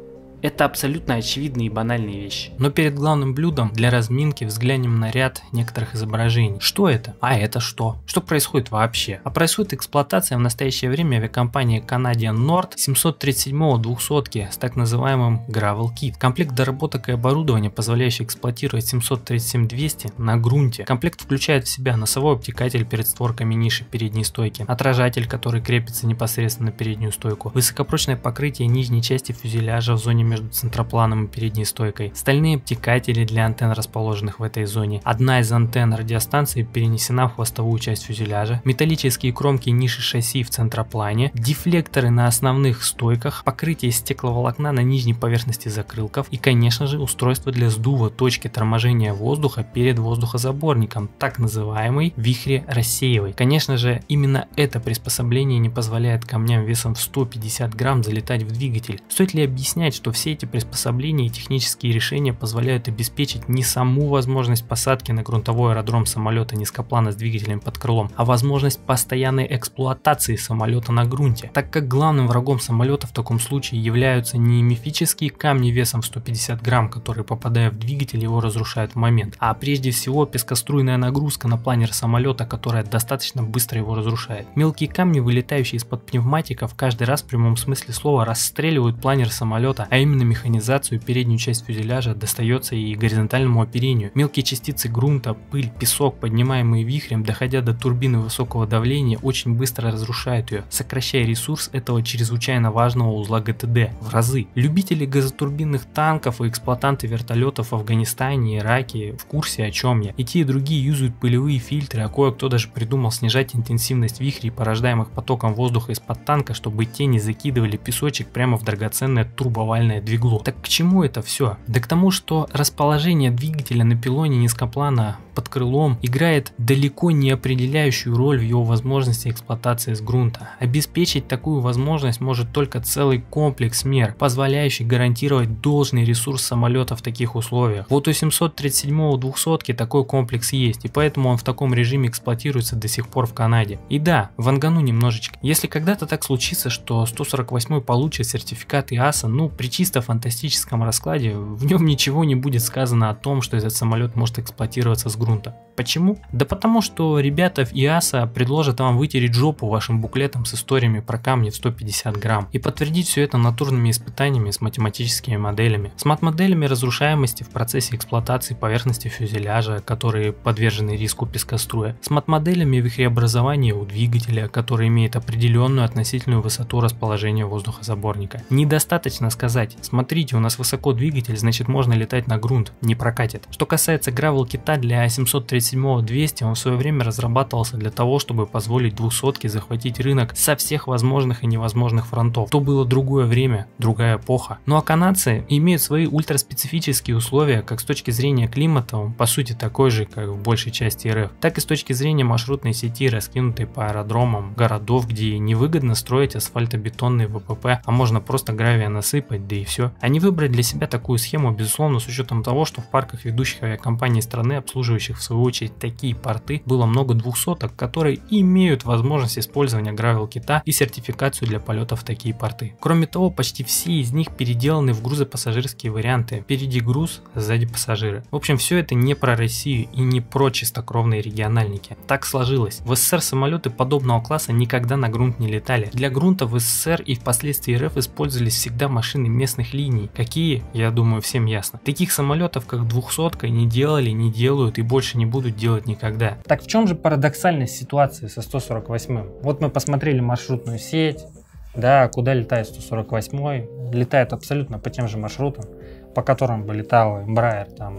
Это абсолютно очевидные и банальные вещи. Но перед главным блюдом для разминки взглянем на ряд некоторых изображений. Что это? А это что? Что происходит вообще? А происходит эксплуатация в настоящее время авиакомпании Canadian Nord семьсот тридцать семь двухсотки с так называемым Gravel Kit. Комплект доработок и оборудования, позволяющий эксплуатировать семьсот тридцать семь двести на грунте. Комплект включает в себя носовой обтекатель перед створками ниши передней стойки, отражатель, который крепится непосредственно на переднюю стойку, высокопрочное покрытие нижней части фюзеляжа в зоне между центропланом и передней стойкой, стальные обтекатели для антенн, расположенных в этой зоне. Одна из антенн радиостанции перенесена в хвостовую часть фюзеляжа, металлические кромки ниши шасси в центроплане, дефлекторы на основных стойках, покрытие из стекловолокна на нижней поверхности закрылков и, конечно же, устройство для сдува точки торможения воздуха перед воздухозаборником, так называемый вихрерассеиватель. Конечно же, именно это приспособление не позволяет камням весом в сто пятьдесят грамм залетать в двигатель. Стоит ли объяснять, что все эти приспособления и технические решения позволяют обеспечить не саму возможность посадки на грунтовой аэродром самолета низкоплана с двигателем под крылом, а возможность постоянной эксплуатации самолета на грунте, так как главным врагом самолета в таком случае являются не мифические камни весом в сто пятьдесят грамм, которые, попадая в двигатель, его разрушают в момент, а прежде всего пескоструйная нагрузка на планер самолета, которая достаточно быстро его разрушает. Мелкие камни, вылетающие из-под пневматиков, каждый раз в прямом смысле слова расстреливают планер самолета, а именно механизацию, переднюю часть фюзеляжа достается и горизонтальному оперению. Мелкие частицы грунта, пыль, песок, поднимаемые вихрем, доходя до турбины высокого давления, очень быстро разрушают ее, сокращая ресурс этого чрезвычайно важного узла ГТД в разы. Любители газотурбинных танков и эксплуатанты вертолетов в Афганистане и Ираке в курсе, о чем я. И те, и другие юзают пылевые фильтры, а кое-кто даже придумал снижать интенсивность вихрей, порождаемых потоком воздуха из-под танка, чтобы те не закидывали песочек прямо в драгоценное турбовальное двигло. Так к чему это все? Да к тому, что расположение двигателя на пилоне низкоплана под крылом играет далеко не определяющую роль в его возможности эксплуатации с грунта. Обеспечить такую возможность может только целый комплекс мер, позволяющий гарантировать должный ресурс самолета в таких условиях. Вот у семьсот тридцать семь двухсотки такой комплекс есть, и поэтому он в таком режиме эксплуатируется до сих пор в Канаде. И да, вангану немножечко. Если когда-то так случится, что сто сорок восьмой получит сертификат ИАСА, ну при чисто фантастическом раскладе, в нем ничего не будет сказано о том, что этот самолет может эксплуатироваться с грунта. Почему? Да потому что ребята в ИАСА предложат вам вытереть жопу вашим буклетом с историями про камни в сто пятьдесят грамм и подтвердить все это натурными испытаниями с математическими моделями. С мат-моделями разрушаемости в процессе эксплуатации поверхности фюзеляжа, которые подвержены риску пескоструя. С мат-моделями вихреобразования у двигателя, который имеет определенную относительную высоту расположения воздухозаборника. Недостаточно сказать: смотрите, у нас высоко двигатель, значит можно летать на грунт. Не прокатит. Что касается Gravel Kit для семьсот тридцать семь двести, он в свое время разрабатывался для того, чтобы позволить двухсотке захватить рынок со всех возможных и невозможных фронтов. То было другое время, другая эпоха. Ну а канадцы имеют свои ультраспецифические условия, как с точки зрения климата, он по сути такой же, как в большей части РФ, так и с точки зрения маршрутной сети, раскинутой по аэродромам городов, где невыгодно строить асфальтобетонные ВПП, а можно просто гравия насыпать, да и все. Они выбрали для себя такую схему, безусловно, с учетом того, что в парках ведущих авиакомпаний страны, обслуживающих в свою очередь такие порты, было много двухсоток, которые имеют возможность использования Gravel Kit и сертификацию для полетов в такие порты. Кроме того, почти все из них переделаны в грузопассажирские варианты. Впереди груз, сзади пассажиры. В общем, все это не про Россию и не про чистокровные региональники. Так сложилось. В СССР самолеты подобного класса никогда на грунт не летали. Для грунта в СССР и впоследствии РФ использовались всегда машины местных линий. Какие? Я думаю, всем ясно. Таких самолетов, как двухсотка, не делали, не делают и больше не будут делать никогда. Так в чем же парадоксальность ситуации со сто сорок восьмым? Вот мы посмотрели маршрутную сеть, да, куда летает сто сорок восьмой, летает абсолютно по тем же маршрутам, по которым бы летал Embraer, там,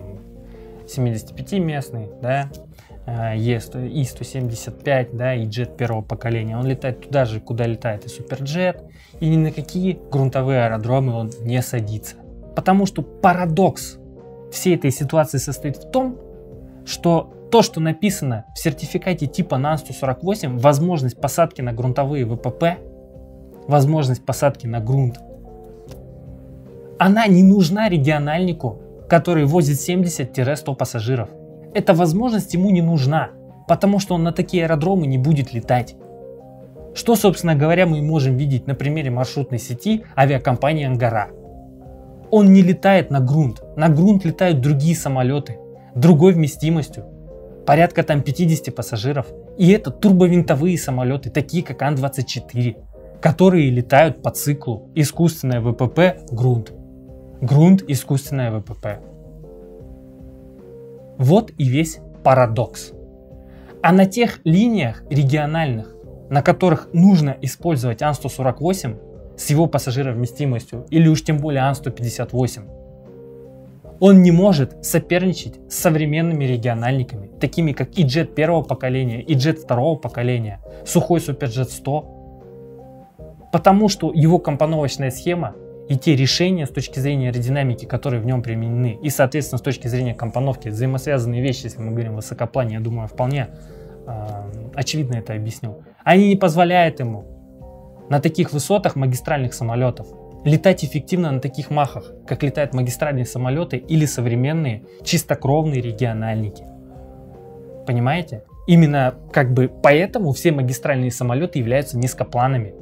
семидесятипятиместный, да, И сто семьдесят пять, да, и джет первого поколения. Он летает туда же, куда летает и Суперджет, и ни на какие грунтовые аэродромы он не садится. Потому что парадокс всей этой ситуации состоит в том, что то, что написано в сертификате типа НАН сто сорок восемь, возможность посадки на грунтовые ВПП, возможность посадки на грунт, она не нужна региональнику, который возит семьдесят - сто пассажиров. Эта возможность ему не нужна, потому что он на такие аэродромы не будет летать. Что, собственно говоря, мы можем видеть на примере маршрутной сети авиакомпании Ангара. Он не летает на грунт. На грунт летают другие самолеты, другой вместимостью, порядка там пятидесяти пассажиров. И это турбовинтовые самолеты, такие как Ан двадцать четыре, которые летают по циклу искусственное ВПП, грунт. Грунт, искусственное ВПП. Вот и весь парадокс. А на тех линиях региональных, на которых нужно использовать Ан сто сорок восемь с его пассажировместимостью, или уж тем более Ан сто пятьдесят восемь, он не может соперничать с современными региональниками, такими как И-джет первого поколения, И-джет второго поколения, Сухой Суперджет сто, потому что его компоновочная схема и те решения с точки зрения аэродинамики, которые в нем применены, и, соответственно, с точки зрения компоновки, взаимосвязанные вещи, если мы говорим о высокоплане, я думаю, вполне э, очевидно это объяснил, они не позволяют ему на таких высотах магистральных самолетов летать эффективно на таких махах, как летают магистральные самолеты или современные чистокровные региональники. Понимаете? Именно как бы поэтому все магистральные самолеты являются низкопланами.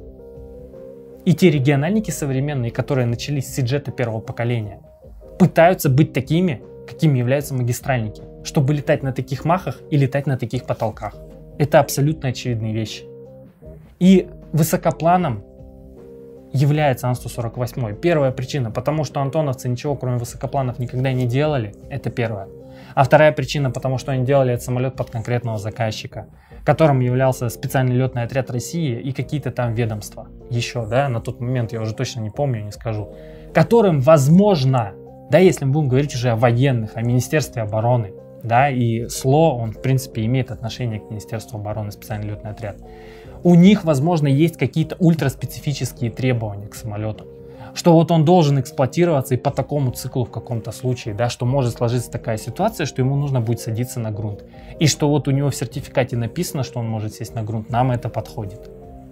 И те региональники современные, которые начались с И-джета первого поколения, пытаются быть такими, какими являются магистральники, чтобы летать на таких махах и летать на таких потолках. Это абсолютно очевидные вещи. И высокопланом является Ан сто сорок восемь. Первая причина, потому что антоновцы ничего кроме высокопланов никогда не делали, это первое. А вторая причина, потому что они делали этот самолет под конкретного заказчика, которым являлся специальный летный отряд России и какие-то там ведомства. Еще, да, на тот момент я уже точно не помню, не скажу. Которым, возможно, да, если мы будем говорить уже о военных, о Министерстве обороны, да, и СЛО, он в принципе имеет отношение к Министерству обороны, специальный летный отряд. У них, возможно, есть какие-то ультраспецифические требования к самолету, что вот он должен эксплуатироваться и по такому циклу в каком-то случае, да, что может сложиться такая ситуация, что ему нужно будет садиться на грунт. И что вот у него в сертификате написано, что он может сесть на грунт, нам это подходит.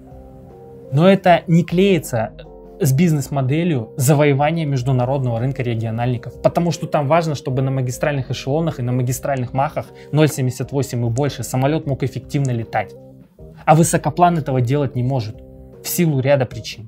Но это не клеится с бизнес-моделью завоевания международного рынка региональников, потому что там важно, чтобы на магистральных эшелонах и на магистральных махах ноль семьдесят восемь и больше самолет мог эффективно летать. А высокоплан этого делать не может в силу ряда причин.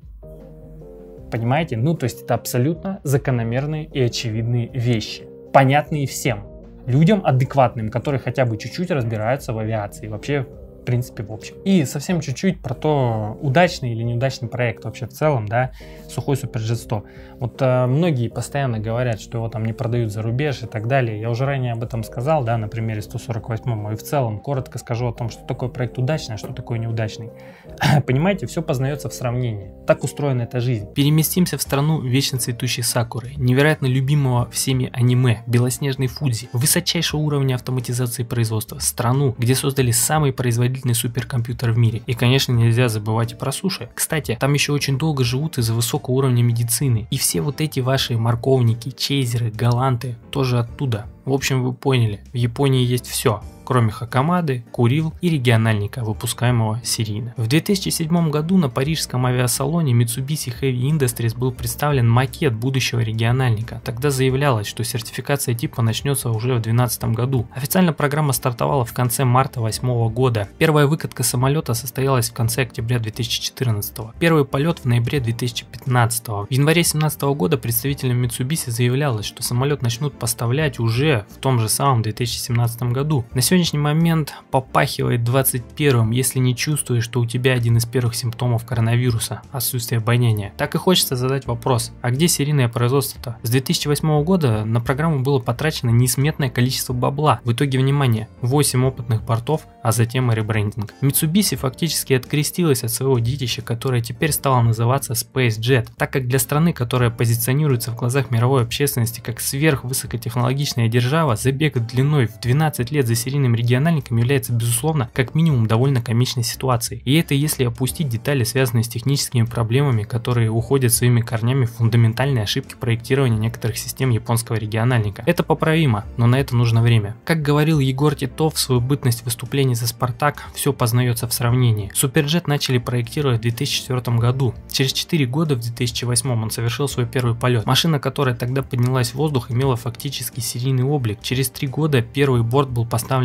Понимаете? Ну, то есть это абсолютно закономерные и очевидные вещи, понятные всем людям адекватным, которые хотя бы чуть-чуть разбираются в авиации, вообще, в принципе, в общем. И совсем чуть-чуть про то, удачный или неудачный проект вообще в целом, да, Сухой Суперджет сто. Вот э, многие постоянно говорят, что его там не продают за рубеж и так далее. Я уже ранее об этом сказал, да, на примере сто сорок восемь, и в целом коротко скажу о том, что такое проект удачный, а что такое неудачный. Понимаете, все познается в сравнении. Так устроена эта жизнь. Переместимся в страну вечно цветущей сакуры, невероятно любимого всеми аниме, белоснежной Фудзи, высочайшего уровня автоматизации производства, страну, где создали самый производительный суперкомпьютер в мире. И, конечно, нельзя забывать и про суши. Кстати, там еще очень долго живут из-за высокого уровня медицины. И все вот эти ваши морковники, чейзеры, галанты тоже оттуда. В общем, вы поняли, в Японии есть все, кроме хакамады, курил и региональника, выпускаемого серийно. В две тысячи седьмом году на парижском авиасалоне Mitsubishi Heavy Industries был представлен макет будущего региональника. Тогда заявлялось, что сертификация типа начнется уже в две тысячи двенадцатом году. Официально программа стартовала в конце марта две тысячи восьмого года. Первая выкатка самолета состоялась в конце октября две тысячи четырнадцатого. Первый полет в ноябре две тысячи пятнадцатого. В январе две тысячи семнадцатого года представителям Mitsubishi заявлялось, что самолет начнут поставлять уже в том же самом две тысячи семнадцатом году. На сегодняшний момент попахивает двадцать первым, если не чувствуешь, что у тебя один из первых симптомов коронавируса – отсутствие обоняния. Так и хочется задать вопрос, а где серийное производство-то? С две тысячи восьмого года на программу было потрачено несметное количество бабла. В итоге, внимание, восемь опытных бортов, а затем и ребрендинг. Mitsubishi фактически открестилась от своего детища, которое теперь стало называться SpaceJet, так как для страны, которая позиционируется в глазах мировой общественности как сверхвысокотехнологичная держава, забег длиной в двенадцать лет за серийным региональником является, безусловно, как минимум довольно комичной ситуацией. И это если опустить детали, связанные с техническими проблемами, которые уходят своими корнями в фундаментальные ошибки проектирования некоторых систем японского региональника. Это поправимо, но на это нужно время. Как говорил Егор Титов в свою бытность выступлений за Спартак, все познается в сравнении. Суперджет начали проектировать в две тысячи четвёртом году. Через четыре года, в две тысячи восьмом, он совершил свой первый полет. Машина, которая тогда поднялась в воздух, имела фактически серийный облик. Через три года первый борт был поставлен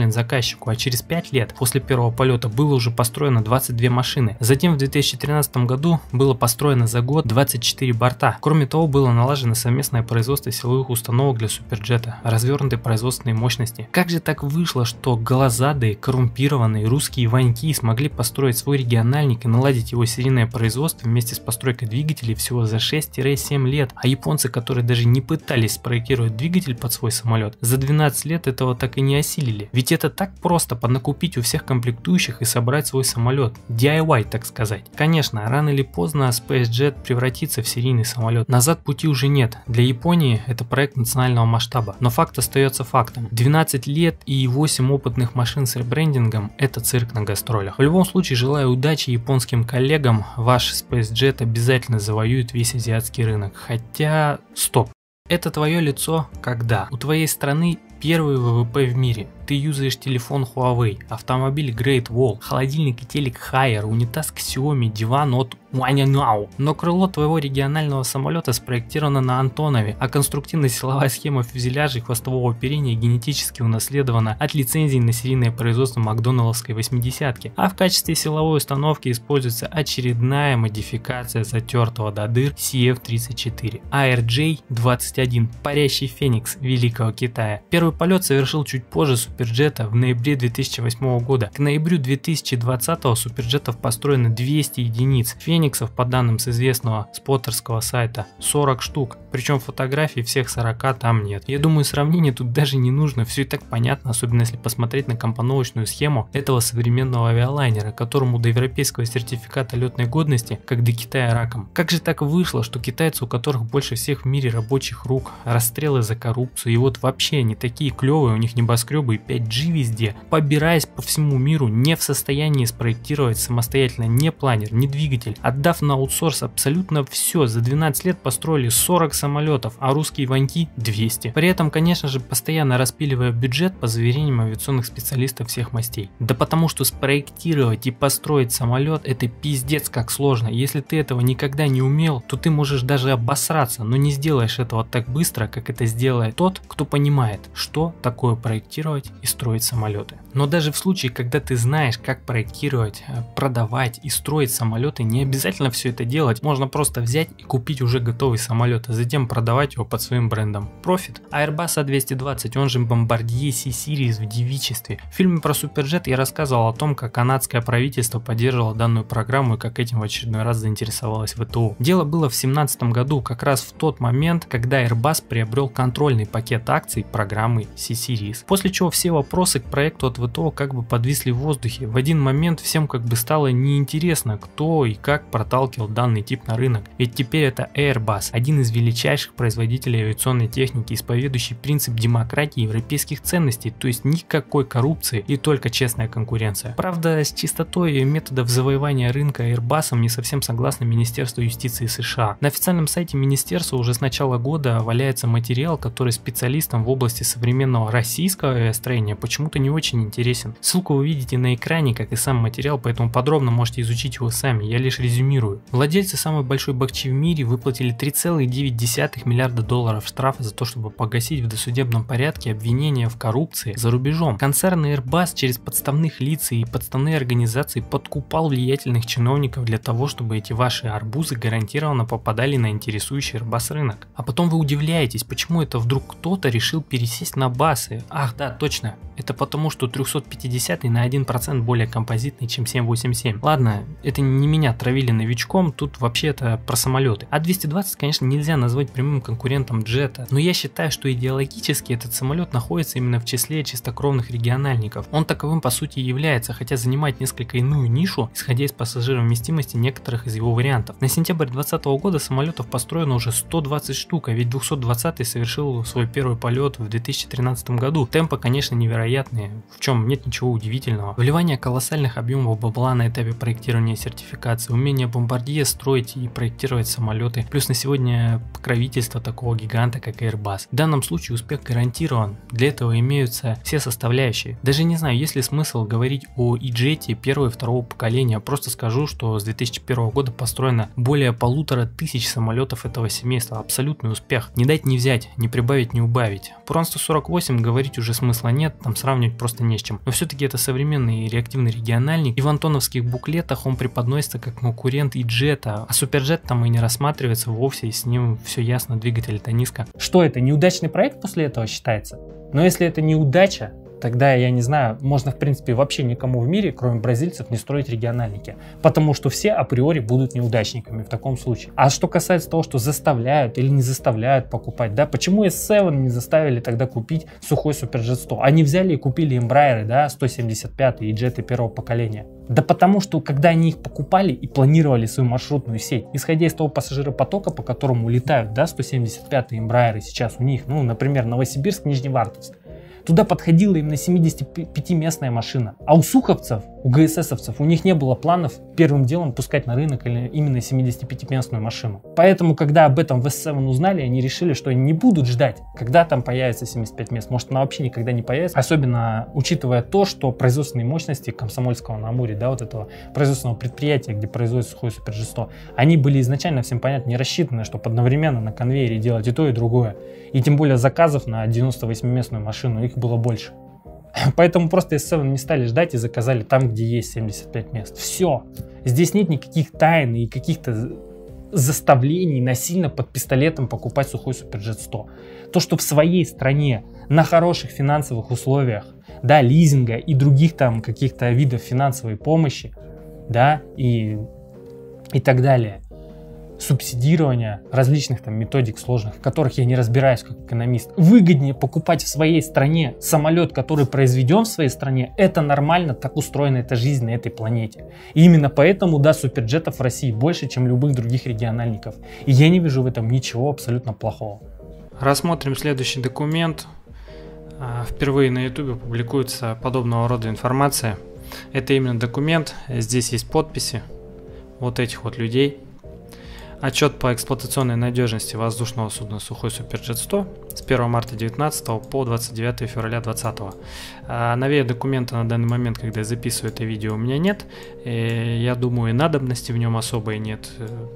документ заказчику, а через пять лет после первого полета было уже построено двадцать две машины. Затем в две тысячи тринадцатом году было построено за год двадцать четыре борта. Кроме того, было налажено совместное производство силовых установок для Суперджета, развернутые производственные мощности. Как же так вышло, что голозадые, коррумпированные русские ваньки смогли построить свой региональник и наладить его серийное производство вместе с постройкой двигателей всего за шесть-семь лет, а японцы, которые даже не пытались спроектировать двигатель под свой самолет, за двенадцать лет этого так и не осилили. Ведь это так просто поднакупить у всех комплектующих и собрать свой самолет. ди ай вай, так сказать. Конечно, рано или поздно SpaceJet превратится в серийный самолет. Назад пути уже нет. Для Японии это проект национального масштаба. Но факт остается фактом. двенадцать лет и восемь опытных машин с ребрендингом – это цирк на гастролях. В любом случае, желаю удачи японским коллегам. Ваш SpaceJet обязательно завоюет весь азиатский рынок. Хотя, стоп. Это твое лицо когда? У твоей страны первый вэ вэ пэ в мире. Ты юзаешь телефон Huawei, автомобиль Great Wall, холодильник и телек Haier, унитаз Xiaomi, диван от Wanyanao. Но крыло твоего регионального самолета спроектировано на Антонове, а конструктивно-силовая схема фюзеляжа и хвостового оперения генетически унаследована от лицензий на серийное производство макдоналдской восьмидесятки. А в качестве силовой установки используется очередная модификация затертого до дыр си эф тридцать четыре. эй ар джей двадцать один, парящий феникс Великого Китая. Первый полет совершил чуть позже Суперджета в ноябре две тысячи восьмого года. К ноябрю две тысячи двадцатого Суперджетов построено двести единиц. Фениксов, по данным с известного споттерского сайта, сорок штук. Причем фотографий всех сорока там нет. Я думаю, сравнение тут даже не нужно, все и так понятно, особенно если посмотреть на компоновочную схему этого современного авиалайнера, которому до европейского сертификата летной годности, как до Китая раком. Как же так вышло, что китайцы, у которых больше всех в мире рабочих рук, расстрелы за коррупцию, и вот вообще они такие клевые, у них небоскребы и пять джи везде, побираясь по всему миру, не в состоянии спроектировать самостоятельно ни планер, ни двигатель, отдав на аутсорс абсолютно все, за двенадцать лет построили сорок самолетов, а русские ваньки двести. При этом, конечно же, постоянно распиливая бюджет по заверениям авиационных специалистов всех мастей. Да потому что спроектировать и построить самолет — это пиздец как сложно. Если ты этого никогда не умел, то ты можешь даже обосраться, но не сделаешь этого так быстро, как это сделает тот, кто понимает, что такое проектировать и строить самолеты. Но даже в случае, когда ты знаешь, как проектировать, продавать и строить самолеты, не обязательно все это делать. Можно просто взять и купить уже готовый самолет, а затем продавать его под своим брендом. Профит. Airbus эй двести двадцать, он же Bombardier C-Series в девичестве. В фильме про Суперджет я рассказывал о том, как канадское правительство поддерживало данную программу и как этим в очередной раз заинтересовалось вэ тэ о. Дело было в две тысячи семнадцатом году, как раз в тот момент, когда Airbus приобрел контрольный пакет акций программы C-Series. После чего все вопросы к проекту от вэ тэ о как бы подвисли в воздухе. В один момент всем как бы стало неинтересно, кто и как проталкивал данный тип на рынок. Ведь теперь это Airbus, один из величайших производителей авиационной техники, исповедующий принцип демократии и европейских ценностей, то есть никакой коррупции и только честная конкуренция. Правда, с чистотой методов завоевания рынка Airbus не совсем согласно Министерство юстиции США. На официальном сайте министерства уже с начала года валяется материал, который специалистам в области современного российского авиастроения почему-то не очень интересен. Ссылку вы видите на экране, как и сам материал, поэтому подробно можете изучить его сами, я лишь резюмирую. Владельцы самой большой бахчи в мире выплатили три целых девять десятых миллиарда долларов штрафа за то, чтобы погасить в досудебном порядке обвинения в коррупции за рубежом. Концерн Airbus через подставных лиц и подставные организации подкупал влиятельных чиновников для того, чтобы эти ваши арбузы гарантированно попадали на интересующий Airbus рынок. А потом вы удивляетесь, почему это вдруг кто-то решил пересесть на басы. Ах да, точно. Это потому, что триста пятидесятый на один процент более композитный, чем семь восемьдесят семь. Ладно, это не меня травили новичком, тут вообще это про самолеты. А двести двадцать, конечно, нельзя назвать прямым конкурентом джета, но я считаю, что идеологически этот самолет находится именно в числе чистокровных региональников. Он таковым по сути является, хотя занимает несколько иную нишу, исходя из пассажировместимости некоторых из его вариантов. На сентябрь две тысячи двадцатого года самолетов построено уже сто двадцать штук, а ведь двести двадцатый совершил свой первый полет в две тысячи тринадцатом году. Темпы, конечно, невероятные, в чем нет ничего удивительного. Вливание колоссальных объемов бабла на этапе проектирования и сертификации, умение Bombardier строить и проектировать самолеты, плюс на сегодня покровительство такого гиганта, как Airbus. В данном случае успех гарантирован, для этого имеются все составляющие. Даже не знаю, есть ли смысл говорить о и-джете первого и второго поколения, просто скажу, что с две тысячи первого года построено более полутора тысяч самолетов этого семейства, абсолютный успех. Не дать не взять, не прибавить не убавить. Про ан сто сорок восемь говорить уже смысла нет. нет, там сравнивать просто не с чем. Но все-таки это современный реактивный региональник, и в антоновских буклетах он преподносится как конкурент и джета, а суперджет там и не рассматривается вовсе, и с ним все ясно, двигатель-то низко. Что это, неудачный проект после этого считается? Но если это неудача, тогда, я не знаю, можно, в принципе, вообще никому в мире, кроме бразильцев, не строить региональники. Потому что все априори будут неудачниками в таком случае. А что касается того, что заставляют или не заставляют покупать, да, почему эс семь не заставили тогда купить сухой Суперджет сто? Они взяли и купили Embraer, да, сто семьдесят пять и джеты первого поколения. Да потому что, когда они их покупали и планировали свою маршрутную сеть, исходя из того пассажиропотока, по которому летают, да, сто семьдесят пять Embraer сейчас у них, ну, например, Новосибирск, Нижневартовск, туда подходила именно семидесятипятиместная машина. А у суховцев, у ГССовцев, у них не было планов первым делом пускать на рынок именно семидесятипятиместную машину. Поэтому, когда об этом в эс семь узнали, они решили, что они не будут ждать, когда там появится семьдесят пять мест. Может, она вообще никогда не появится. Особенно учитывая то, что производственные мощности Комсомольского на Амуре, да, вот этого производственного предприятия, где производится сухой Суперджет сто, они были изначально, всем понятно, не рассчитаны, чтобы одновременно на конвейере делать и то, и другое. И тем более заказов на девяносто восьмиместную машину их было больше. Поэтому просто эс семь не стали ждать и заказали там, где есть семьдесят пять мест. Все. Здесь нет никаких тайн и каких-то заставлений насильно под пистолетом покупать сухой Суперджет сто. То, что в своей стране на хороших финансовых условиях, да, лизинга и других там каких-то видов финансовой помощи, да, и, и так далее, субсидирования различных там методик сложных, в которых я не разбираюсь как экономист, выгоднее покупать в своей стране самолет, который произведен в своей стране, это нормально, так устроена эта жизнь на этой планете. И именно поэтому, да, суперджетов в России больше, чем любых других региональников. И я не вижу в этом ничего абсолютно плохого. Рассмотрим следующий документ. Впервые на ютубе публикуется подобного рода информация. Это именно документ, здесь есть подписи вот этих вот людей. Отчет по эксплуатационной надежности воздушного судна «Сухой Суперджет сто» с первого марта две тысячи девятнадцатого по двадцать девятое февраля две тысячи двадцатого. Новее документа на данный момент, когда я записываю это видео, у меня нет. И я думаю, и надобности в нем особой нет.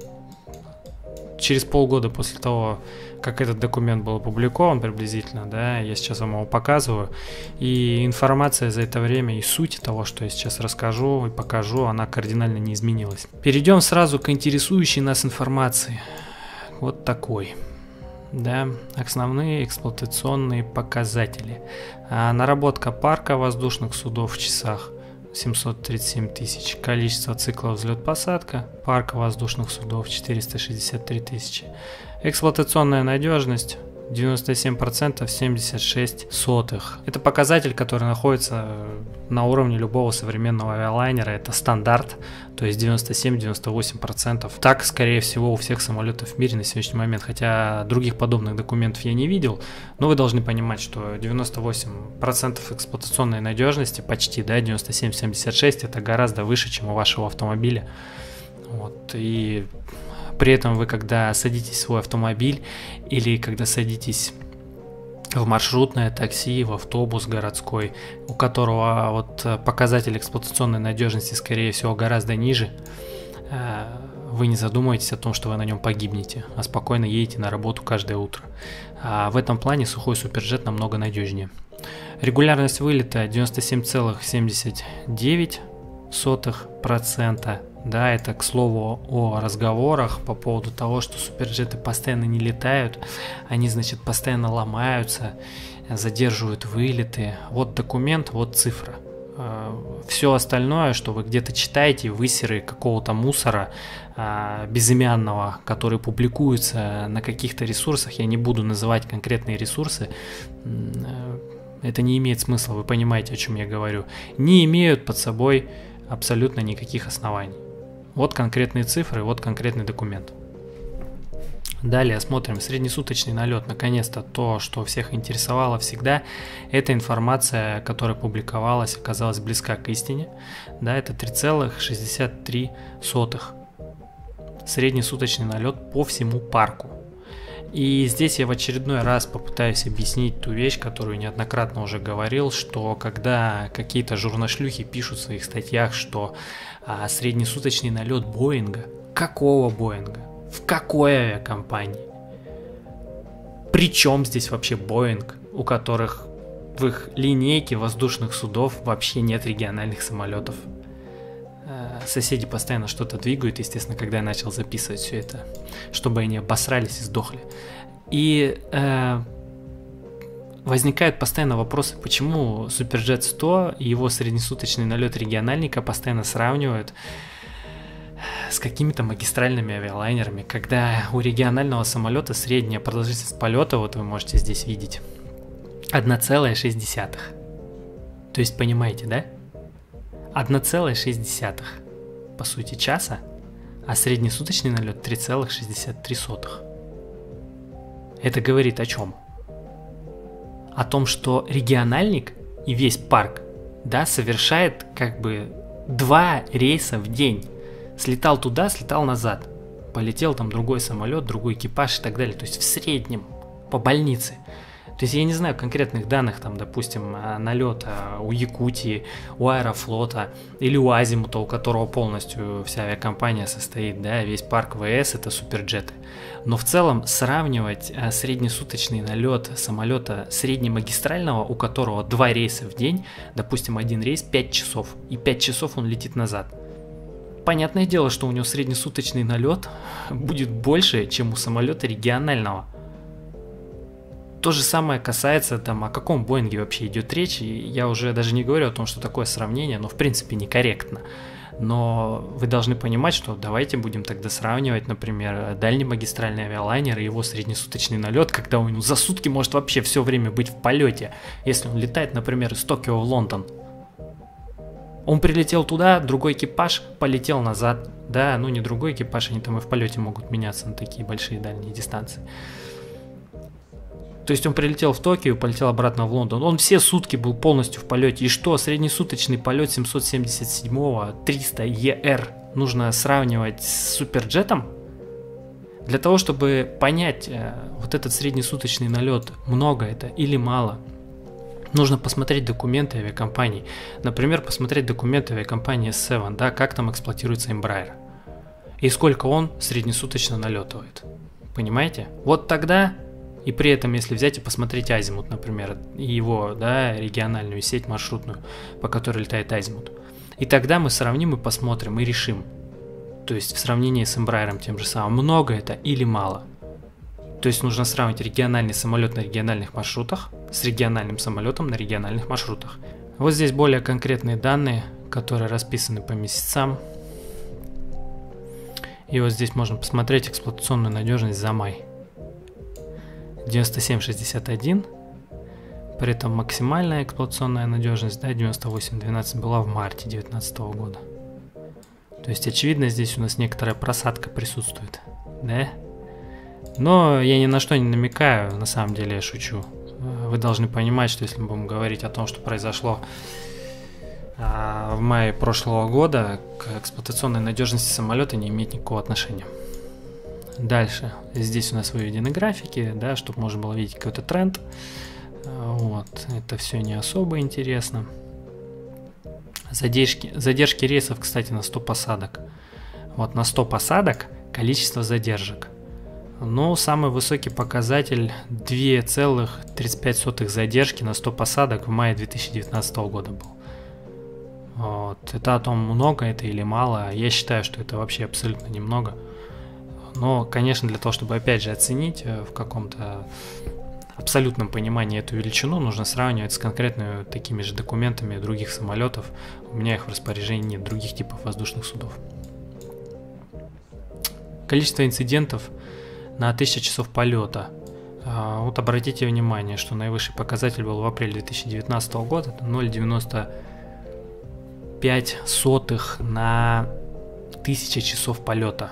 Через полгода после того, как этот документ был опубликован приблизительно, да, я сейчас вам его показываю, и информация за это время и суть того, что я сейчас расскажу и покажу, она кардинально не изменилась. Перейдем сразу к интересующей нас информации. Вот такой. Да, основные эксплуатационные показатели. А, наработка парка воздушных судов в часах семьсот тридцать семь тысяч, количество циклов взлет-посадка, парк воздушных судов четыреста шестьдесят три тысячи, эксплуатационная надежность девяносто семь процентов семьдесят шесть сотых. Это показатель, который находится на уровне любого современного авиалайнера, это стандарт, то есть девяносто семь — девяносто восемь процентов. Так, скорее всего, у всех самолетов в мире на сегодняшний момент, хотя других подобных документов я не видел, но вы должны понимать, что девяносто восемь процентов эксплуатационной надежности, почти, да, девяносто семь — семьдесят шесть, это гораздо выше, чем у вашего автомобиля. Вот, и при этом вы, когда садитесь в свой автомобиль или когда садитесь в маршрутное такси, в автобус городской, у которого вот показатель эксплуатационной надежности, скорее всего, гораздо ниже, вы не задумываетесь о том, что вы на нем погибнете, а спокойно едете на работу каждое утро. А в этом плане сухой Суперджет намного надежнее. Регулярность вылета девяносто семь целых семьдесят девять сотых процента. Да, это, к слову, о разговорах по поводу того, что суперджеты постоянно не летают, они, значит, постоянно ломаются, задерживают вылеты. Вот документ, вот цифра. Все остальное, что вы где-то читаете, высеры какого-то мусора безымянного, который публикуется на каких-то ресурсах, я не буду называть конкретные ресурсы, это не имеет смысла, вы понимаете, о чем я говорю, не имеют под собой абсолютно никаких оснований. Вот конкретные цифры, вот конкретный документ. Далее смотрим среднесуточный налет. Наконец-то то, что всех интересовало всегда, эта информация, которая публиковалась, оказалась близка к истине. Да, это три целых шестьдесят три сотых. Среднесуточный налет по всему парку. И здесь я в очередной раз попытаюсь объяснить ту вещь, которую неоднократно уже говорил, что когда какие-то журношлюхи пишут в своих статьях, что а, среднесуточный налет Боинга, какого Боинга, в какой авиакомпании, причем здесь вообще Боинг, у которых в их линейке воздушных судов вообще нет региональных самолетов. Соседи постоянно что-то двигают, естественно, когда я начал записывать все это, чтобы они обосрались и сдохли. И э, возникают постоянно вопросы, почему Суперджет сто и его среднесуточный налет региональника постоянно сравнивают с какими-то магистральными авиалайнерами, когда у регионального самолета средняя продолжительность полета, вот вы можете здесь видеть, одна целая шесть десятых. То есть, понимаете, да? одна целая шесть десятых, по сути, часа, а среднесуточный налет три целых шестьдесят три сотых. Это говорит о чем? О том, что региональник и весь парк, да, совершает как бы два рейса в день. Слетал туда, слетал назад. Полетел там другой самолет, другой экипаж и так далее. То есть в среднем по больнице. То есть я не знаю конкретных данных, там, допустим, налета у Якутии, у Аэрофлота или у Азимута, у которого полностью вся авиакомпания состоит, да, весь парк ВС это суперджеты. Но в целом сравнивать среднесуточный налет самолета среднемагистрального, у которого два рейса в день, допустим, один рейс пять часов, и пять часов он летит назад. Понятное дело, что у него среднесуточный налет будет больше, чем у самолета регионального. То же самое касается, там, о каком Боинге вообще идет речь, и я уже даже не говорю о том, что такое сравнение, но в принципе некорректно. Но вы должны понимать, что давайте будем тогда сравнивать, например, дальнемагистральный авиалайнер и его среднесуточный налет, когда он за сутки может вообще все время быть в полете, если он летает, например, из Токио в Лондон. Он прилетел туда, другой экипаж полетел назад. Да, ну не другой экипаж, они там и в полете могут меняться на такие большие дальние дистанции. То есть он прилетел в Токио, полетел обратно в Лондон. Он все сутки был полностью в полете. И что, среднесуточный полет семьсот семьдесят семь триста и эр нужно сравнивать с суперджетом? Для того, чтобы понять э, вот этот среднесуточный налет, много это или мало, нужно посмотреть документы авиакомпаний. Например, посмотреть документы авиакомпании эс семь, да, как там эксплуатируется Embraer. И сколько он среднесуточно налетывает. Понимаете? Вот тогда... И при этом, если взять и посмотреть Азимут, например, и его, да, региональную сеть маршрутную, по которой летает Азимут, и тогда мы сравним и посмотрим, и решим. То есть в сравнении с Embraer тем же самым, много это или мало. То есть нужно сравнить региональный самолет на региональных маршрутах с региональным самолетом на региональных маршрутах. Вот здесь более конкретные данные, которые расписаны по месяцам. И вот здесь можно посмотреть эксплуатационную надежность за май. девяносто семь шестьдесят один, при этом максимальная эксплуатационная надежность, да, девяносто восемь двенадцать была в марте две тысячи девятнадцатого года. То есть очевидно здесь у нас некоторая просадка присутствует, да? Но я ни на что не намекаю, на самом деле я шучу. Вы должны понимать, что если мы будем говорить о том, что произошло а, в мае прошлого года, к эксплуатационной надежности самолета не имеет никакого отношения. Дальше, здесь у нас выведены графики, да, чтобы можно было видеть какой-то тренд. Вот, это все не особо интересно. Задержки, задержки рейсов, кстати, на сто посадок. Вот на сто посадок количество задержек. Но самый высокий показатель две целых тридцать пять сотых задержки на сто посадок в мае две тысячи девятнадцатого года был. Вот. Это о том, много это или мало. Я считаю, что это вообще абсолютно немного. Но, конечно, для того, чтобы опять же оценить в каком-то абсолютном понимании эту величину, нужно сравнивать с конкретными такими же документами других самолетов. У меня их в распоряжении нет, других типов воздушных судов. Количество инцидентов на тысячу часов полета. Вот обратите внимание, что наивысший показатель был в апреле две тысячи девятнадцатого года, это ноль целых девяносто пять сотых на тысячу часов полета.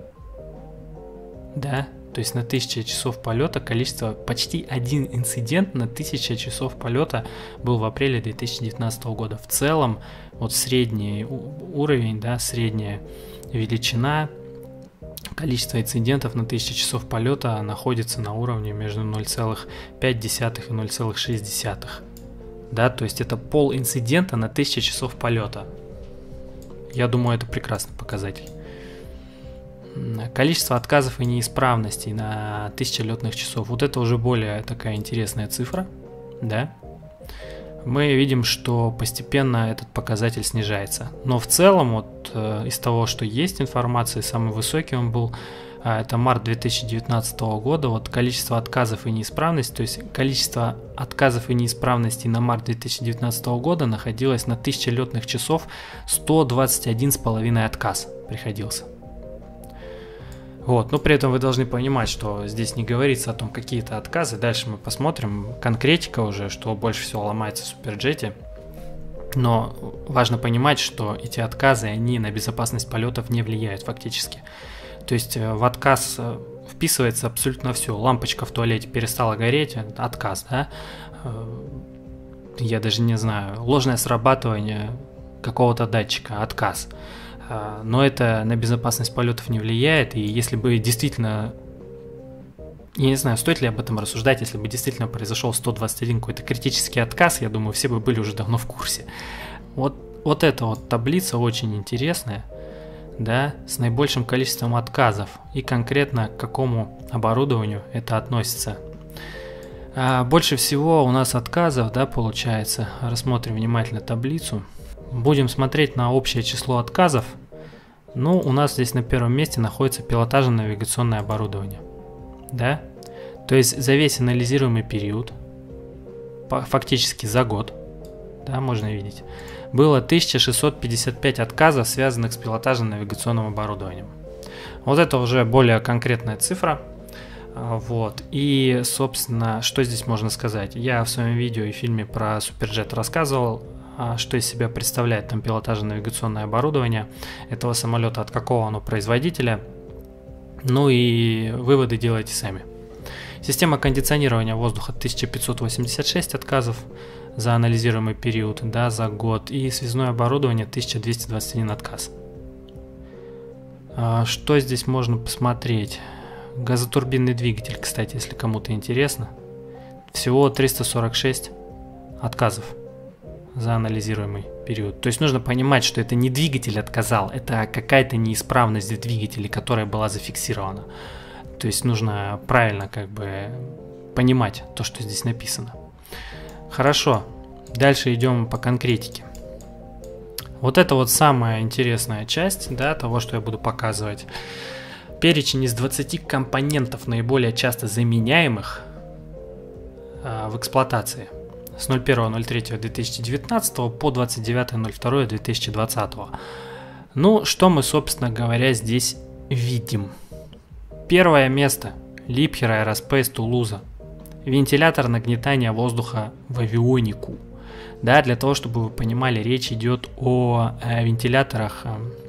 Да, то есть на тысячу часов полета количество, почти один инцидент на тысячу часов полета был в апреле две тысячи девятнадцатого года. В целом, вот средний уровень, да, средняя величина, количество инцидентов на тысячу часов полета находится на уровне между ноль целых пять десятых и ноль целых шесть десятых. Да, то есть это пол инцидента на тысячу часов полета. Я думаю, это прекрасный показатель. Количество отказов и неисправностей на тысячу летных часов. Вот это уже более такая интересная цифра, да? мы видим, что постепенно этот показатель снижается. Но в целом, вот э, из того, что есть информация, самый высокий он был, э, это март две тысячи девятнадцатого года, вот количество отказов и неисправностей, то есть количество отказов и неисправностей на март две тысячи девятнадцатого года находилось на тысяче летных часов сто двадцать один с половиной отказ приходился. Вот, но при этом вы должны понимать, что здесь не говорится о том, какие-то отказы. Дальше мы посмотрим конкретика уже, что больше всего ломается в Суперджете. Но важно понимать, что эти отказы, они на безопасность полетов не влияют фактически. То есть в отказ вписывается абсолютно все. Лампочка в туалете перестала гореть, отказ, да? Я даже не знаю, ложное срабатывание какого-то датчика, отказ. Но это на безопасность полетов не влияет, и если бы действительно, я не знаю, стоит ли об этом рассуждать, если бы действительно произошел сто двадцать один какой-то критический отказ, я думаю, все бы были уже давно в курсе. Вот, вот эта вот таблица очень интересная, да, с наибольшим количеством отказов, и конкретно к какому оборудованию это относится. А больше всего у нас отказов, да, получается, рассмотрим внимательно таблицу. Будем смотреть на общее число отказов. Ну, у нас здесь на первом месте находится пилотажно-навигационное оборудование. Да? То есть за весь анализируемый период, фактически за год, да, можно видеть, было тысяча шестьсот пятьдесят пять отказов, связанных с пилотажно-навигационным оборудованием. Вот это уже более конкретная цифра. Вот. И, собственно, что здесь можно сказать? Я в своем видео и фильме про Суперджет рассказывал, что из себя представляет там пилотажно-навигационное оборудование этого самолета, от какого оно производителя. Ну и выводы делайте сами. Система кондиционирования воздуха тысяча пятьсот восемьдесят шесть отказов за анализируемый период, да, за год. И связное оборудование тысяча двести двадцать один отказ. Что здесь можно посмотреть? Газотурбинный двигатель, кстати, если кому-то интересно. Всего триста сорок шесть отказов за анализируемый период. То есть нужно понимать, что это не двигатель отказал, это какая-то неисправность в двигателе, которая была зафиксирована. То есть нужно правильно как бы понимать то, что здесь написано. Хорошо, дальше идем по конкретике. Вот это вот самая интересная часть, да, того, что я буду показывать. Перечень из двадцати компонентов, наиболее часто заменяемых э, в эксплуатации. С ноль первого ноль третьего две тысячи девятнадцатого по двадцать девятое ноль второе две тысячи двадцатого. Ну, что мы, собственно говоря, здесь видим? Первое место. Liebherr Aerospace Тулуза. Вентилятор нагнетания воздуха в авионику. Да, для того, чтобы вы понимали, речь идет о э, вентиляторах,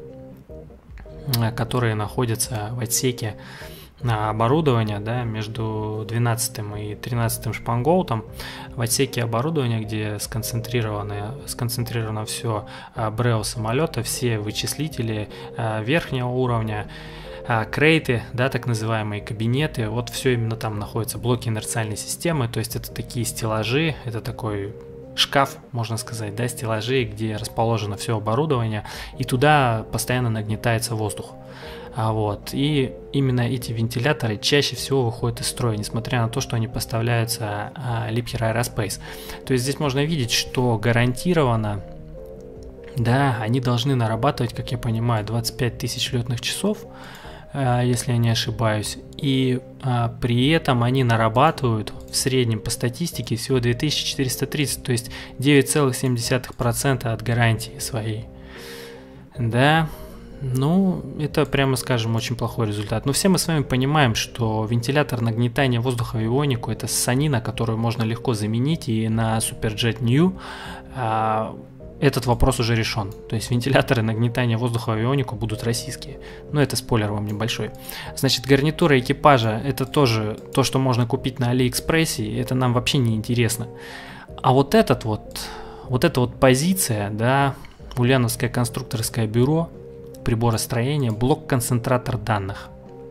э, которые находятся в отсеке оборудования, да, между двенадцатым и тринадцатым шпангоутом, в отсеке оборудования, где сконцентрировано, сконцентрировано все БРЭО самолета, все вычислители верхнего уровня, крейты, да, так называемые кабинеты, вот все именно там находятся, блоки инерциальной системы, то есть это такие стеллажи, это такой шкаф, можно сказать, да, стеллажи, где расположено все оборудование, и туда постоянно нагнетается воздух. А вот, и именно эти вентиляторы чаще всего выходят из строя, несмотря на то, что они поставляются а, Liebherr Aerospace. То есть здесь можно видеть, что гарантированно, да, они должны нарабатывать, как я понимаю, двадцать пять тысяч летных часов, а, если я не ошибаюсь, и а, при этом они нарабатывают в среднем по статистике всего две тысячи четыреста тридцать, то есть девять целых семь десятых процента от гарантии своей. Да. Ну, это, прямо скажем, очень плохой результат. Но все мы с вами понимаем, что вентилятор нагнетания воздуха в авионику — это ссанина, которую можно легко заменить, и на Суперджет Нью а, этот вопрос уже решен. То есть вентиляторы нагнетания воздуха в авионику будут российские. Но это спойлер вам небольшой. Значит, гарнитура экипажа — это тоже то, что можно купить на Алиэкспрессе, и это нам вообще не интересно. А вот этот вот, вот эта вот позиция, да, Ульяновское конструкторское бюро, приборостроения, блок-концентратор данных.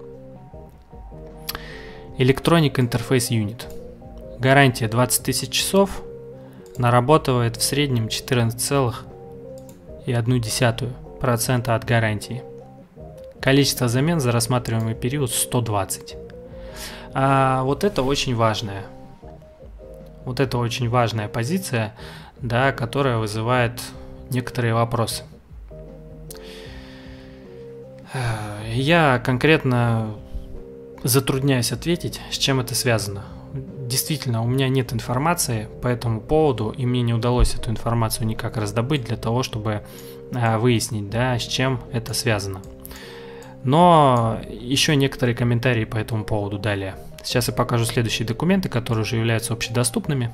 Electronic Interface Unit. Гарантия двадцать тысяч часов, нарабатывает в среднем четырнадцать целых одна десятая процента от гарантии. Количество замен за рассматриваемый период сто двадцать. А вот это очень важное. Вот это очень важная позиция, да, которая вызывает некоторые вопросы. Я конкретно затрудняюсь ответить, с чем это связано. Действительно, у меня нет информации по этому поводу, и мне не удалось эту информацию никак раздобыть для того, чтобы выяснить, да, с чем это связано. Но еще некоторые комментарии по этому поводу далее. Сейчас я покажу следующие документы, которые уже являются общедоступными.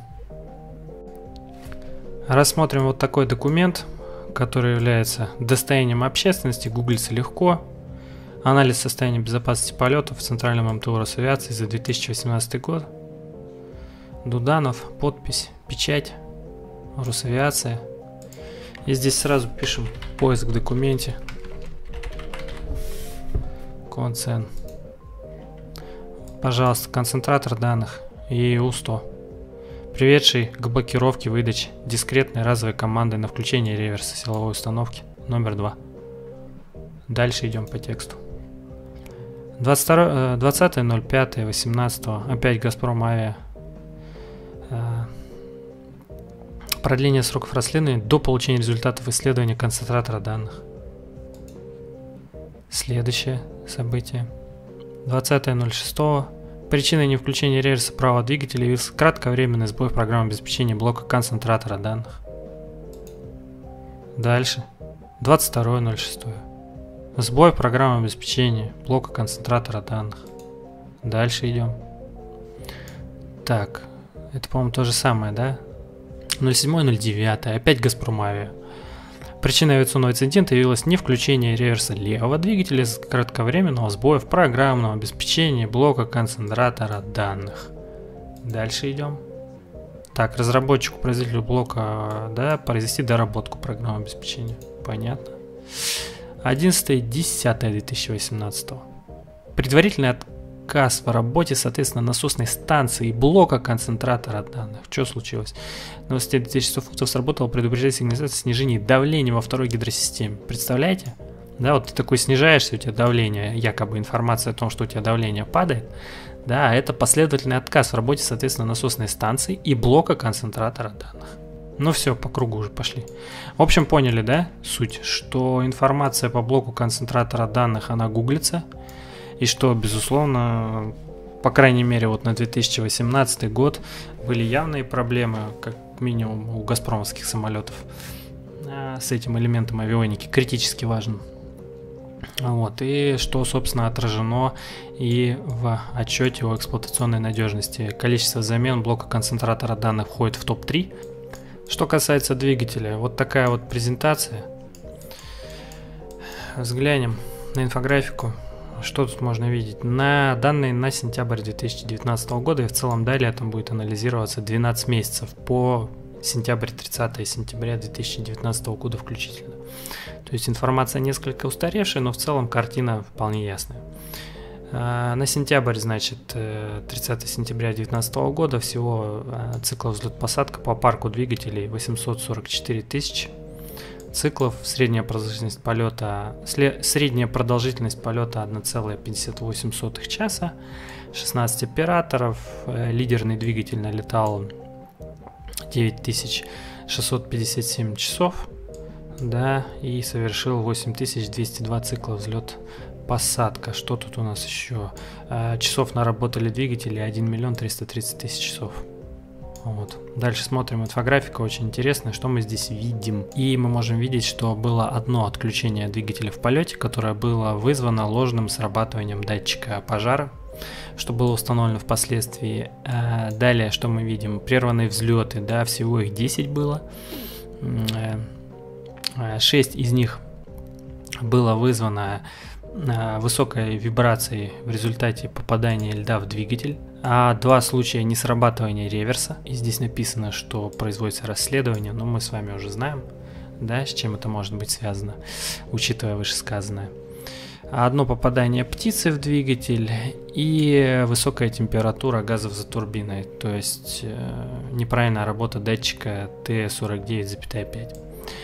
Рассмотрим вот такой документ, который является достоянием общественности, гуглится легко. Анализ состояния безопасности полетов в Центральном эм тэ у Росавиации за две тысячи восемнадцатый год. Дуданов, подпись, печать, Росавиация. И здесь сразу пишем поиск в документе. Концен. Пожалуйста, концентратор данных и и у сто, приведший к блокировке выдачи дискретной разовой команды на включение реверса силовой установки номер два. Дальше идем по тексту. двадцатое ноль пятое восемнадцатого, опять Газпром Авиа. Продление сроков расследования до получения результатов исследования концентратора данных. Следующее событие. двадцатое ноль шестого. Причиной не включения реверса правого двигателя явился кратковременный сбой в программе обеспечения блока концентратора данных. Дальше. двадцать второе ноль шестого. Сбой в программе обеспечения блока концентратора данных. Дальше идем. Так, это, по-моему, то же самое, да? ноль седьмое ноль девятое. Опять Газпром Авиа. Причиной авиационного инцидента явилось не включение реверса левого двигателя из кратковременного сбоя в программном обеспечении блока концентратора данных. Дальше идем. Так, разработчику, производителю блока, да, произвести доработку программного обеспечения. Понятно. одиннадцатое десятое две тысячи восемнадцатого. Предварительный отказ в работе, соответственно, насосной станции и блока концентратора данных. Что случилось? На высоте две тысячи сто футов сработала предупреждающая сигнализация о снижении давления во второй гидросистеме. Представляете? Да, вот ты такой снижаешься, у тебя давление, якобы информация о том, что у тебя давление падает. Да, это последовательный отказ в работе, соответственно, насосной станции и блока концентратора данных. Ну все, по кругу уже пошли. В общем, поняли, да, суть, что информация по блоку концентратора данных, она гуглится. И что, безусловно, по крайней мере, вот на две тысячи восемнадцатый год были явные проблемы, как минимум у газпромовских самолетов, с этим элементом авионики, критически важным. Вот, и что, собственно, отражено и в отчете о эксплуатационной надежности. Количество замен блока концентратора данных входит в топ три. Что касается двигателя, вот такая вот презентация. Взглянем на инфографику. Что тут можно видеть? На данные на сентябрь две тысячи девятнадцатого года и в целом далее там будет анализироваться двенадцать месяцев по сентябрь тридцатое сентября две тысячи девятнадцатого года включительно. То есть информация несколько устаревшая, но в целом картина вполне ясная. На сентябрь, значит, тридцатое сентября две тысячи девятнадцатого года всего циклов взлет-посадка по парку двигателей восемьсот сорок четыре тысячи. Циклов, средняя продолжительность полета, средняя продолжительность полета одна целая пятьдесят восемь сотых часа, шестнадцать операторов, лидерный двигатель налетал девять тысяч шестьсот пятьдесят семь часов, да, и совершил восемь тысяч двести два цикла взлет-посадка. Что тут у нас еще? Часов наработали двигатели один миллион триста тридцать тысяч часов. Вот. Дальше смотрим, инфографика очень интересная, что мы здесь видим. И мы можем видеть, что было одно отключение двигателя в полете, которое было вызвано ложным срабатыванием датчика пожара, что было установлено впоследствии. Далее, что мы видим? Прерванные взлеты, да, всего их десять было. шесть из них было вызвано высокой вибрацией в результате попадания льда в двигатель, а два случая несрабатывания реверса. И здесь написано, что производится расследование, но мы с вами уже знаем, да, с чем это может быть связано, учитывая вышесказанное. Одно попадание птицы в двигатель и высокая температура газов за турбиной, то есть э, неправильная работа датчика Т сорок девять пять.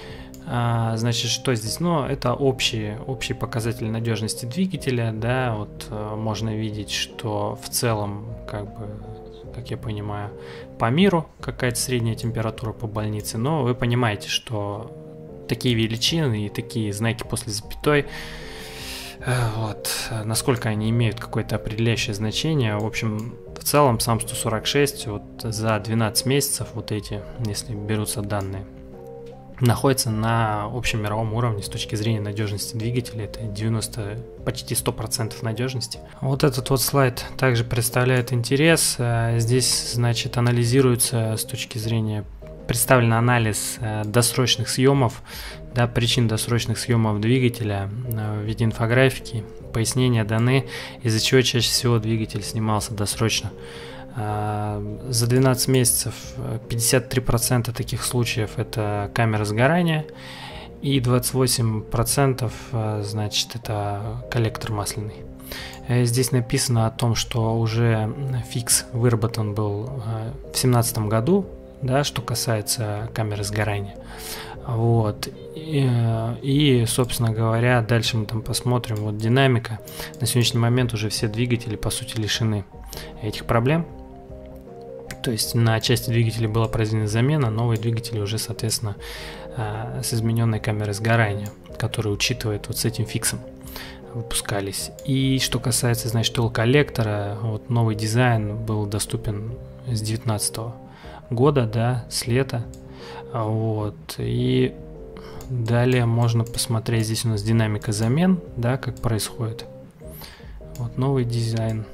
А, значит, что здесь? Ну, это общие, общие показатели надежности двигателя, да, вот а, можно видеть, что в целом, как бы, как я понимаю, по миру какая-то средняя температура по больнице, но вы понимаете, что такие величины и такие знаки после запятой, вот, насколько они имеют какое-то определяющее значение. В общем, в целом сам сто сорок шесть вот за двенадцать месяцев, вот эти, если берутся данные, находится на общем мировом уровне с точки зрения надежности двигателя. Это девяносто, почти сто процентов надежности. Вот этот вот слайд также представляет интерес. Здесь, значит, анализируется с точки зрения, представлен анализ досрочных съемов, да, причин досрочных съемов двигателя в виде инфографики. Пояснения даны, из-за чего чаще всего двигатель снимался досрочно. За двенадцать месяцев пятьдесят три процента таких случаев это камера сгорания, и двадцать восемь процентов, значит, это коллектор масляный. Здесь написано о том, что уже фикс выработан был в две тысячи семнадцатом году, да, что касается камеры сгорания. Вот. И, и, собственно говоря, дальше мы там посмотрим, вот динамика. На сегодняшний момент уже все двигатели, по сути, лишены этих проблем. То есть на части двигателей была произведена замена, новые двигатели уже, соответственно, с измененной камерой сгорания, которая учитывает вот с этим фиксом, выпускались. И что касается, значит, коллектора, вот новый дизайн был доступен с две тысячи девятнадцатого года, да, с лета. Вот. И далее можно посмотреть, здесь у нас динамика замен, да, как происходит. Вот новый дизайн.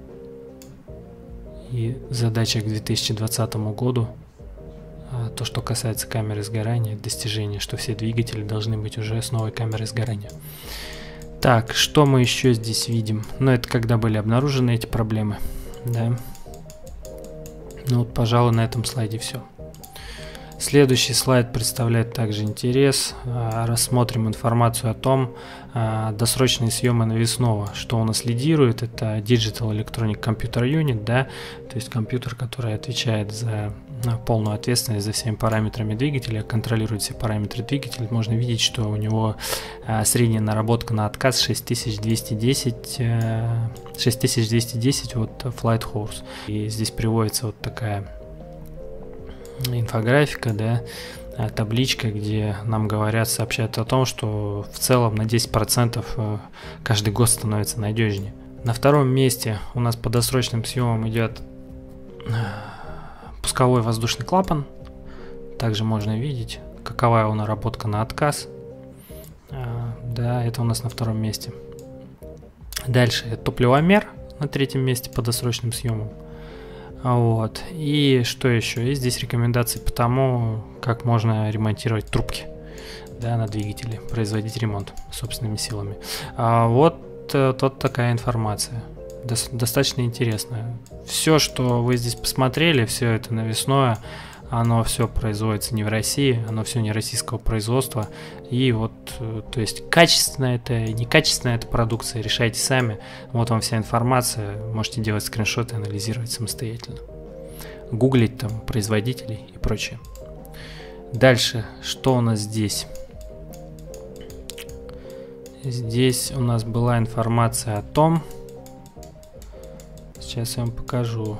И задача к две тысячи двадцатому году, то, что касается камеры сгорания, достижение, что все двигатели должны быть уже с новой камерой сгорания. Так, что мы еще здесь видим? Ну, это когда были обнаружены эти проблемы, да. Ну вот, пожалуй, на этом слайде все. Следующий слайд представляет также интерес. Рассмотрим информацию о том, досрочные съемы навесного, что у нас лидирует. Это Digital Electronic Computer Unit, да, то есть компьютер, который отвечает за полную ответственность за всеми параметрами двигателя, контролирует все параметры двигателя. Можно видеть, что у него средняя наработка на отказ шесть тысяч двести десять, шесть тысяч двести десять вот Flight Horse. И здесь приводится вот такая инфографика, да, табличка, где нам говорят, сообщают о том, что в целом на десять процентов каждый год становится надежнее. На втором месте у нас по досрочным съемам идет пусковой воздушный клапан. Также можно видеть, какова его наработка на отказ. Да, это у нас на втором месте. Дальше топливомер на третьем месте по досрочным съемам. Вот. И что еще? И здесь рекомендации по тому, как можно ремонтировать трубки, да, на двигателе, производить ремонт собственными силами. А вот, вот такая информация. Достаточно интересная. Все, что вы здесь посмотрели, все это навесное, оно все производится не в России, оно все не российского производства. И вот, то есть, качественная это, некачественная эта продукция, решайте сами. Вот вам вся информация, можете делать скриншоты, анализировать самостоятельно. Гуглить там производителей и прочее. Дальше, что у нас здесь? Здесь у нас была информация о том, сейчас я вам покажу.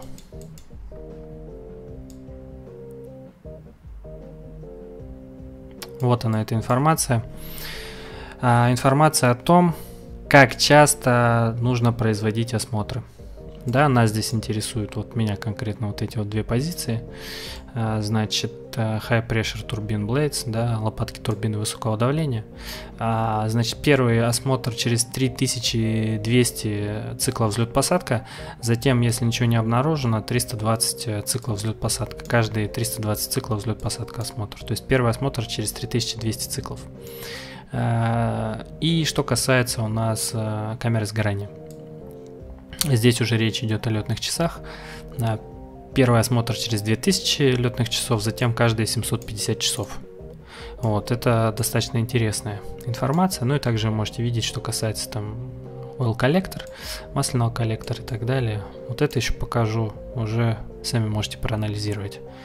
Вот она, эта информация. А, информация о том, как часто нужно производить осмотры. Да, нас здесь интересуют, вот меня конкретно вот эти вот две позиции. А, значит, High Pressure Turbine Blades, да, лопатки турбины высокого давления. А, значит, первый осмотр через три тысячи двести циклов взлет-посадка. Затем, если ничего не обнаружено, триста двадцать циклов взлет-посадка. Каждые триста двадцать циклов взлет-посадка осмотр. То есть первый осмотр через три тысячи двести циклов. А, и что касается у нас а, камеры сгорания. Здесь уже речь идет о летных часах. Первый осмотр через две тысячи летных часов, затем каждые семьсот пятьдесят часов. Вот, это достаточно интересная информация. Ну и также вы можете видеть, что касается там oil коллектор, масляного коллектора и так далее. Вот это еще покажу, уже сами можете проанализировать.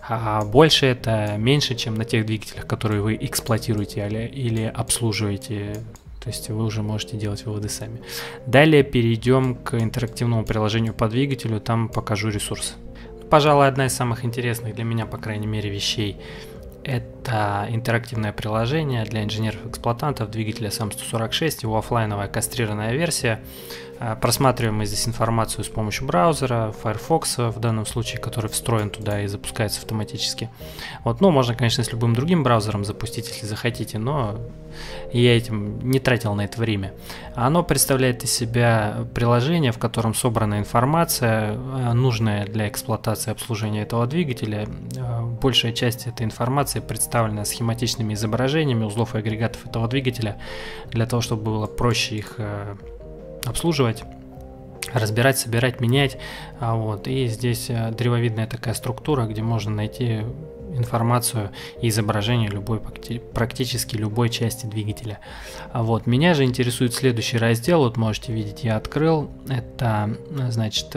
А больше это меньше, чем на тех двигателях, которые вы эксплуатируете или, или обслуживаете. То есть вы уже можете делать выводы сами. Далее перейдем к интерактивному приложению по двигателю. Там покажу ресурсы. Пожалуй, одна из самых интересных для меня, по крайней мере, вещей — это интерактивное приложение для инженеров-эксплуатантов двигателя эс эм сто сорок шесть, его оффлайновая кастрированная версия. Просматриваем мы здесь информацию с помощью браузера, Firefox в данном случае, который встроен туда и запускается автоматически. Вот, ну, можно, конечно, с любым другим браузером запустить, если захотите, но я этим не тратил на это время. Оно представляет из себя приложение, в котором собрана информация, нужная для эксплуатации и обслуживания этого двигателя. Большая часть этой информации представлена схематичными изображениями узлов и агрегатов этого двигателя, для того, чтобы было проще их обслуживать, разбирать, собирать, менять. Вот. И здесь древовидная такая структура, где можно найти информацию и изображение любой, практически любой части двигателя. Вот. Меня же интересует следующий раздел. Вот можете видеть, я открыл. Это, значит,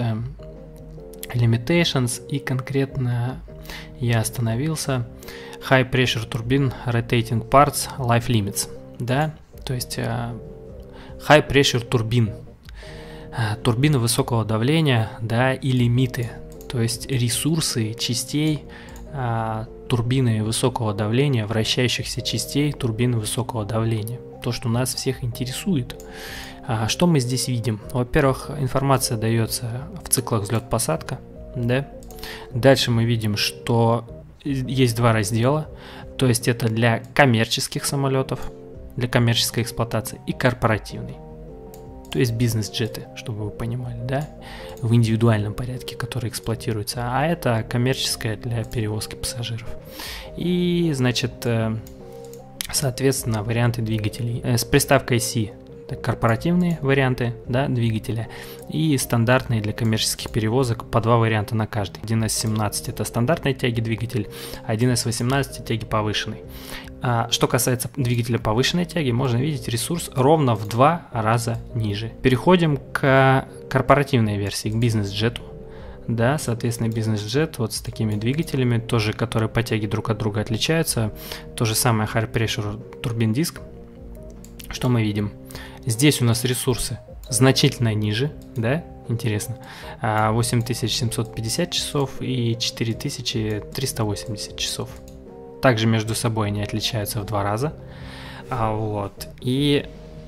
Limitations, и конкретно я остановился High Pressure Turbine Rotating Parts Life Limits. Да? То есть High Pressure Turbine, турбины высокого давления, да, и лимиты, то есть ресурсы частей а, турбины высокого давления, вращающихся частей турбины высокого давления. То, что нас всех интересует. А, что мы здесь видим? Во-первых, информация дается в циклах взлет-посадка, да. Дальше мы видим, что есть два раздела, то есть это для коммерческих самолетов, для коммерческой эксплуатации, и корпоративный, то есть бизнес-джеты, чтобы вы понимали, да, в индивидуальном порядке, который эксплуатируется, а это коммерческая для перевозки пассажиров. И, значит, соответственно, варианты двигателей с приставкой C. Корпоративные варианты, да, двигателя, и стандартные для коммерческих перевозок, по два варианта на каждый. один эс семнадцать это стандартной тяги двигатель, один эс восемнадцать тяги повышенной. А что касается двигателя повышенной тяги, можно видеть ресурс ровно в два раза ниже. Переходим к корпоративной версии, к бизнес-джету. Да, соответственно, бизнес-джет вот с такими двигателями, тоже, которые по тяге друг от друга отличаются. То же самое High Pressure Turbine Disk. Что мы видим? Здесь у нас ресурсы значительно ниже, да, интересно, восемь тысяч семьсот пятьдесят часов и четыре тысячи триста восемьдесят часов. Также между собой они отличаются в два раза. А вот, и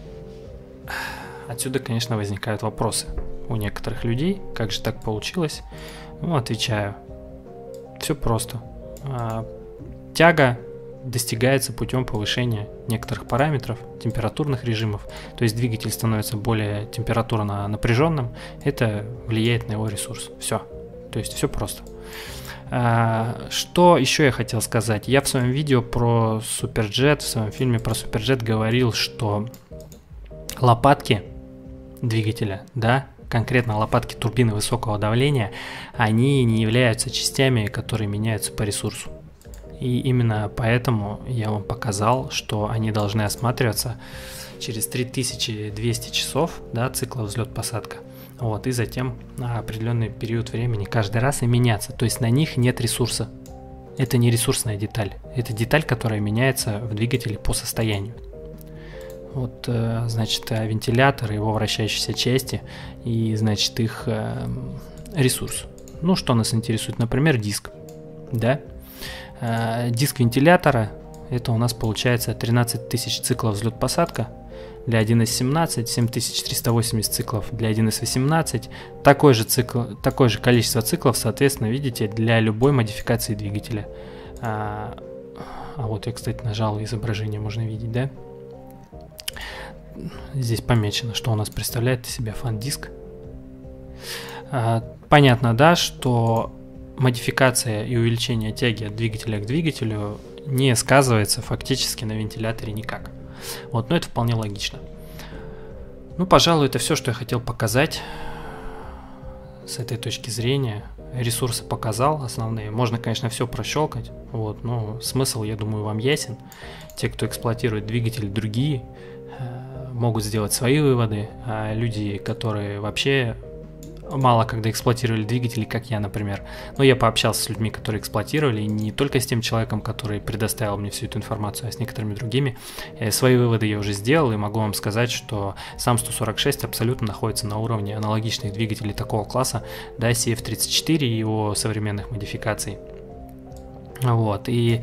отсюда, конечно, возникают вопросы у некоторых людей, как же так получилось. Ну, отвечаю, все просто. Тяга достигается путем повышения некоторых параметров, температурных режимов, то есть двигатель становится более температурно напряженным, это влияет на его ресурс. Все, то есть все просто. А, что еще я хотел сказать? Я в своем видео про Суперджет, в своем фильме про Суперджет говорил, что лопатки двигателя, да, конкретно лопатки турбины высокого давления, они не являются частями, которые меняются по ресурсу. И именно поэтому я вам показал, что они должны осматриваться через три тысячи двести часов, да, цикла взлет-посадка. Вот, и затем на определенный период времени каждый раз и меняться. То есть на них нет ресурса. Это не ресурсная деталь. Это деталь, которая меняется в двигателе по состоянию. Вот, значит, вентилятор, его вращающиеся части и, значит, их ресурс. Ну, что нас интересует? Например, диск, да? Диск вентилятора, это у нас получается тринадцать тысяч циклов взлет-посадка, для один эс семнадцать, семь тысяч триста восемьдесят циклов для один эс восемнадцать, такое же, цикл, такое же количество циклов, соответственно, видите, для любой модификации двигателя. А, а вот я, кстати, нажал, изображение можно видеть, да? Здесь помечено, что у нас представляет из себя фан-диск. А, понятно, да, что модификация и увеличение тяги от двигателя к двигателю не сказывается фактически на вентиляторе никак. Вот, но это вполне логично. Ну, пожалуй, это все, что я хотел показать с этой точки зрения. Ресурсы показал основные. Можно, конечно, все прощелкать, вот, но смысл, я думаю, вам ясен. Те, кто эксплуатирует двигатель, другие, могут сделать свои выводы, а люди, которые вообще мало когда эксплуатировали двигатели, как я, например. Но я пообщался с людьми, которые эксплуатировали, и не только с тем человеком, который предоставил мне всю эту информацию, а с некоторыми другими. Свои выводы я уже сделал, и могу вам сказать, что сам сто сорок шесть абсолютно находится на уровне аналогичных двигателей такого класса, да, си эф тридцать четыре и его современных модификаций. Вот, и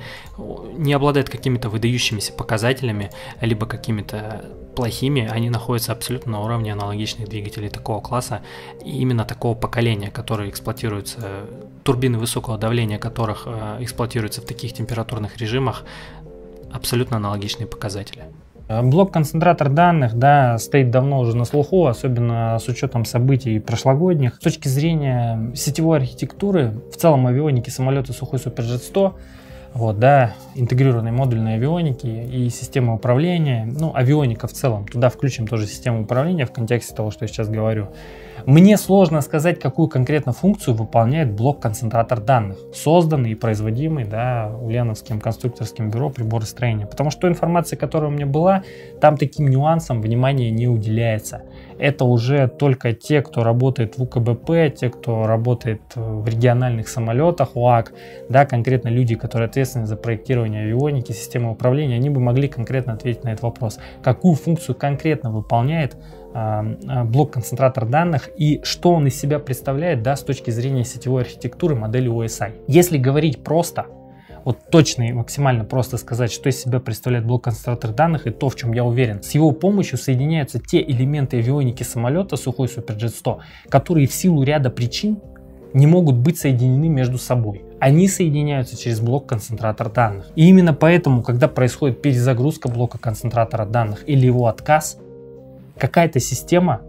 не обладает какими-то выдающимися показателями, либо какими-то плохими, они находятся абсолютно на уровне аналогичных двигателей такого класса и именно такого поколения, которые эксплуатируются, турбины высокого давления которых э, эксплуатируются в таких температурных режимах, абсолютно аналогичные показатели. Блок-концентратор данных, да, стоит давно уже на слуху, особенно с учетом событий прошлогодних. С точки зрения сетевой архитектуры, в целом авионики самолета Сухой Суперджет сто, вот, да, интегрированной модульной авионики и системы управления, ну, авионика в целом, туда включим тоже систему управления в контексте того, что я сейчас говорю. Мне сложно сказать, какую конкретно функцию выполняет блок-концентратор данных, созданный и производимый, да, Ульяновским конструкторским бюро приборостроения. Потому что информация, которая у меня была, там таким нюансам внимания не уделяется. Это уже только те, кто работает в у ка бэ пэ, те, кто работает в региональных самолетах, УАК, да, конкретно люди, которые ответственны за проектирование авионики, системы управления, они бы могли конкретно ответить на этот вопрос. Какую функцию конкретно выполняет блок-концентратор данных и что он из себя представляет, да, с точки зрения сетевой архитектуры модели о эс ай. Если говорить просто, вот точно и максимально просто сказать, что из себя представляет блок-концентратор данных, и то, в чем я уверен, с его помощью соединяются те элементы авионики самолета Сухой Суперджет сто, которые в силу ряда причин не могут быть соединены между собой. Они соединяются через блок-концентратор данных. И именно поэтому, когда происходит перезагрузка блока концентратора данных или его отказ, какая-то система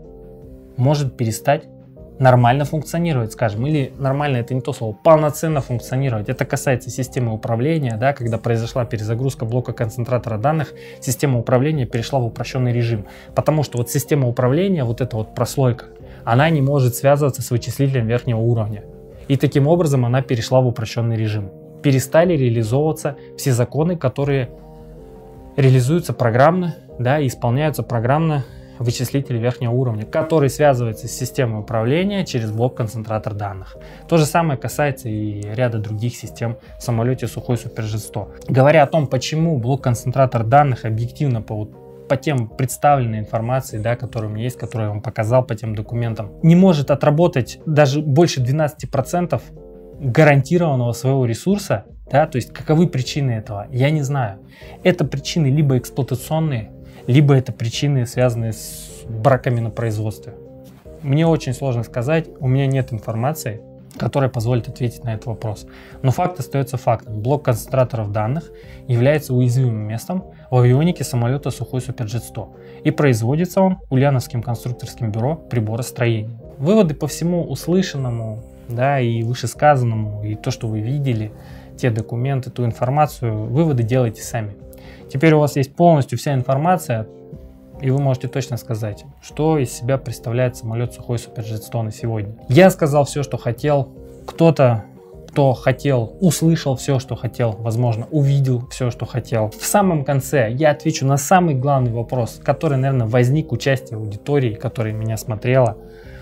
может перестать нормально функционировать, скажем, или нормально, это не то слово, полноценно функционировать. Это касается системы управления, да, когда произошла перезагрузка блока концентратора данных, система управления перешла в упрощенный режим, потому что вот система управления, вот эта вот прослойка, она не может связываться с вычислителем верхнего уровня, и таким образом она перешла в упрощенный режим. Перестали реализовываться все законы, которые реализуются программно, да, и исполняются программно вычислитель верхнего уровня, который связывается с системой управления через блок-концентратор данных. То же самое касается и ряда других систем в самолете Сухой Суперджет сто. Говоря о том, почему блок-концентратор данных объективно по, вот, по тем представленной информации, да, которая у меня есть, которую я вам показал по тем документам, не может отработать даже больше двенадцати процентов гарантированного своего ресурса, да, то есть каковы причины этого, я не знаю. Это причины либо эксплуатационные, либо это причины, связанные с браками на производстве. Мне очень сложно сказать, у меня нет информации, которая позволит ответить на этот вопрос. Но факт остается фактом. Блок концентраторов данных является уязвимым местом в авионике самолета Сухой Суперджет сто. И производится он Ульяновским конструкторским бюро приборостроения. Выводы по всему услышанному, да, и вышесказанному, и то, что вы видели, те документы, ту информацию, выводы делайте сами. Теперь у вас есть полностью вся информация, и вы можете точно сказать, что из себя представляет самолет Сухой Суперджет сто на сегодня. Я сказал все, что хотел. Кто-то, кто хотел, услышал все, что хотел, возможно, увидел все, что хотел. В самом конце я отвечу на самый главный вопрос, который, наверное, возник у части аудитории, которая меня смотрела,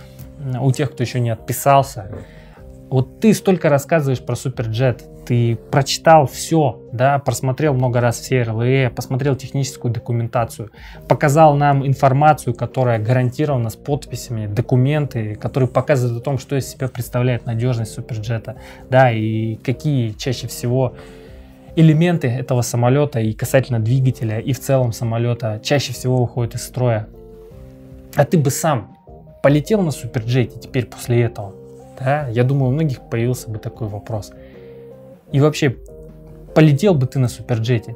у тех, кто еще не отписался. Вот ты столько рассказываешь про Суперджет, ты прочитал все, да, просмотрел много раз все эр эл и, посмотрел техническую документацию, показал нам информацию, которая гарантирована с подписями, документы, которые показывают о том, что из себя представляет надежность Суперджета, да, и какие чаще всего элементы этого самолета и касательно двигателя, и в целом самолета чаще всего выходят из строя. А ты бы сам полетел на Суперджете теперь после этого? Да, я думаю, у многих появился бы такой вопрос. И вообще, полетел бы ты на Суперджете?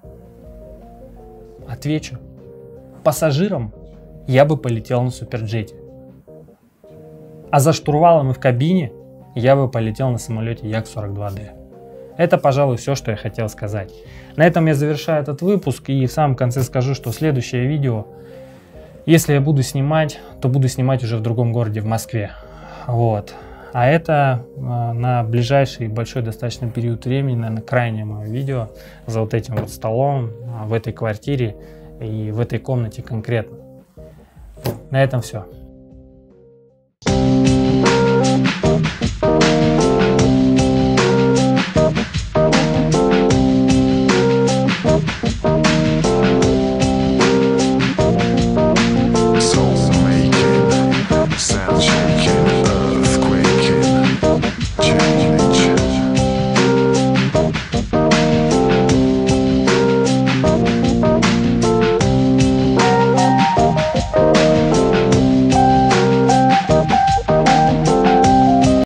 Отвечу. Пассажиром я бы полетел на Суперджете. А за штурвалом и в кабине я бы полетел на самолете Як сорок два дэ. Это, пожалуй, все, что я хотел сказать. На этом я завершаю этот выпуск и в самом конце скажу, что следующее видео, если я буду снимать, то буду снимать уже в другом городе, в Москве. Вот. А это э, на ближайший большой достаточно период времени, наверное, крайнее мое видео за вот этим вот столом, в этой квартире и в этой комнате конкретно. На этом все.